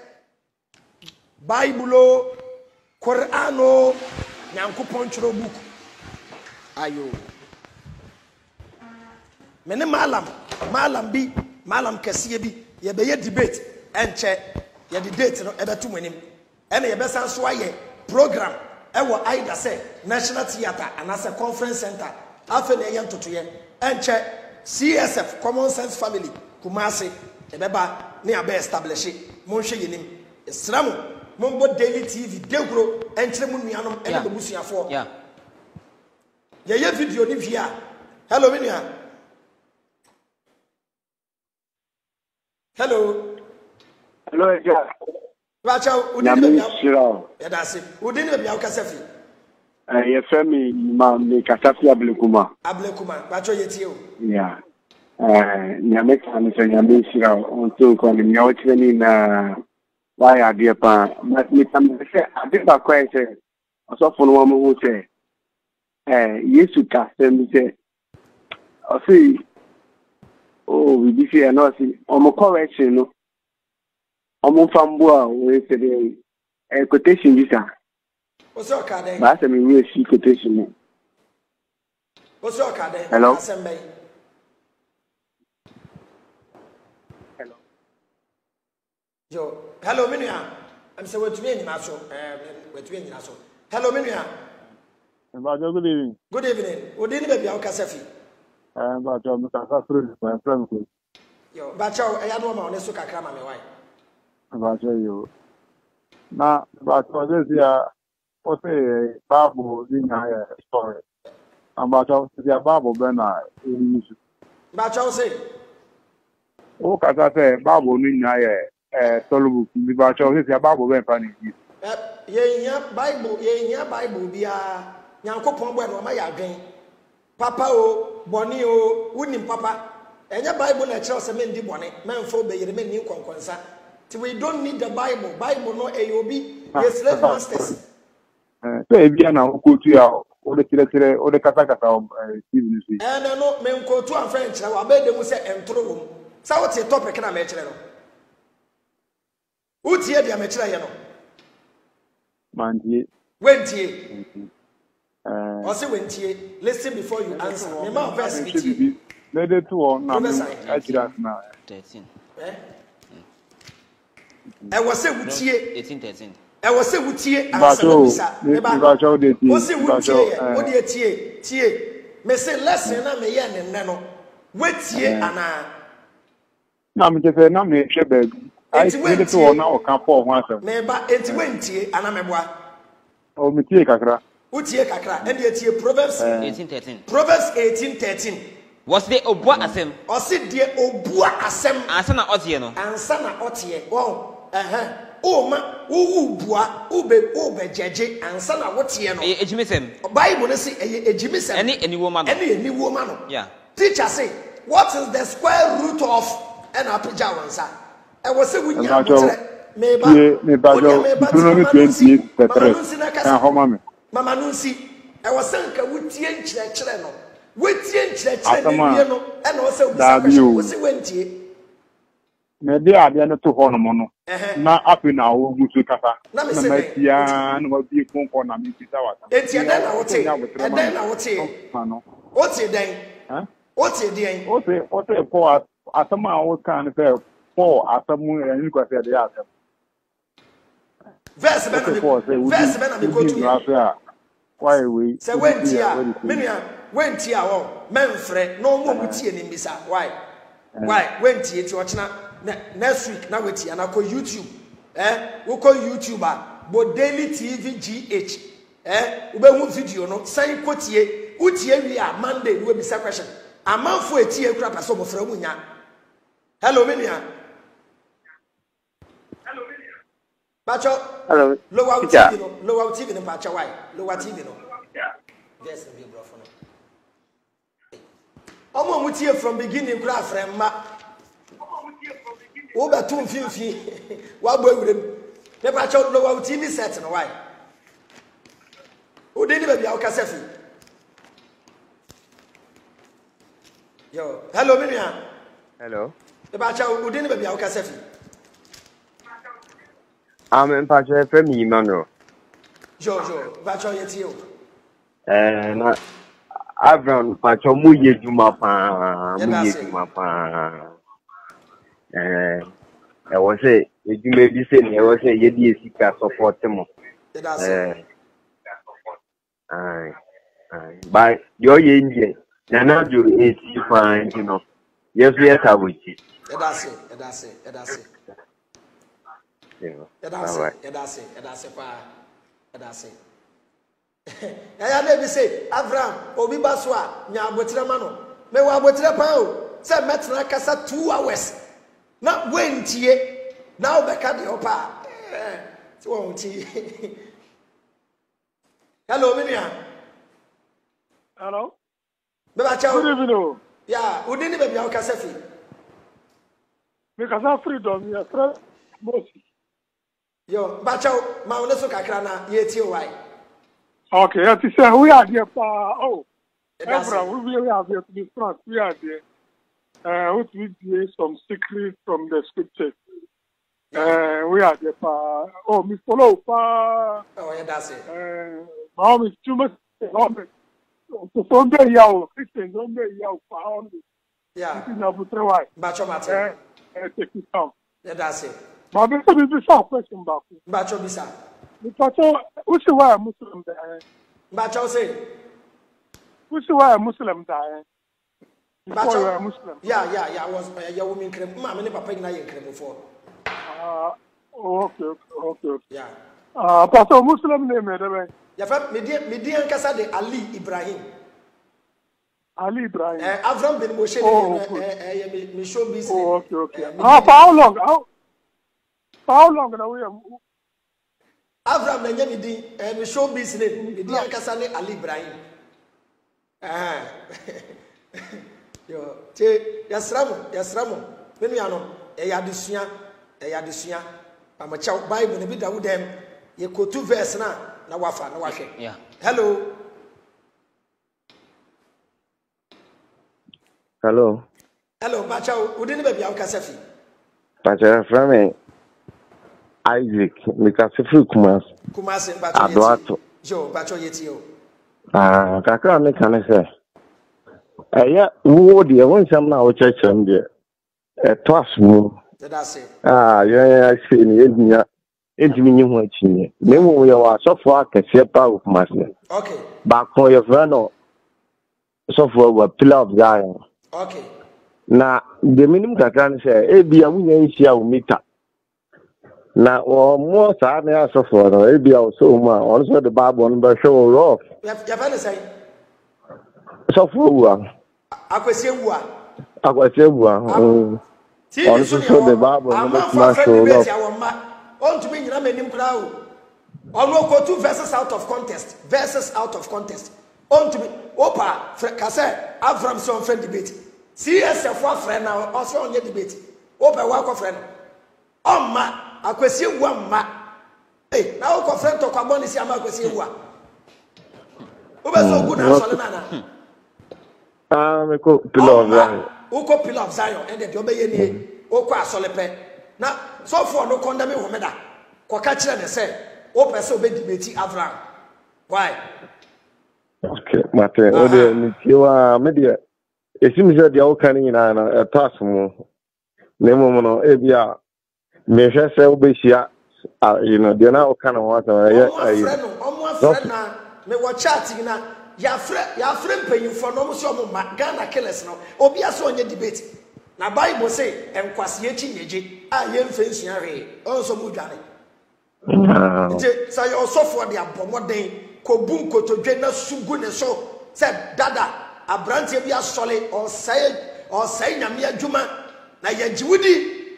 Bible, Quran, Nyankopɔn kyerɛw book. Ayo. Mene malam, malam bi, malam kɛseɛ bi, ye be ye debate ɛnkyɛ ye the date no ɛbɛto mo anim. Ɛna ye bɛsan so ayɛ program ɛwɔ aida sɛ National Theatre anase Conference Center. Afe na ye ntotoye ɛnkyɛ C S F Common Sense Family Kumasi ɛbɛba ne abe establish mo hwɛ yenim. Esram mo bo daily T V degro ɛnkyerɛ mo nuanom ɛne be busuafo. Yeah. Ye ye video ni via. Hello menua. Hello. Hello, yeah. Bacha, udini be ya dasi. Udini be ya ukasafi. Eh, ye femi ma me kasafi ablekuma. Ablekuma. Bacha yeti o. Yeah. Eh, nyame kan se nyame shira onto ko ni nyawo cheni na wa ya de pa. Me tam se ade ba kwa se. Osofo no mo wo se. Eh, Yesu ka se mi se. O si oh, we be here no see. Omo correction no. Omo fambo a we say the eh quotation visa. What's your card? Ba se me we see quotation no. What's your card? Hello. Hello. Yo, hello menua. I'm say we to me nyina so. Eh, we to me nyina so. Hello menua. Good evening. Good evening. Odi ni be bia ukasafi. Eh, ba jo me kasa friend, my friend ko. Yo, bacha e ya no ma one so kakra ma me why. Ba jo yo. Na ba jo this ya o say Bible ni na story. And ba jo the Bible be na use. Bacha o say. O kasa say Bible ni na eh solo book. Ba jo this ya Bible be fa ni. Eh, ye nya Bible, ye nya Bible bia Nyankopɔn bo e no ma ya adwen. Papa o, boni o, unim papa. Enya Bible na kyerɛ sɛ men di boni, men fo be yere men ni konkonsa. We don't need the Bible. Bible no ayobi. Yes, slave masters. Eh, so e bia na ko tu ya o de kire kire o de kata kata o T V ni si. Eh na no men ko tu an friend kyerɛ wa be de mu sɛ entro wom. Sa what your topic na me kyerɛ no. Utie dia me kyerɛ ye no. Mantie. Wentie. Eh. O se wentie. Listen before you answer. Me ma verse bitie. Let it to on na akira na. thirteen. Eh? E wo se wutie. eighteen thirteen. E wo se wutie answer na bisa. Me ba. O se wutie. O de tie. Tie. Me se lesson na me ye ne nne no. Wetie ana. Na me je na me hwe ba. Ai let it to on na o kan for ho asem. Me ba enti wentie ana me boa. O me tie kakra. Utie kakra. And ye tie Proverbs eighteen thirteen. Proverbs eighteen thirteen. Was the obua asem? O se de obua asem. Ansa na otie no. Ansa na otie. Wow. Eh o ma wo bua ube ube jeje ansa na wotie no. E ejimisem. Bible say e ejimisem. Any eniwo ma no. Any eniwo ma no. Yeah. Teacher say, what is the square root of an apija wansa? E wo se wunya motre. Me ba. Me ba jo. Deuteronomy twenty-eight. Na homa me. Mama nunsi. E wo se nka wutie nkyere kyere no. Wutie nkyere kyere ne wie no. E na wo se wusa wo se wentie. Me de ade no to ho no mo no. Na afi na wo gusu kasa. Na me se ya na wo bi konko na me pita wata. Enti den na wote. E den na wote. No. Wote den. Eh? Wote den. Wote wote po asama wo kan fe po asamu en ko se de asam. Verse be na me. Verse be na me go to. Why we? Se wenti a, menua, wenti a wo, menfre, no mo mutie ni mbisa. Why? Why? Wenti eti ochina next week na weti na ko YouTube. Eh, wo ko YouTube a, bo Daily T V G H. Eh, wo be hu video no, san kotie, utie wi a Monday we bisa question. Amanfo etie kura paso mo fra mu nya. Hello menua. Hello menua. Bacho. Hello. Lower T V no, lower T V no bacho why? Lower T V no. Yeah. Yes, be bro for no. Omo mutie from beginning kura frem ma. Omo mutie from beginning. Wo betu mfimfi. Wa bo ewurem. Me ba cha no wa T V set no why. Udini baby a okasafi. Yo, hello Minia. Hello. Me ba cha udini baby a okasafi. I'm in Pacha from Emmanuel. Jo jo, ba cha yeti o. Eh na Avraham Pacha mu ye juma pa, mu ye juma pa. Eh I was say you may be saying I was say ye di sika support mo. Eh ai ai by your ye Indian. Na na do is fine, you know. Yes, yes, I will see. That's it, that's it, that's it. Yeah, that's it, that's it, that's it, that's it. I never say, Avraham, Obi Baswa, Nya Botira Mano, me wa Botira Pao, say Metra Casa two hours. Not when tie, now the cadi opa. Hello, Minia. Hello. Good evening. Yeah, who didn't be our Casafi? Because I'm freedom, yes, most. Yo, Bacho, Mauneso Kakrana, yeti why? Okay, I say we are here for oh, Avraham, we are here to be frank. We are there. Uh, which we hear some secret from the scriptures. Uh, we are there for oh, Miss Polo, for oh, yeah, that's it. Uh, Mom is too much. So Sunday, yow, Christian, Sunday, yow, found it. Yeah. This is not the way. Bacho Mate. Uh, take it down. Yeah, that's it. But this is the short question back. Bacho Bisa. Because which is why a Muslim there. Bacho say. Which is why a Muslim there. Before you are Muslim. Yeah, yeah, yeah. I was a uh, woman cream. Mamma never paid na cream before. Uh, okay, okay, okay. Yeah. Uh, but a Muslim name, eh? Ya fam Median Median Kasa de Ali Ibrahim. Ali Ibrahim. Eh, Avraham bin Moshe. Oh, eh, eh, me show business. Oh, okay, okay. Uh, for how long? How, for how long now we are? Avraham na nyami din, eh, me show business. Median Kasa de Ali Ibrahim. Ah. Yo, te yasramu, yasramu. Me nuano, e ya desua, e ya desua. Amacha Bible ne bi da wudem. Ye kotu verse na na wafa na wahwe. Yeah. Hello. Hello. Hello, Macha, udini baby au kasafi. Pacha from me Isaac, me kasafi Kumas. Kumas Bacho yeti. Adoato. Jo, Bacho yeti yo. Ah, kakra me kan say. Eh wo de won sam na wo chechem de. Eh twas mu. That's it. Ah, yeah, yeah, I see ni ednya. Entimi nyi ho achinye. Me mu ye wa sofo akese pa of masne. Okay. Ba ko ye fra no sofo wa pillar of Zion. Okay. Na de minim kakra ne say e bia wunya nhia wo mita. Na o mo sa na sofo no e bia o so mu a on so the Bible no be show rough. Ya ya fa ne say. Sofo wu a. Akwese wu a. Akwese wu a. Mm. On so the Bible no be show rough. On to me, you know, many crowd. On no go two verses out of context. Verses out of context. On to me, Opa, Kase, Avraham son friend debate. C S F one friend now, also on your debate. Opa, walk of friend. Oh, ma, I question one ma. Hey, now, go friend to Kaboni, see, I'm a question one. Opa, so good as Solana. Ah, me ko pillar of Zion. Oko pillar of Zion, and the Obey, Oko Solepe. Na so for no condemn homeda. Ko ka kire ne say o pese obe debate Avraham. Why? Okay, mate, o de ni tiwa me de esim je de o kan ni na na pass mu. Ne mo no e bia me hwe se obehia you know, de na o kan ho asa ya ayi. Omo afre na me wo chat na ya afre ya afre mpanyin for no mo so mo ma Ghana killers no. Obi aso onye debate. Na Bible say enkwase echi nyeje a ye mfensu ahwe onso mu dwane. Nti say osofo de abomoden ko bu nkotodwe na sugu ne so say dada abrante bi asole o say o say nyame adwuma na ye jiwudi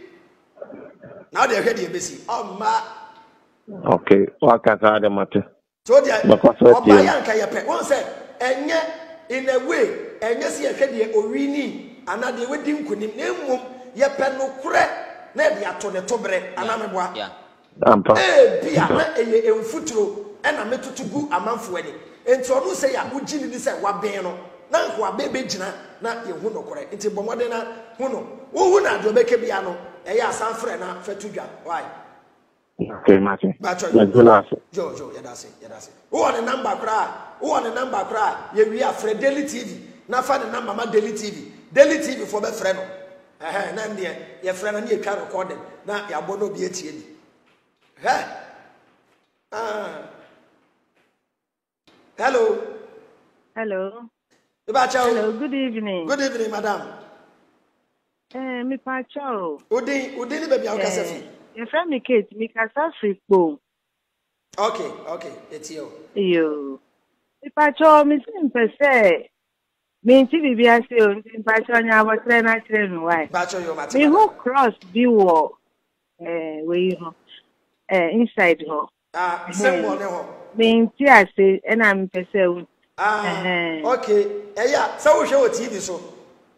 na de hwe de besi o ma. Okay, wakata de mate. So de oba yanka ye pe won say enye in a way enye se ye hwe de owini anade we di nkunim na emum ye pe no kure na de ato ne tobre anameboa. Yeah. ampa eh bia na eye emfuturo e na metutugu amanfo ani enti onu say ya ugini ni say waben no na nko abebe gina na ye hu no kore enti bomode na hu no wo hu na do beke bia no e ya sanfre na fatudwa why okay mate bacho jo jo ya dase ya dase wo on the number kra wo on the number kra ye wi afre daily tv na fa the number ma daily tv daily tv for be frɛ no eh na ndie ye frɛ no na ye twa recording na ya bo no bi etie ni eh ah hello hello hello good evening good evening madam eh mi pa chao udi udi ni baby akasa fi your friend me Kate mi kasa frikpo okay okay etio yo mi pa chao mi sim pese mi nti bibia se o nti pa chao nya abotre na kire no why pa chao yo mati mi ho cross bi wo eh we ho eh inside ho ah sembo ne ho mi nti ase e na mi pese o ah okay eya se wo hwe o T V so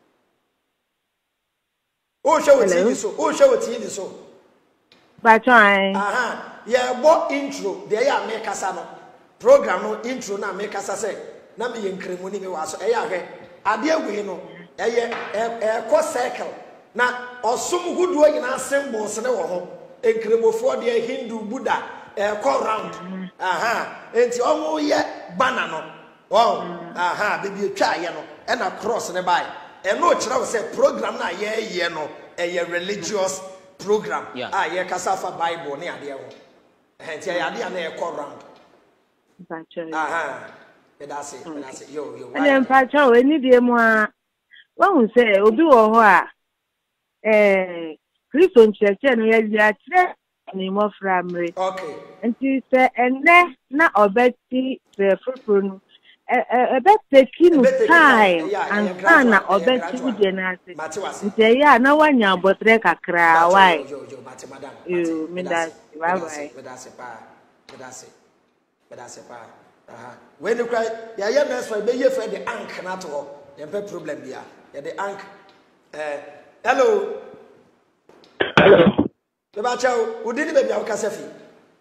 o hwe o T V so o hwe o T V so ba chao aha ye bo intro de ya me kasa no program no intro na me kasa se na me ye nkremu ni me waso eya hwe ade agui no eye e ko circle na osum guduo nyina symbols ne wo ho enkremofo de Hindu Buddha e ko round aha enti omo ye banner no wow aha bebi etwa ye no e na cross ne bai e no kira wo se program na ye ye no e ye religious program ah ye kasafa Bible ne ade ho enti ye ade na e ko round aha that's it that's it yo yo why and pa cha we ni die mu a wa hu se obi wo ho a eh Kristo ncheche no ye dia kire ni mo framre okay nti se enne na obeti se fufuru no e be take no time and na obeti udie na ase nti ya na wanya abotre kakra why yo yo mate madam yo me da bye bye me da se pa me da se me da se pa aha when you cry ya ya na so be ye fe the ank na to ye be problem bia ye the ank eh hello hello be ba chao udini be bia o kasa fi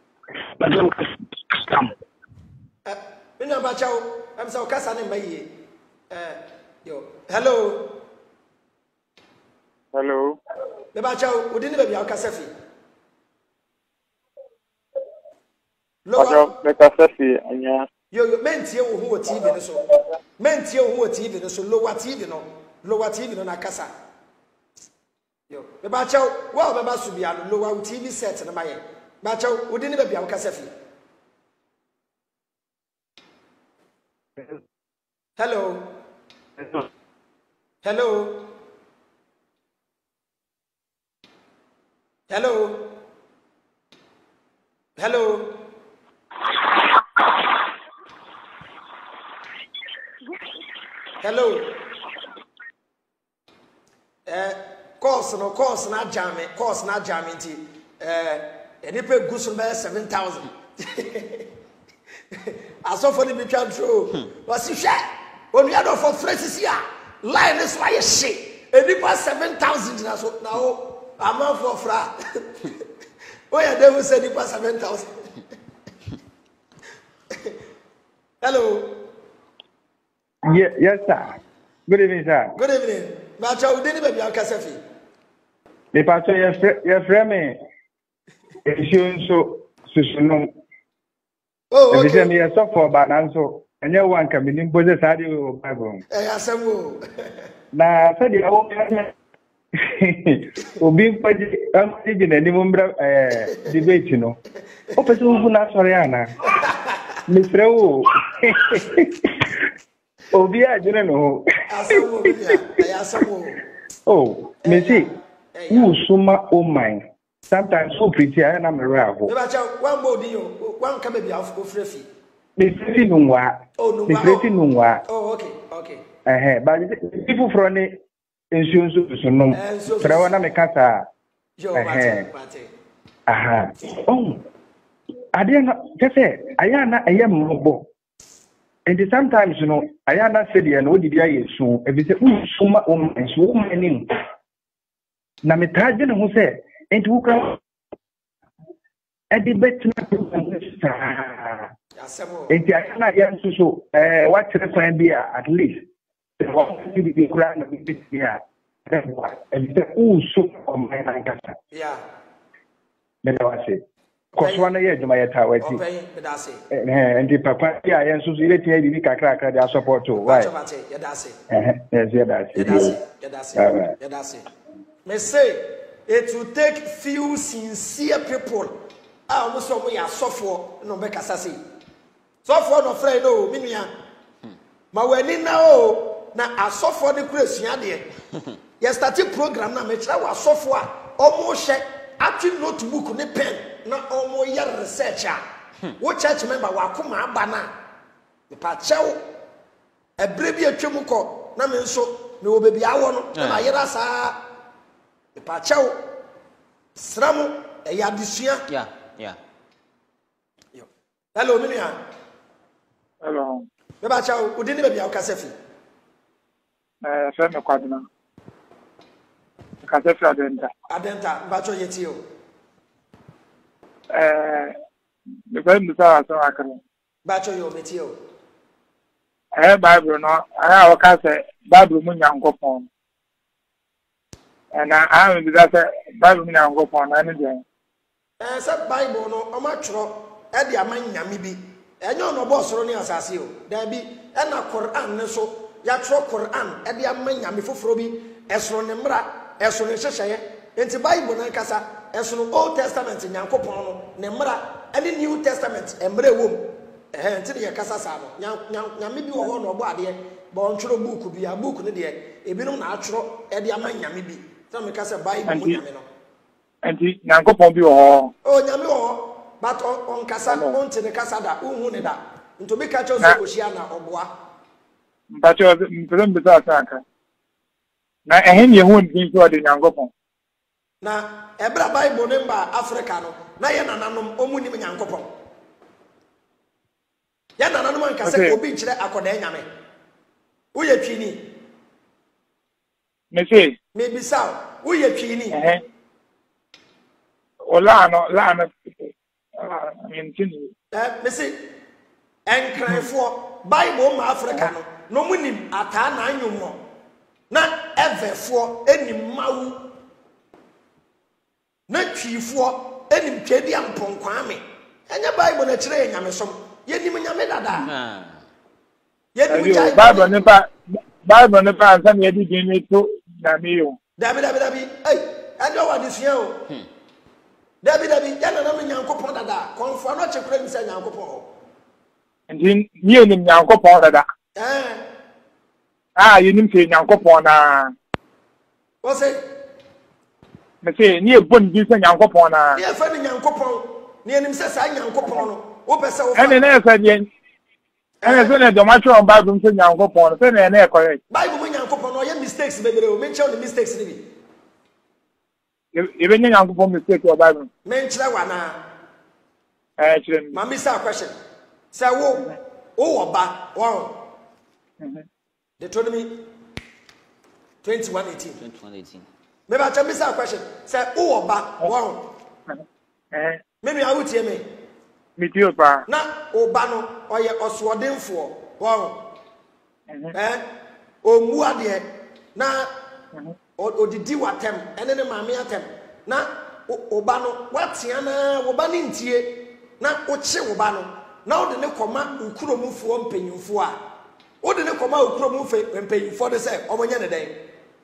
eh me na ba chao am sa o kasa ne maye eh yo hello hello be ba chao udini be bia o kasa fi Ajo better say anya yo yo mentie wo ho T V no so mentie wo ho T V no so lower T V no lower T V no na kasa yo be ba chaw wa be ba su bia no lower T V set na maye ba chaw odi ne be bia wo kasa fi hello hello hello hello hello eh course no course na jam course na jam nti eh enipe gusu be seven thousand aso for the bitwa tro wasi hwe onu ya do for fresh sia line is why she enipa seven thousand na so na o ama for fra o ya dem say enipa seven thousand hello Yes, yes, sir. Good evening, sir. Good evening. Macho, we didn't be Alcasafi. The pastor, your friend, me, is so so. Oh, okay. If you are so for Bananso, and your one can be in Bozes Radio Bible. Eh, Asamu. Now, said the old will be in any number debate, you know. Open to Nasoriana. Miss Rew. Oh, dear, you know. Oh, Missy, who summa oh mine. Sometimes so pretty, I am a ravel. One body, one can be off of Refy. Miss Nunwa. Oh, no, Miss Nunwa. Oh, okay, okay. Eh, but people from the insurance to know. But I want to make a aha. Oh, I didn't just say, I am not a young mobile. And sometimes, you know, I am not said, and what did I so if it's a summa um and so many. Namitajan who said, and who can Edi betina program sa. Enti ayana yan so eh what reference be at least the one to be kura na be here. And the also on my kasa. Yeah. Me da wase. Koswana ye juma ye tawati. Okay, me da se. Eh and the papa ya yan so ile tie bi kakra kakra dia support to. Why? Ye da se. Eh yes ye da se. Ye da se. Ye da se. Ye da se. Me say it will take few sincere people. Ah, almost so we are suffer no make asasi. Suffer no friend no minua. Ma weni na o na asofo de kura sua de. Ye start program na me kira wa asofo a omo hye ati notebook ne pen na omo ye research a. Wo church member wa koma aba na. Me pa chew ebre bi atwem ko na me nso me wo bebi awo no na yera saa. Me pa chew sramu e ya disua. Yeah, yeah. Yo. Hello minua. Hello. Me ba chew udini bebi akasefi. Eh, fe me kwaduna. Kasefi adenta. Adenta ba cho yeti o. Eh, me fe mi sa so akara. Ba cho yo meti o. Eh, Bible no, aya o ka se Bible mu Nyankopon. Eh na a me bi da se Bible mu Nyankopon na ne de. Eh se Bible no o ma tworo e de amanyame bi. Enyo no bo soro ne asase o. Da bi e na Quran ne so ya tworo Quran e de amanyame foforo bi esoro ne mra esoro ne hyehye. Enti Bible na kasa esoro Old Testament Nyankopon no ne mra ene New Testament emre wom. Eh enti ne kasa sa no. Nyame bi wo ho no bo ade bo ntworo book bi a book ne de ebinom na atworo e de amanyame bi. So me kasa Bible mu nyame no. Enti Nyankopon bi wo ho. Oh nyame wo but on kasa on te ne kasa da unhu ne da. Nto bi ka cho so ohia na oboa. Mpacho mpelem bi sa aka. Na ehin ye hu ndin so de Nyankopon. Na ebra Bible ne mba Africa no na ye nananom omuni Nyankopon. Ya nananom an kasa ko bi kire akoda nyame. Wo ye twini. Me say Me bisa wo ye twini. Eh. Ola no la na Eh, me say enkranfo Bible ma Africa no no munim ata na anyumo na evefo enim mawu na twifo enim twedi amponkwan me enya Bible na kire enyamesom yenim nyame dada yenim jai Bible ne ba Bible ne ba ansa na yedi din ne to na me yo dabi dabi dabi eh ado wa disua o dabi dabi yana na me Nyankopon dada konfo no chekure mi se Nyankopon Ndi ni enim Nyankopon dada. Eh. Ah, yenim se Nyankopon na. Wo say? Me say ni ebon bi se Nyankopon na. Ni efa ni Nyankopon. Ni enim se sa Nyankopon no. Wo pese wo. Ene na efa die. Ene so na do ma twa on Bible se Nyankopon, se na na e correct. Bible mu Nyankopon no ye mistakes bebere o. Me nche the mistakes ni bi. E be Nyankopon mistake o Bible. Me nche wa na. Eh, chire. Ma mi sa question. Say wo wo oba wo mhm Deuteronomy twenty-one eighteen twenty-one eighteen me ba cha me say question say wo oba wo eh me nu awutie me me ti oba na oba no oye osodenfo wo eh omu ade na odidi watem ene ne maame atem na oba no watia na oba ne ntie na oche oba no na o de ne koma ukuromufuo mpanyimfo a o de ne koma ukuromufuo mpanyimfo de se omonye ne den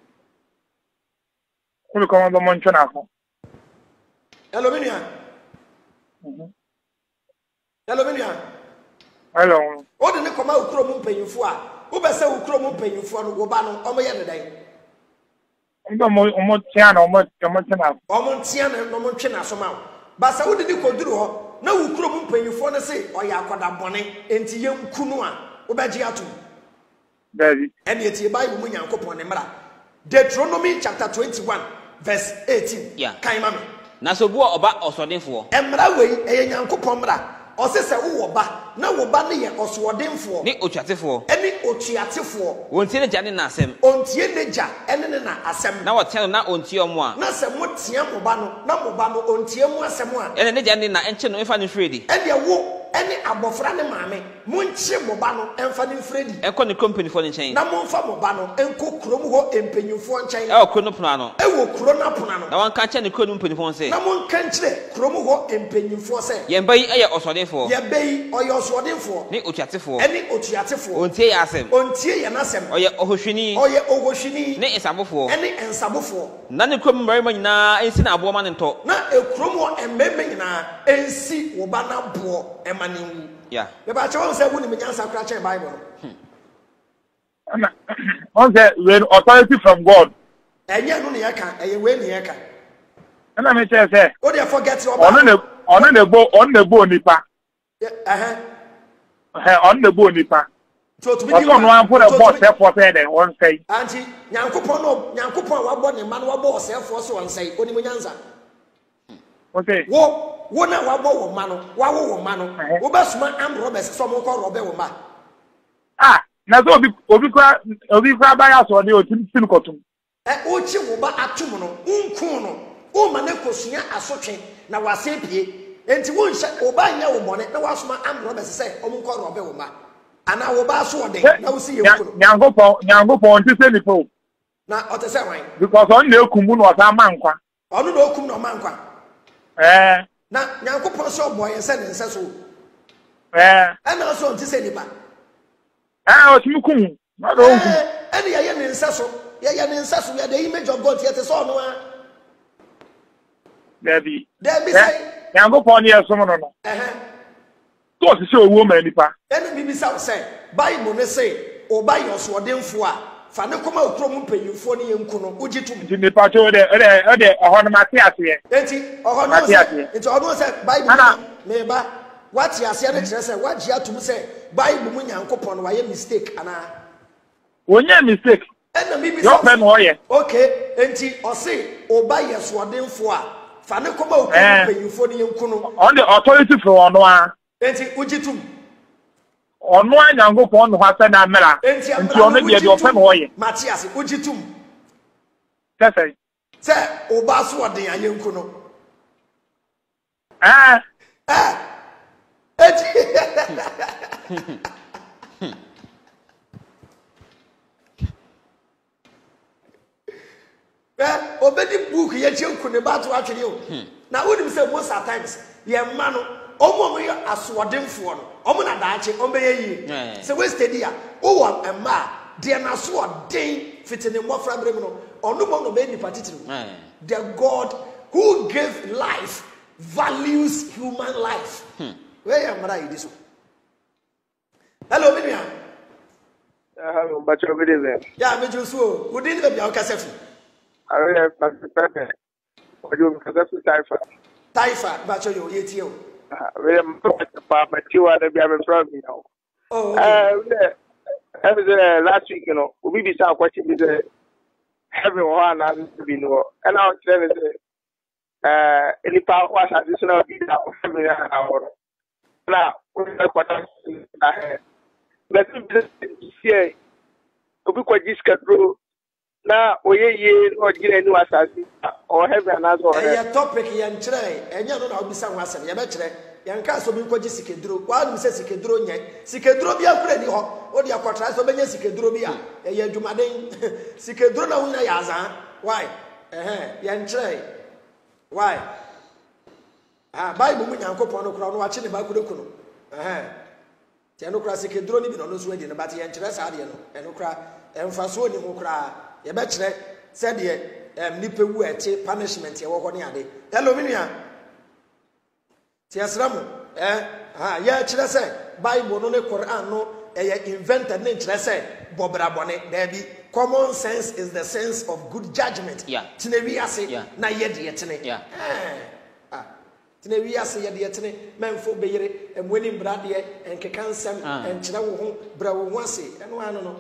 o le koma do moncho na fo hello minua mhm hello minua hello o de ne koma ukuromu mpanyimfo a wo be se ukuromu mpanyimfo no wo ba no omonye ne den ndo mo mo tia na mo mo tia na omo tia na no mo twe na so ma ba sa wo de ne koduru ho na wukuro mu mpanyifo ne se oya akoda bone enti yenku no a wo beji ato David ene eti Bible mu Nyankopon ne mra Deuteronomy chapter twenty-one verse eighteen yeah kan mame na so bu oba osodenfo emra wei eye Nyankopon mra ɔse sɛ wo ba na wo ba ne yɛ ɔsoɔdenfoɔ ne otuatefoɔ ɛne otuatefoɔ wontie ne gya ne na asɛm ontie ne gya ɛne ne na asɛm na wɔtea no na ontie ɔmo a na sɛ motea mo ba no na mo ba no ontie mo asɛm a ɛne ne gya ne na ɛnkyɛ no mfa no mfiri di ɛdeɛ wo ɛne abɔfra ne maame monkye mo ba no ɛmfa ne mfiri di ɛkɔ ne kurom mpanyinfoɔ no nkyɛn na momfa mo ba no ɛnkɔ kurom hɔ mpanyinfoɔ nkyɛn ɛwɔ kuro no pono ano ɛwɔ kuro no pono no na wɔnka kyerɛ ne kuro no mpanyinfoɔ sɛ na monka nkyerɛ kurom hɔ mpanyinfoɔ sɛ yɛn ba yi ɛyɛ ɔsɔdenfoɔ yɛbɛ yi ɔyɛ ɔsoɔdenfoɔ ne otuatefoɔ ɛne otuatefoɔ ontie yɛ asɛm ontie yɛ n'asɛm ɔyɛ ɔhwehwɛni ɔyɛ ɔhwehwɛni ne nsabofoɔ ɛne nsabofoɔ na ne kurom mmarima nyinaa ɛnsi na aboɔ ma ne ntɔ na ekurom hɔ mmarima nyinaa ɛnsi wo ba na boɔ ɛma ne nwu ya bɛba kyɛ wɔn sɛ wo ne me nyansa kora kyɛn bible no on say when authority from God ɛnyɛ no ne yɛka ɛyɛ wei ne yɛka na me kyerɛ sɛ o de forget your ɔno ne ɔno ne bo ɔno ne bo nipa ɛhɛ ɛ ɔno ne bo nipa so to be ɔno no ampo na bɔ sɛfo sɛ dɛ wɔn sɛi anti nyankopɔn no nyankopɔn wabɔ ne ma no wabɔ ɔsɛfoɔ so wɔn sɛi onim nyansa okay wo wo na wabɔ wo ma no wawo wo ma no wo bɛsoma am robbers so mo kɔ robber wo ma ah na so obi obi kura obi kura ba ya so de o tim tim kotum ɛ o chi wo ba atum no nkun no o ma ne kosua asotwe na wase pie enti wo nhyɛ o ba nya wo bɔne na wasoma am robbers sɛ o mo kɔ robber wo ma ana wo ba so ɔden na wo si ye kuno nyankopɔn nyankopɔn ti sɛ nipa o na ɔte sɛ wan because on na ekum no ɔsa man kwa ɔno na okum na ɔman kwa eh na nyankopɔn sɛ ɔbɔ yɛ sɛ ne nsɛ so eh ɛna so ɔnte sɛ nipa ah o tim kum na do kum ɛne yɛyɛ ne nsɛ so yɛyɛ ne nsɛ so yɛ the image of God yɛte sɛ ɔno a dabi dabi sɛ nyankopɔn ne yɛ som no no ɛhɛ to si sɛ owuo ma nipa ɛne bibi sa sɛ bible ne sɛ ɔba yɛ ɔsoɔdenfoɔ a fa ne kɔma okurom mpanyinfoɔ ne yɛnku no wogye tum nti nipa to de de de ɔhɔ no mate aseɛ enti ɔhɔ no sɛ enti ɔno sɛ bible me ba wate aseɛ ne kyerɛ sɛ wagye atum sɛ bible mu nyankopɔn no wayɛ mistake anaa wonya mistake ɛna bibi sa yɔpɛ no ɔyɛ okay enti ɔse ɔba yɛ soɔdenfoɔ a fa ne kɔma okurom mpanyinfoɔ ne yɛnku no on the authority from ɔno a enti wogye tum ɔno a nyankopɔn no hɔ asɛ na mmera nti ɔno deɛ deɛ ɔpɛ no ɔyɛ matias wogye tum sɛ sɛ sɛ ɔba so ɔden ayɛnku no ah ah eti eh obedi book ye chenku ne ba to atwene o na wonim say most at times ye ma no omo mo ye asoɔdenfoɔ no omo na daache omo be yie say we steady a wo wa emma de na so ɔden fitine mmɔfra brem no ɔno mo no be nipa titiri the God who gave life values human life where am I this? Hello Minia. Hello, but you're good evening. Yeah, me just so. Good evening, be our casefi. I really have to prepare. What you because that's Taifa. Taifa, but you yet you. We am but you are the be a problem now. Oh. Uh, uh, last week, you know, we be some question is uh, everyone has to be no. And I was telling you, uh, any power was additional be that every hour. Now, we are quite a but see, we quite discuss na oye ye no gire ni wasasi or have another or eh topic ye nkyere enya no na obisa ho asem ye be kyere ye nka so bi nkwaji sikeduro wa dum se sikeduro nye sikeduro bi akura ni ho o de akotra so benya sikeduro bi a ye adwumaden sikeduro na hunya ya azan why eh ye nkyere why ah bible mu nyankopon no kura no wa chi ne ba kureku no eh tie no kura sikeduro ni bi no no so adi no but ye nkyere sa de no e no kura emfa so ni ho kura ye be kire said ye em nipa wu ete punishment ye wo ho ne ade hello minua ti asramu eh ha ye kire se bible no ne quran no e invented ne kire se bobra bone there be common sense is the sense of good judgment yeah tine wi ase na ye de tine yeah eh ah tine wi ase ye de tine menfo beyire emwani brade enkeka nsem enkire wo ho bra wo ho ase eno ano no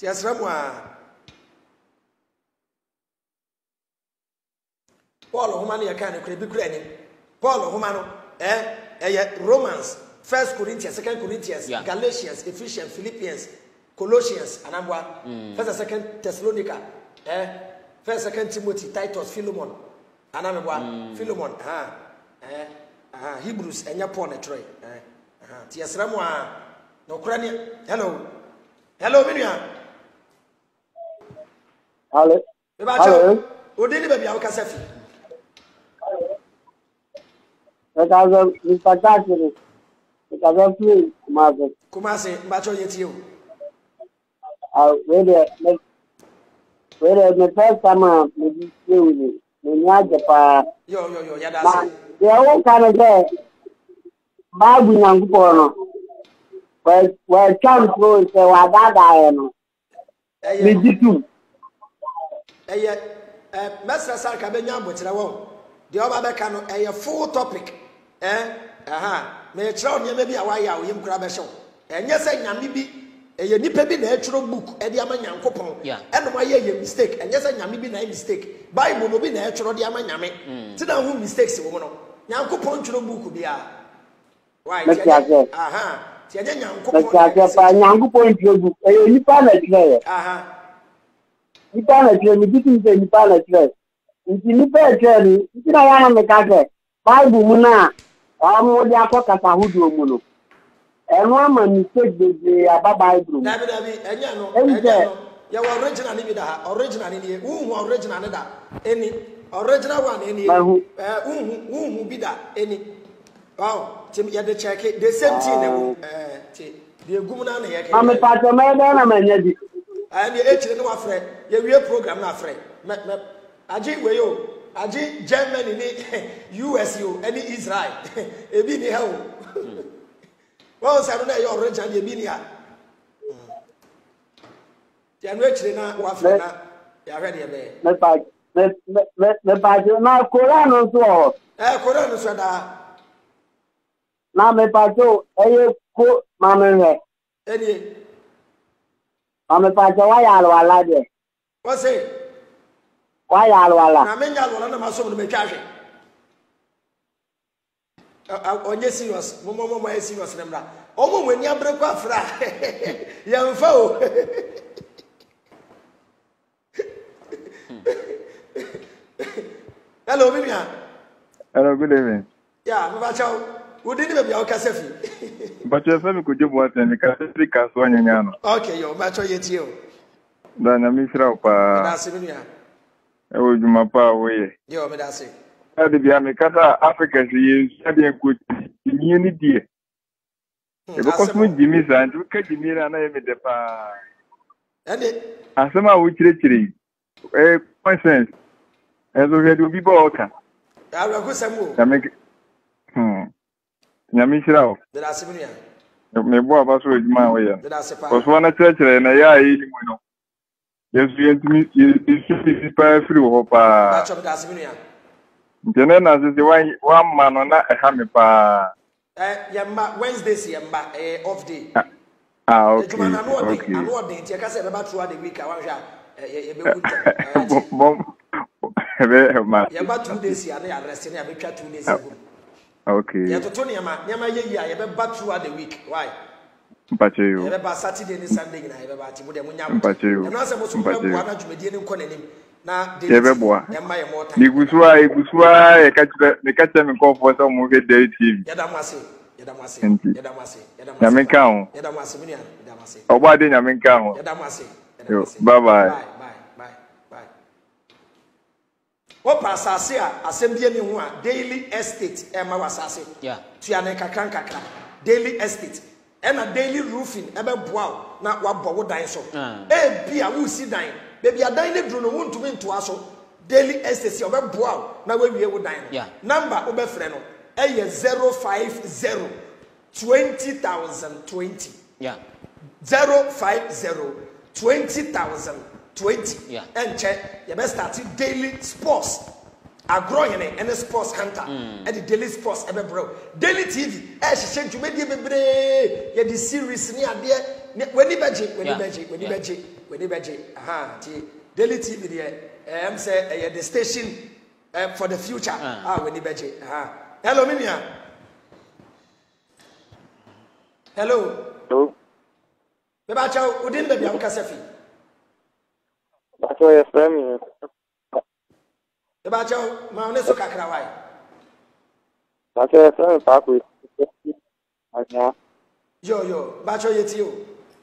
Tiasramwa Paul Homani yakane kure bi kure ni Paul Homano eh eh Romans, First Corinthians, Second Corinthians, yeah. Galatians, Ephesians, Philippians, Colossians, Anambwa, mm. First and Second Thessalonica, eh First Second Timothy, Titus, Philemon, Anambwa, mm. Philemon, ah eh ah Hebrews enya Paul na Troy eh ah Tiasramwa no krani hello hello minia hello hello odini baby awaka fi Because Mister Catherine, because of you, Kumasi. Kumasi, Macho Yetio. Uh, where the where the first time we deal with it, we had the pa. Yo, yo, yo, yeah, that's it. They all kind of say, Babu Nangupono. Well, well, Cham Pro is a Wadada, I did too. Eh, eh, Master Sarkabenya, but I won't. The other can a full topic. Eh, aha, me try on maybe a wire or him grab a show. And yes, I am maybe a nipa be natural book, Eddie Amanyan coupon. Yeah, and my year mistake, and yes, I am maybe no mistake. Bible will be natural, the Amanyame. Sit down who mistakes a woman. Yanko Poncho book could be a why, aha, Yanko Poncho book, a Nipana player. Aha, Nipana player, we didn't say Nipana player. Nti nipa twani nti na yana mekase Bible mu na amu dia ko kasa hudu mu no eno ama mistake de aba Bible dabi dabi enya no enya no ya original ni bi da original ni ye hu original ni da eni original one eni eh hu hu bi da eni wow tim ya de check the same thing na eh ti de gum na na ye ke am pa to me da na manya di ah ni e chire no afre ye wie program na afre me me Aji weyo, aji Germany ni U S yo, any Israel. Ebi ni hao. Well, say no na your original ebi ni ha. Ti anu echire na wafre na ya hwe de be. Me pa me me me pa na Quran so. Eh Quran so da. Na me pa jo eye ko ma me he. Eni. Ame pa jo wa ya lo ala de. What say? Why alwala na menya alwala na maso no mekahwe onye serious momo momo e serious na mra omo mwani abre kwa fra ya mfa o hello Mimia. Hello, good evening. Yeah, mba chao udini be bia o kasefi but you say me ko jebu atani ka se ka so anyanya no. Okay yo ma cho yetie o da na mi fira pa na se Mimia. Ewo juma pa we. Yo me da se. Ade bia me kata Africa se ye ade ko ni ni die. E ko so jimi sa ndu ka jimi na na ye me de pa. Ade asema wo kire kire. Eh conscience. Ezo he do bi bo ka. Ara ko samu. Ya me hmm. Nyami shirawo. Me da se Mimia. Me bo aba so juma we ya. Me da se pa. Ko so na kire kire na ya yi ni mo no. Yes, we intimi isi pa free ho pa. Ba chop da siminu ya. Jene na se one one man na e ha me pa. Eh yamba Wednesdays yamba eh off day. Ah okay. Ejuma na no dey, anu dey nti e ka say be ba throughout the week wan hwa ye be good. Bom. Ebe ma. Yamba two days ya na ya rest na ya be twa two days ago. Okay. Ya to to ne ma, ne ma ye yi a ye be ba throughout the week. Why? Mpache yo. Ebe ba Saturday ni Sunday na ebe ba ti mu de mu nya. Mpache yo. Na se mo so mo bo na dwumedie ni nko nanim. Na de ebe bo a. E ma ye mo ta. Ni gusua, e gusua e ka tire, ne ka tire me ko fo so mo ge day T V. Ya da mo ase. Ya da mo ase. Ya da mo ase. Ya da mo ase. Ya me ka ho. Ya da mo ase mi ya. Ya da mo ase. Obo ade nya me ka ho. Ya da mo ase. Yo, bye bye. Bye bye bye bye. What pasase a asem bia ni ho a daily estate e ma wasase. Yeah. Tua ne kakran kakra. Daily estate. And a daily roofing, ebe boa na wabɔ wo dan so. E bia wo si dan. Baby a dan le dro no won tumi nto aso. Daily estate obe boa na we wie wo dan. Number obe frɛ no. E ye zero five zero twenty thousand twenty. Yeah. zero five zero twenty thousand twenty. Yeah. And check you best start daily sports. Agro yene and sports hunter and the daily sports ebe bro daily T V e hye dwumedie bebre ye the series ni ade when ni beje when ni beje when ni beje we ni beje aha ti Daily T V there em say the station uh, for the future ah we ni beje aha hello Mimia hello hello Beba chao udin be bia wo kasafi That's why you're from Beba chao ma one so kakra wai That's why you're from back with Anya yo yo ba chao yeti o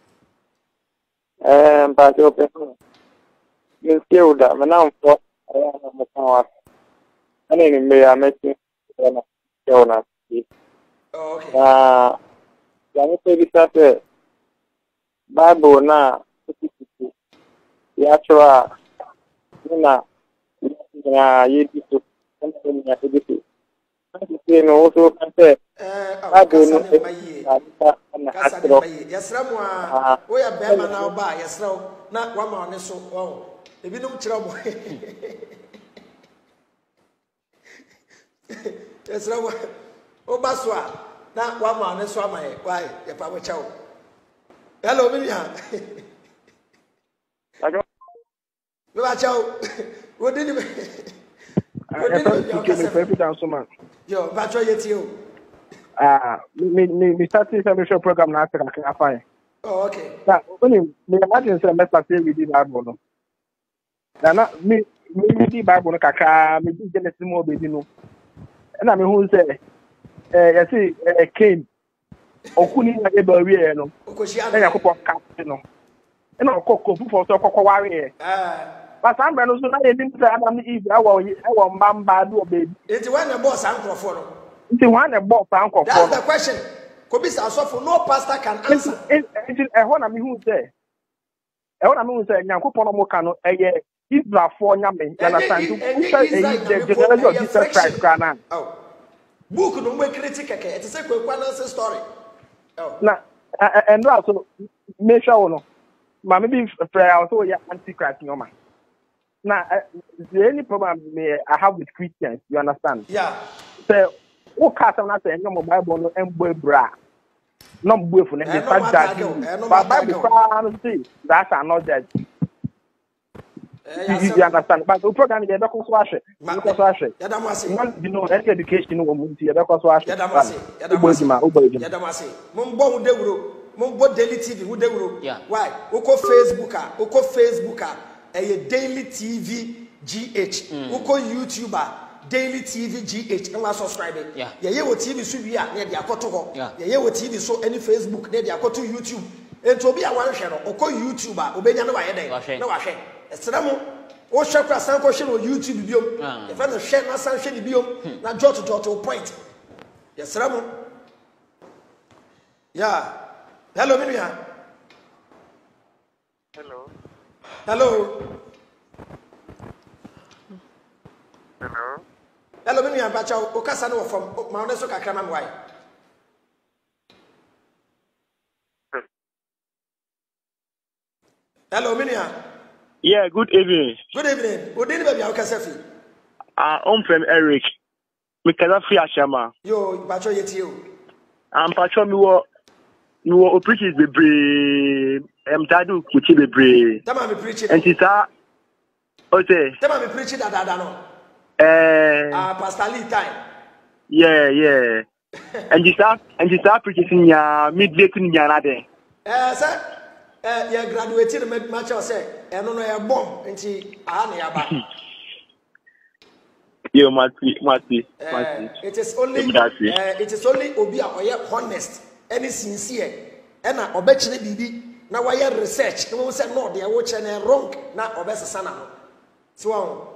um ba chao pe you feel that man I'm for I am a power and in me I met you na oh okay ah ya ni pe bisa Bible na ya chwa na ya yedi to kan ya yedi Kasi no so kan se Bible no na atro yasra mo a wo ya be ma na oba yasra na wa ma one so wo ebinum kire mo yasra mo oba so a na wa ma one so amaye why ye pa wo chawo hello Mimia Hello Beba chao wo dini be I thought you came every time so man. Yo, ba chao yeti o. Ah, me me me start this show program na after I fine. Oh, okay. Na, only me imagine say me start with the Bible no. Na na me me the Bible no kaka me di Genesis mo be di no. Na me hu say eh you see eh Cain okuni na e ba wi e no. Okoshi Na yakopọ ka no. E na okoko fufo so okoko ware e. Ah. But some brand so na e nim say Adam ni Eve awo awo mbamba do baby. It when the boss ankrofo no. Nti wan e boss ankrofo. That's the question. Kobisa asofo no pastor can answer. Nti e ho na me hu say. E ho na me hu say Nyankopọ no mo ka no eye Israel for nyame. You understand? Who say e the generation of Jesus Christ kana. Oh. Book no we critic keke. It say kwekwa na story. Oh. Na and also make sure no. Ma maybe prayer also ya antichrist no man. Now, uh, the only problem me I have with Christians, you understand? Yeah. So, what cast on that? No more Bible, no emboy bra, no boy for them. But Bible, say that's not judge. You understand? But the program is about construction. Construction. You know, any education woman, you about construction. Yadamasi. Yadamasi. Mumbo udewuro. Mumbo Daily T V udewuro. Why? Uko Facebook ah. Uko Facebook ah. A Daily T V G H. Uko YouTuber Daily T V G H. And subscribe. Yeah. Yeah. Yeah. T V so we are near the akoto. Yeah. Yeah. T V so any Facebook near the akoto YouTube. And to be a one channel. Uko YouTuber. Ubenya no wayede. No washe. Esramo. O shakra sanko share on YouTube biom. If I share na san share biom. Na jot jot to point. Esramo. Yeah. Hello, Mimia. Hello. Hello. Hello. Hello, Mimia Bacha. Okasa no from Mauneso Kakramam why? Hello, Mimia. Yeah, good evening. Good evening. Good evening, baby. Okasafi. Ah, I'm from Eric. Me Kazafi Ashama. Yo, Bacha yeti o. I'm Pacho mi wo mi wo preaching bebre. Em dadu kuchi bebre. Tama me preaching. And tisa Ote. Tama me preaching da da da no. Eh. Ah, Pastor Lee time. Yeah, yeah. And tisa and tisa preaching ya midway to nya na de. Eh, sir. Eh, you graduated me match say. Eh no no ya bomb nti aha na ya ba. Yo, Mati, Mati, Mati. Uh, it is only, uh, it is only obi a oye honest, any sincere, and a obechine bibi. Na wire research. No one say no, they are watching wrong. Na obesa sana. So,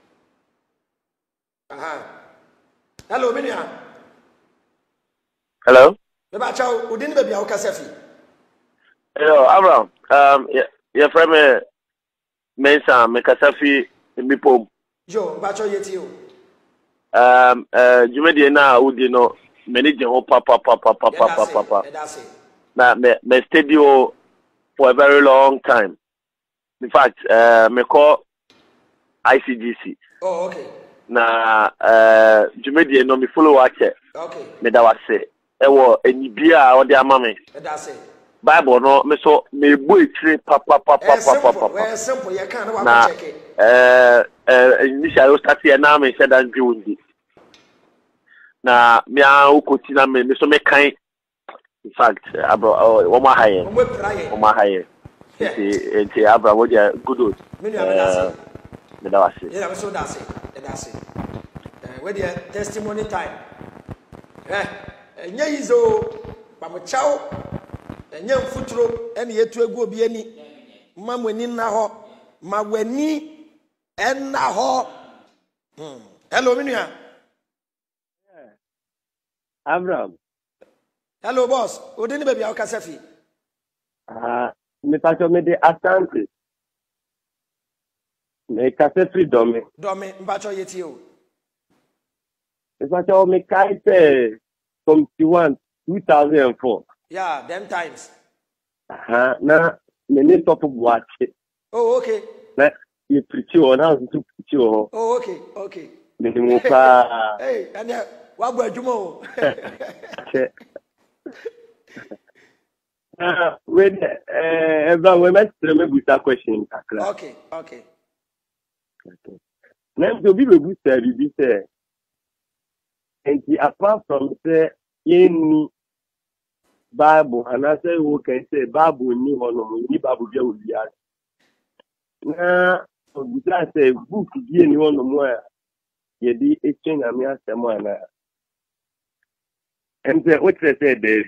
aha. Hello, Minia. Hello. Beba chao, udini baby au kasefi. Hello, Avraham. Um, yeah, your friend me, Mensa, me kasefi, me pom. Yo, bacho yeti yo. Um, uh, Jumedi na udi no manage ho papa papa papa papa papa. Na me me studio for a very long time. In fact, uh, me call I C G C. Oh, okay. Na uh, Jumedi no me follow watch. Okay. Me da wase. E wo enibia o de ama me. That's it. Bible no me so me boy tree papa papa papa papa. Well, simple. You can't na check it. Eh eh initially start here now me said that June. Na me a ukoti na me so me kan in fact abro o ma haye. O ma haye. Enti enti abra wo dia good old. Me nua me da say. Me da say. Yeah, me so da say. Da say. Eh we dia testimony time. Eh enya yizo ba mo chawo enya mfuturo ene yetu egu obi ani ma mwani na ho ma wani enna ho. Hmm. Hello minua. Avraham. Hello boss. Odini baby a okasafi. Ah, me pacho me de Asante. Me kasafi domi. Domi mpacho yeti o. Me pacho me kaite from twenty-one two thousand four. Yeah, them times. Aha, na me ne top watch. Oh, okay. Na you preach on how to preach on. Oh, okay, okay. Me ni mo pa. Hey, and wa bu adwuma o. Ah, when eh Abraham we must me buta question kakra. Okay, okay. Okay. Na me bi be buta bi bi say. And apart from say any Bible, and I say who can say Bible ni hono ni Bible bia obi a. Na obi say book bia ni hono mo a ye di echen ami asem ana. And say what say there.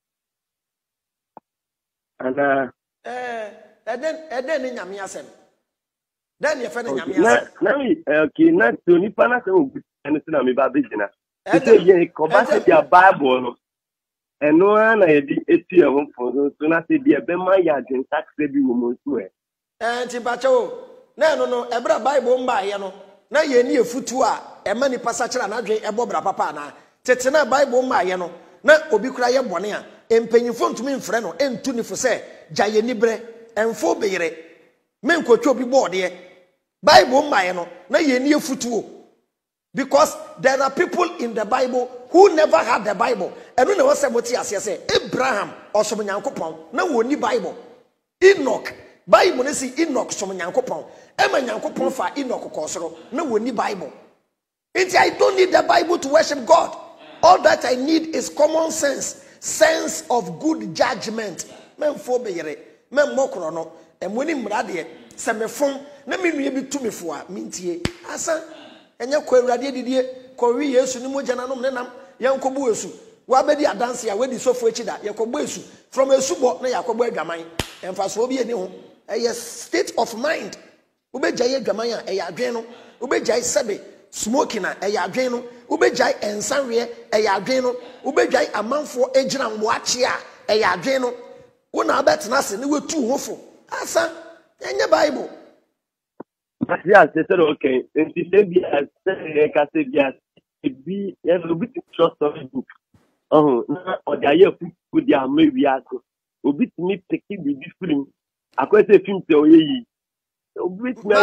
Ana eh eden eden ni nyame asem. Den ye fe ni nyame na asem. na mi okay na to ni pa na say obi ene se na me ba begina. Say ye ko ba say dia Bible no. Eno na ye di eti e ho fo so na say dia be ma ya den tax bi wo mo so e. Eh ti ba cho na no no ebra Bible mba ye no na ye ni efutu a e ma ni pasa kira na adwen e bobra papa na tete na Bible mba ye no na obi kura ye bone a empanyifo ntumi mfre no entu ni fo se gya ye nibre enfo beyire men kwotwo obi board ye Bible mba ye no na ye ni efutu o. Because there are people in the Bible who never had the Bible. And when they was say Abraham or some Yankopon, no one need Bible. Enoch, Bible see Enoch some Yankopon. Emma Yankopon for Enoch Kosoro, no one need Bible. It's I don't need the Bible to worship God. All that I need is common sense, sense of good judgment. Men for beyere, men mokrono, and when him radie, semefon, na me be to me for mintie. Asa enya kwa urade didie kori Yesu ni moja nanom nenam yankobu esu wa bedi adanse ya wedi sofo echida yakobo esu from esubo na yakobo adwaman emfaso obi eni ho eye state of mind ubegyaye adwaman a eye adwen no ubegyaye sebe smoking na eye adwen no ubegyaye ensanwe eye adwen no ubegyaye amanfo ejina mboache a eye adwen no wona abetena se ne wetu hofo asa enya Bible. Yeah, c'est ça, ok. Et si c'est bien, c'est cassé bien. Et puis, il y a le but de trust of the book. Oh, on a eu pour dire, mais oui, au but de me piquer des films. À quoi ces films, c'est au yéyi. Au but de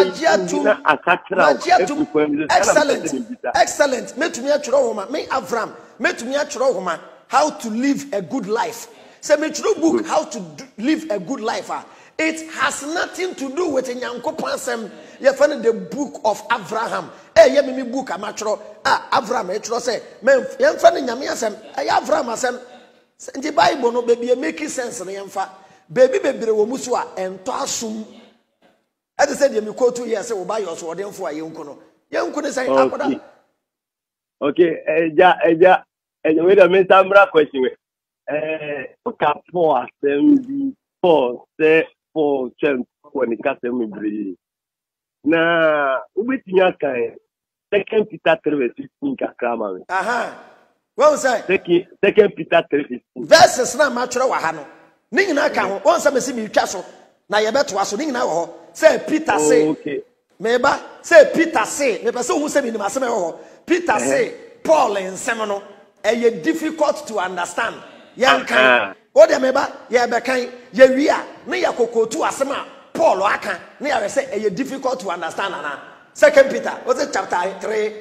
me excellent, excellent. Me to me a trauma, me Avraham, me to me a trauma, how to live a good life. Say me true book, how to live a good life. It has nothing to do with Nyankopon. You find the book of Avraham. Eh, ye me book amatro. Ah, Avraham etro say, men ye find nyame asem. Eh, Avraham asem. The Bible no baby make sense na yemfa. Baby bebre wo muso a ento asum. I just said you quote two years say wo ba your so dem fo a yenku no. Yenku ne say akoda. Okay, eja eja eja we da me samra question we. Eh, o ka po asem bi po say for chance when it comes to me. Na ubetinya kan second Peter three fifteen kakama. Aha. What was that? Second second Peter three fifteen. Verses na matro wa ha no. Ni nyina kan ho. Won say mesi mi twa so. Na ye beto aso ni nyina wo ho. Say Peter say. Okay. Meba say Peter say. Me pese hu say mi ni masem wo ho. Peter say Paul ensem no e difficult to understand. Yan kan. O de meba ye be kan ye wi a ne ya kokotu asem a Paul aka ne ya say e difficult to understand ana. Second Peter, what's it chapter three?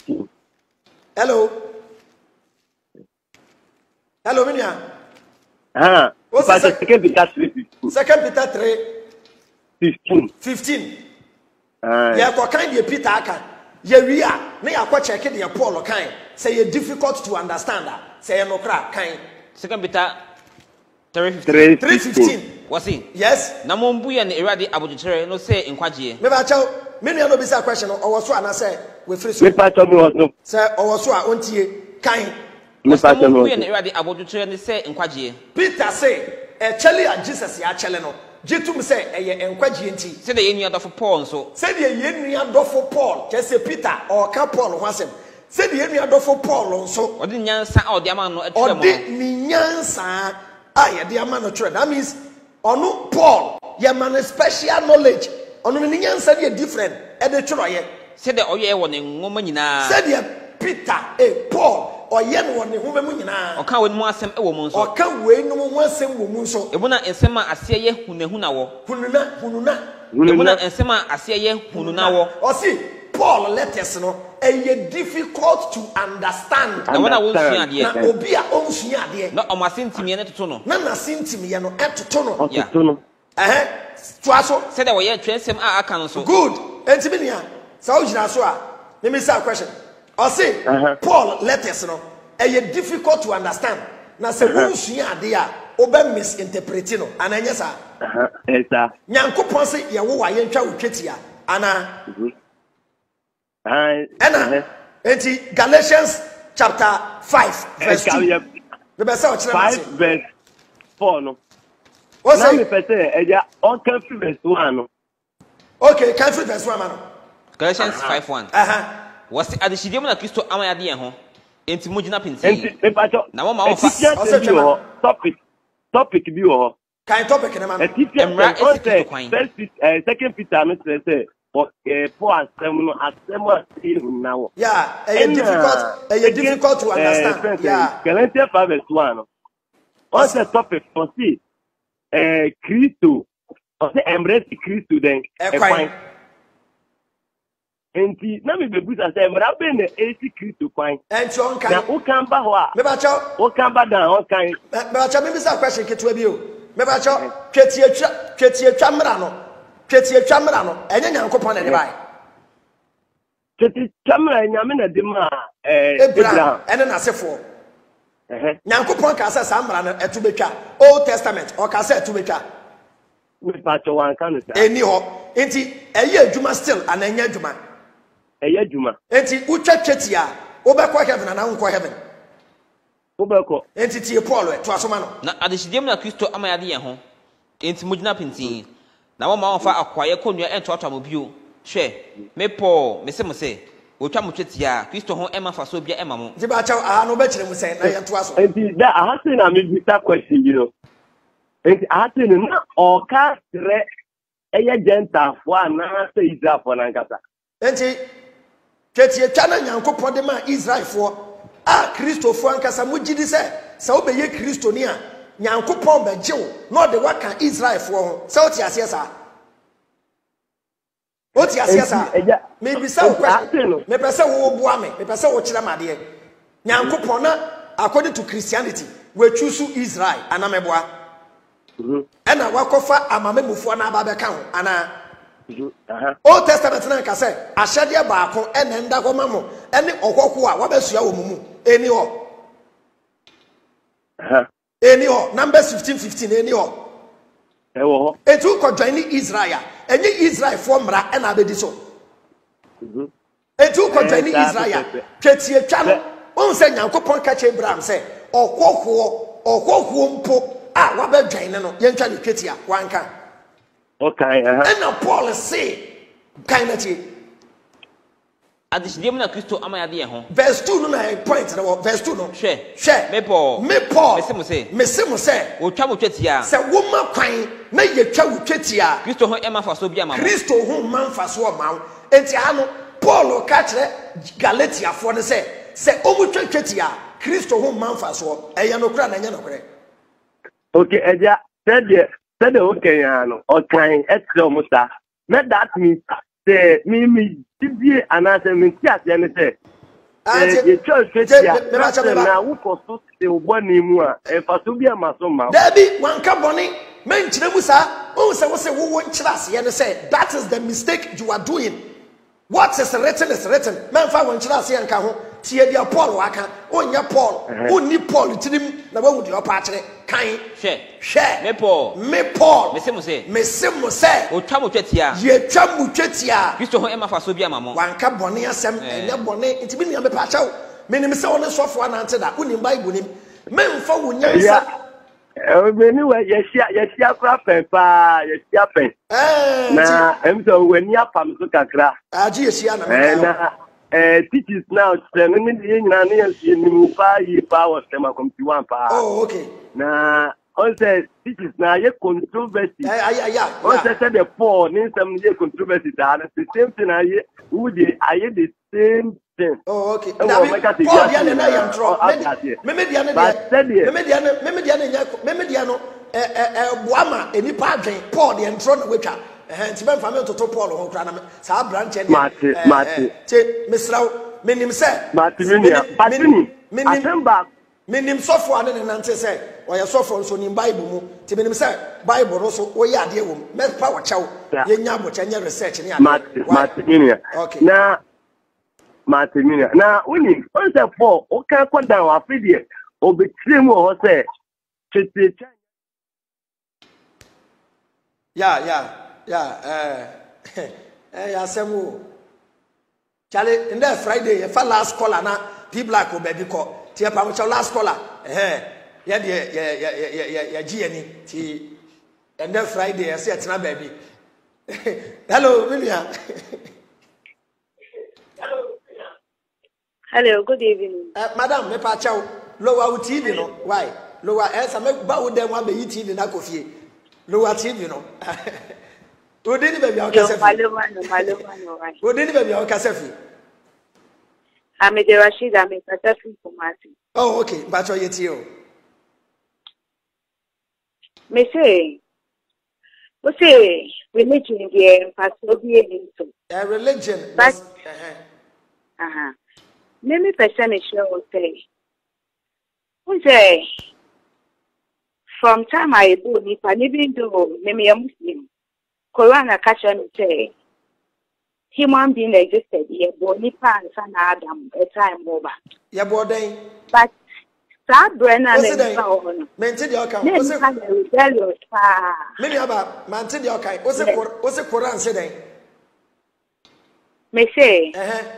Hello. Hello Minia. Ah, What's but the the second Peter three fifteen. Second Peter three fifteen. fifteen. Ah. Yeah, what kind of Peter aka? Yeah, we are. Me akwa check the Paul kind. Say you difficult to understand that. Say no crack kind. Second Peter three fifteen. three fifteen. What's it? Yes. Na mo mbu ya ne erade abojuchere no say nkwaje. Me ba chaw, me no no bisa question o so ana say we free so. Me pa to me was Say o so a ontie kind. Me pa to me mbu ya ne erade abojuchere ne say nkwaje. Peter say, e chele a Jesus ya chele no. Jitum say eye enkwaje nti. Say the yenu adofo Paul nso. Say the yenu adofo Paul, je say Peter or ka Paul ho asem. Say the yenu adofo Paul nso. Odi nyansa a odi ama no atwe mo. Odi ni nyansa a ye de ama no twerɛ. That means onu Paul ye man special knowledge. Onu ni nyansa dey different e de twerɛ ye. Say the oye wo ne ngoma nyina. Say the Peter eh Paul oye no ne homa mu nyina. Oka we no asem e wo mu nso. Oka we no mu asem wo mu nso. Ebu na ensem a ase ye hunahuna wo. Hununa hununa. Ebu na ensem a ase ye hununa wo. O see Paul letters no e difficult to understand. Na wona wo nsua ade. Na obi a o nsua ade. Na o masentimi ne toto no. Na na sentimi ye no etoto no. Ya. Eh tuaso. Say the we twensem a aka no so. Good. Entimi nia. Sa o gina so a. Let me say a question. I say Paul letters no e difficult to understand. Na se wo nsua ade a oba misinterpret no ananya sa. Uh-huh. Yes, sir. Nyankopon se ye wo wa ye ntwa wo twetia ana. Hi. Ena. Enti Galatians chapter five verse two. The best out five verse four no. What's that? Now me say eja on can verse one no. Okay, can verse one man. Galatians five one. Uh-huh. What's the adishidiem na Kristo amaya de ho. Enti mujina pinti. Enti me pacho. Na wo ma wo fa. Topic. Topic bi wo. Kan topic na man. Emra esi kwan. First uh, second Peter no say okay, for asem no asem ati now. Yeah, a difficult a difficult to understand. Yeah. Galatians five verse one. What's the topic for see? Eh Cristo. O se embrace Cristo then. E kwan. Enti na me bebu sa say emra be na esi Cristo kwan. Enti on kan. Na o kan ba ho a. Me ba cho. O kan ba dan o kan. Me ba cho me bi sa question ketua bi o. Me ba cho twetie twa twetie twa mra no. Twetie twa mra no. Enye Nyankopon na de bai. Twetie twa mra nyame na de ma eh Abraham ene na sefo. Eh. Nyankopon ka sa sa mra no etu betwa. Old Testament o ka sa etu betwa. Me pa cho wan kan sa. Eni ho. Enti eye adwuma still ananya adwuma. Eye adwuma. Enti utwa twetia, obekọ heaven na nkọ heaven. Obekọ. Enti tie Paul e to asoma no. Na adishidiem na Kristo amaya de ho. Enti mujina pinti. Na wo ma wo fa akwaye konua entoato amobio. Hwe, me Paul, me se mo se, otwa mo twetia, Kristo ho ema fa so bia ema mo. Ti ba cha aha no be kire mu se na ye to aso. Enti da aha se na me bi ta question you know. Enti aha se na o ka tre eye genta fo ana se Israel fo na nkata. Enti twetie twa na Nyankopon de ma Israel fo a Kristo fo ankasa mo gidi se se wo be ye Kristo ni a Nyankopon be jew no de waka Israel fo ho se wo ti ase sa. Wo ti ase sa. Me bi sa wo question. Me pese wo bua me, me pese wo kire made. Nyankopon na according to Christianity we choose Israel anameboa. Mhm. Ena wakofa amamemufo na aba be ka ho ana. Mhm. Old Testament na nka say ahyade baako ena nda koma mo ene okoko a wabesua wo mumu eni ho. Aha. Eni ho Numbers fifteen fifteen eni ho. Ewo ho. Etu ko join Israel. Enye Israel fo mra ena abedi so. Mhm. Etu ko join Israel. Twetie twa no. Won say Nyankopon ka che Abraham say okoko okoko mpo a wabe join no yentwa ne twetia wanka. Okay, uh-huh. And Paul say kind of thing. Adishidiem na Kristo amaya de ho. Verse two no na point na verse two no. Hwe. Hwe. Me Paul. Me Paul. Me se mo se. Me se mo se. Otwa mo twetia. Se wo ma kwan na ye twa wo twetia. Kristo ho ema fa so bia ma mo. Kristo ho man fa so ma wo. Enti ha no Paul ka kire Galatia fo ne se se o mu twetia Kristo ho man fa so. Eya no kura na nya no kure. Okay, eja said the said the okay no. Okay, etro muta. Let that means say me me tibie anase me ti ase ne say The church says now who costs the one in one, and Fasubia Masoma. There be one company, men Chinemusa, oh, so was a woman class, and say that is the mistake you are doing. What is written is written. Man, fa one class and Kaho, Tia dia Paul Waka, on your Paul, who need Paul to him, the one with your partner, kind, share, share, me Paul, me Paul, Messimus say, Messimus say, O Tamuchetia, ye Tamuchetia, Mister Emma Fasubia Mamma, one cap bonnet, Sam, and your bonnet, it's been a pacho. Many miss on the software answer that wouldn't buy with him. Men for one year. Anyway, yes, yes, yes, crafting, yes, yapping. Now, I'm so when you pump to Kakra. Ah, Giasiana, and teachers now sending me the Indians in Mupa, power stemma come to one power. Oh, okay. Now, also, teachers now, you controversy. Yeah, yeah, yeah. Also, said the four, need some year controversy. That's the same thing I would I hear the same. Oh, okay. Now, Paul Diana, I am trouble. Memediana, Memediana, Memediana, Memediano, Buama, any padre, Paul, the entron which are. And Timon family to Paul or Cranam, Sa branch and Marty, Marty, Miss Rao, Minim said, Martinia, Martini, Minim, Minim software and answer say, or your software so in Bible, Timin said, Bible also, oh, yeah, dear woman, met power chow, Yanyabo, and your research in Martinia. Okay. Now, Martinia. Now, winning, once a four, okay, come down, I'll feed you, or be three more, say, yeah, yeah. Yeah, eh, eh, yeah, Samu. Charlie, in that Friday, if I last caller na P Black will baby call. Tia Pamucha last caller. Eh, yeah, yeah, yeah, yeah, yeah, yeah, yeah, G N E. T. And that Friday, I said, na baby. Hello, William. Hello, good evening. Uh, Madam, me pa chow. Lower T V, no? Why? Lower S, I make bow them one be T V na coffee. Lower T V, no? Who didn't baby our cassette? Who didn't baby our cassette? I'm a Rashid, I'm a cassette for Martin. Oh, okay, but you're yet you. Me say, what say religion here, Pastor B. A religion, but uh huh. Let me person show say, who say, from time I do, if I even do, maybe a Muslim. Corona catcher say human being existed here, but Nipa and Son Adam a time over. Yeah, boy, but Sad Brennan and maintain your account. Was it rebellious? Many about maintain your account. Was it was it Koran today? May say, uh huh.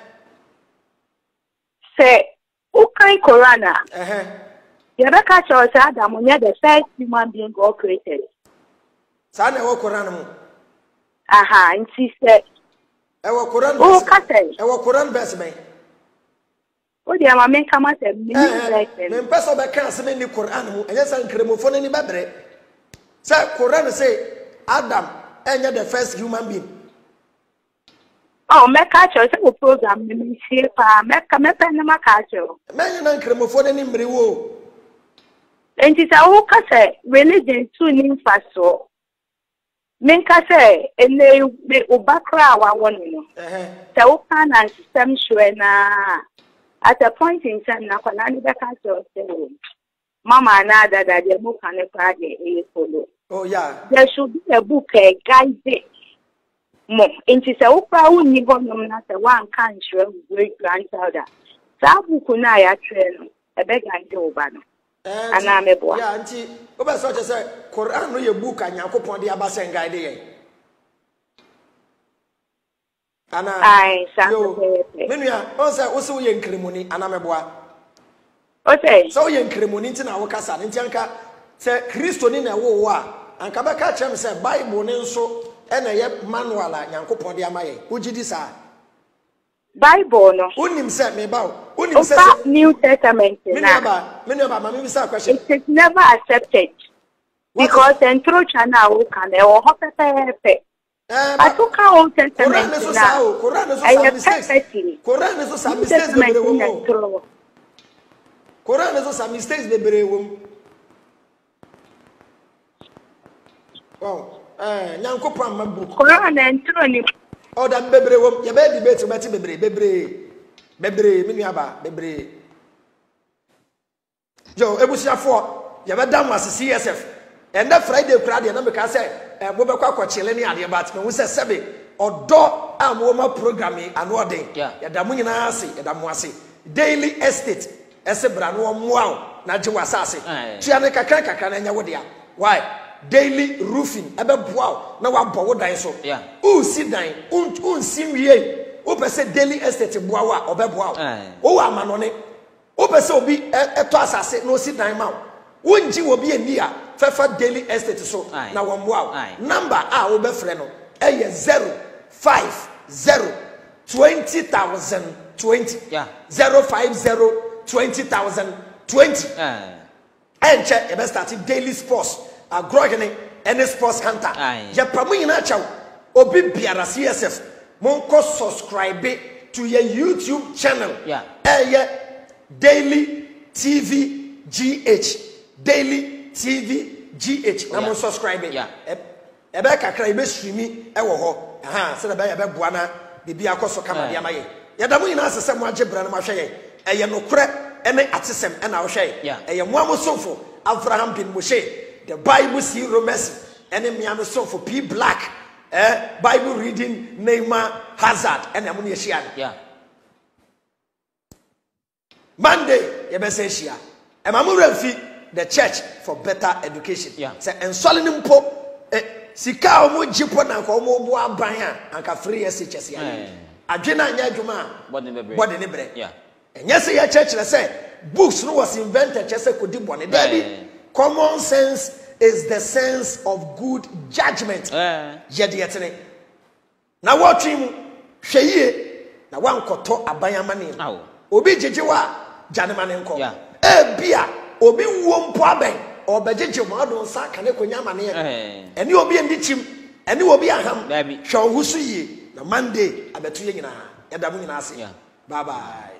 Say, who can Corona? Uh huh. The other catcher was Adam when you're the first human being God created. Sana wa Koran. Aha, and she said, I will Quran. Oh, Catherine, I will Quran best me. Oh, dear, my man come out and me. Men pass over cancer in the Quran, and yes, I'm cremophone any babre. Sir, Quran say, Adam, and you're the first human being. Oh, make catch us a program, me see, make a map and a catch you. Man, you're not cremophone any brew. And it's a whole cassette, religion too new fast so. Minka say, and they ubakra one, you know. So, can and system sure na at a point in time, Nakonani Bakato say, Mamma, nada that the book and a project is follow. Oh, yeah. There should be a book, a guide. Mo, into the Oprah who need one one country, great grandfather. Sabukunaya train, a beg I do, Bano. And I'm a boy. Yeah, Auntie, over such as a Koran, no, your book and your coupon the Abbas and guide. And I say, Minia, also young Cremoni, and I'm a boy. Okay, so young Cremoni in our casa, and Tianka said, Christo in a war, and Kabaka Cham said, Bible, so, and a yet manual, and coupon the Amaye. Would you decide? Bible, no. Unim said me about Unim said New Testament. Many about many about my minister question. It is never accepted because the true channel can or hop a pepe. I took our Old Testament. I have perfectly. Quran is some mistakes. Quran is some mistakes. Baby, oh, eh, Yanko Pram book. Quran and Trony. Oh, that baby, your baby debate about baby, baby. bebre me nuaba bebre yo ebusiafo ye beda mo ase C S F and that Friday kura de na me ka say e bo be kwa kwachele ne ade bat me hu se sebe odo am wo ma programming anoden ye da mo nyina ase ye da mo ase daily estate ese bra no mo aw na je wasase tua ne kakra kakra na nya wo dia why daily roofing ebe boaw na wa bo wo dan so u si dan un un si wie o pese daily estate boaw a obeboaw o wa amanone o pese obi eto asase no si dan ma wonji obi eni a fefa daily estate so na wo boaw number a wo be frɛ no eye zero five zero twenty thousand twenty zero five zero twenty thousand twenty and check e be start daily sports agrogene any sports hunter ya pamu nyina chaw obi biara C S F monko subscribe to your YouTube channel yeah eh daily T V G H daily T V G H na mon subscribe yeah e be kakra e be streami e wo ho aha se na be ya be boa na bibia akoso kama dia maye ya da mu nyina asese mo agebra na ma hwe ye e ye nokre ene atesem e na wo hwe ye e ye mo amosofo Avraham bin Moshe the Bible see Romans and then me am so for P Black eh Bible reading Neymar Hazard and amuni shia yeah Monday ye be say shia e mamu refi the church for better education yeah say ensole ni mpo eh sika o mo jipo na ko mo bo aban a anka free S H S ya adwena anya adwuma body ne bre body ne bre yeah enye say ya church le say books no was invented chese kodi bone there common sense is the sense of good judgment. Eh. Yedietene. Na watching hweye na wankoto abayamane. Awo. Obi jejewa janemane nko. Yeah. E bia obi wo mpo aben obejeje mo adon sa kane konya mane. Eh. Eni obi endichim, eni obi aham. Hwe ohusu yie na Monday abetu ye nyina. Yeda mu nyina ase. Yeah. Bye bye.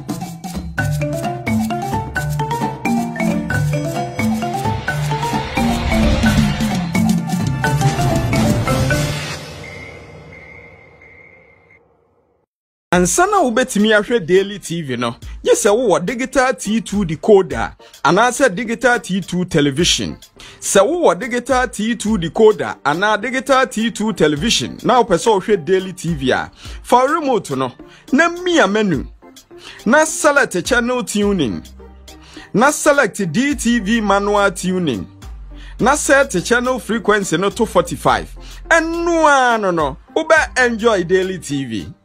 Ansana ubetimi ahwe daily T V no yese wo digital T two decoder anase digital T two television se wo digital T two decoder ana digital T two television na opese ohwe daily T V a for remote no na mia menu na select channel tuning na select D T V manual tuning na set channel frequency no two forty-five and no no no ube enjoy daily T V.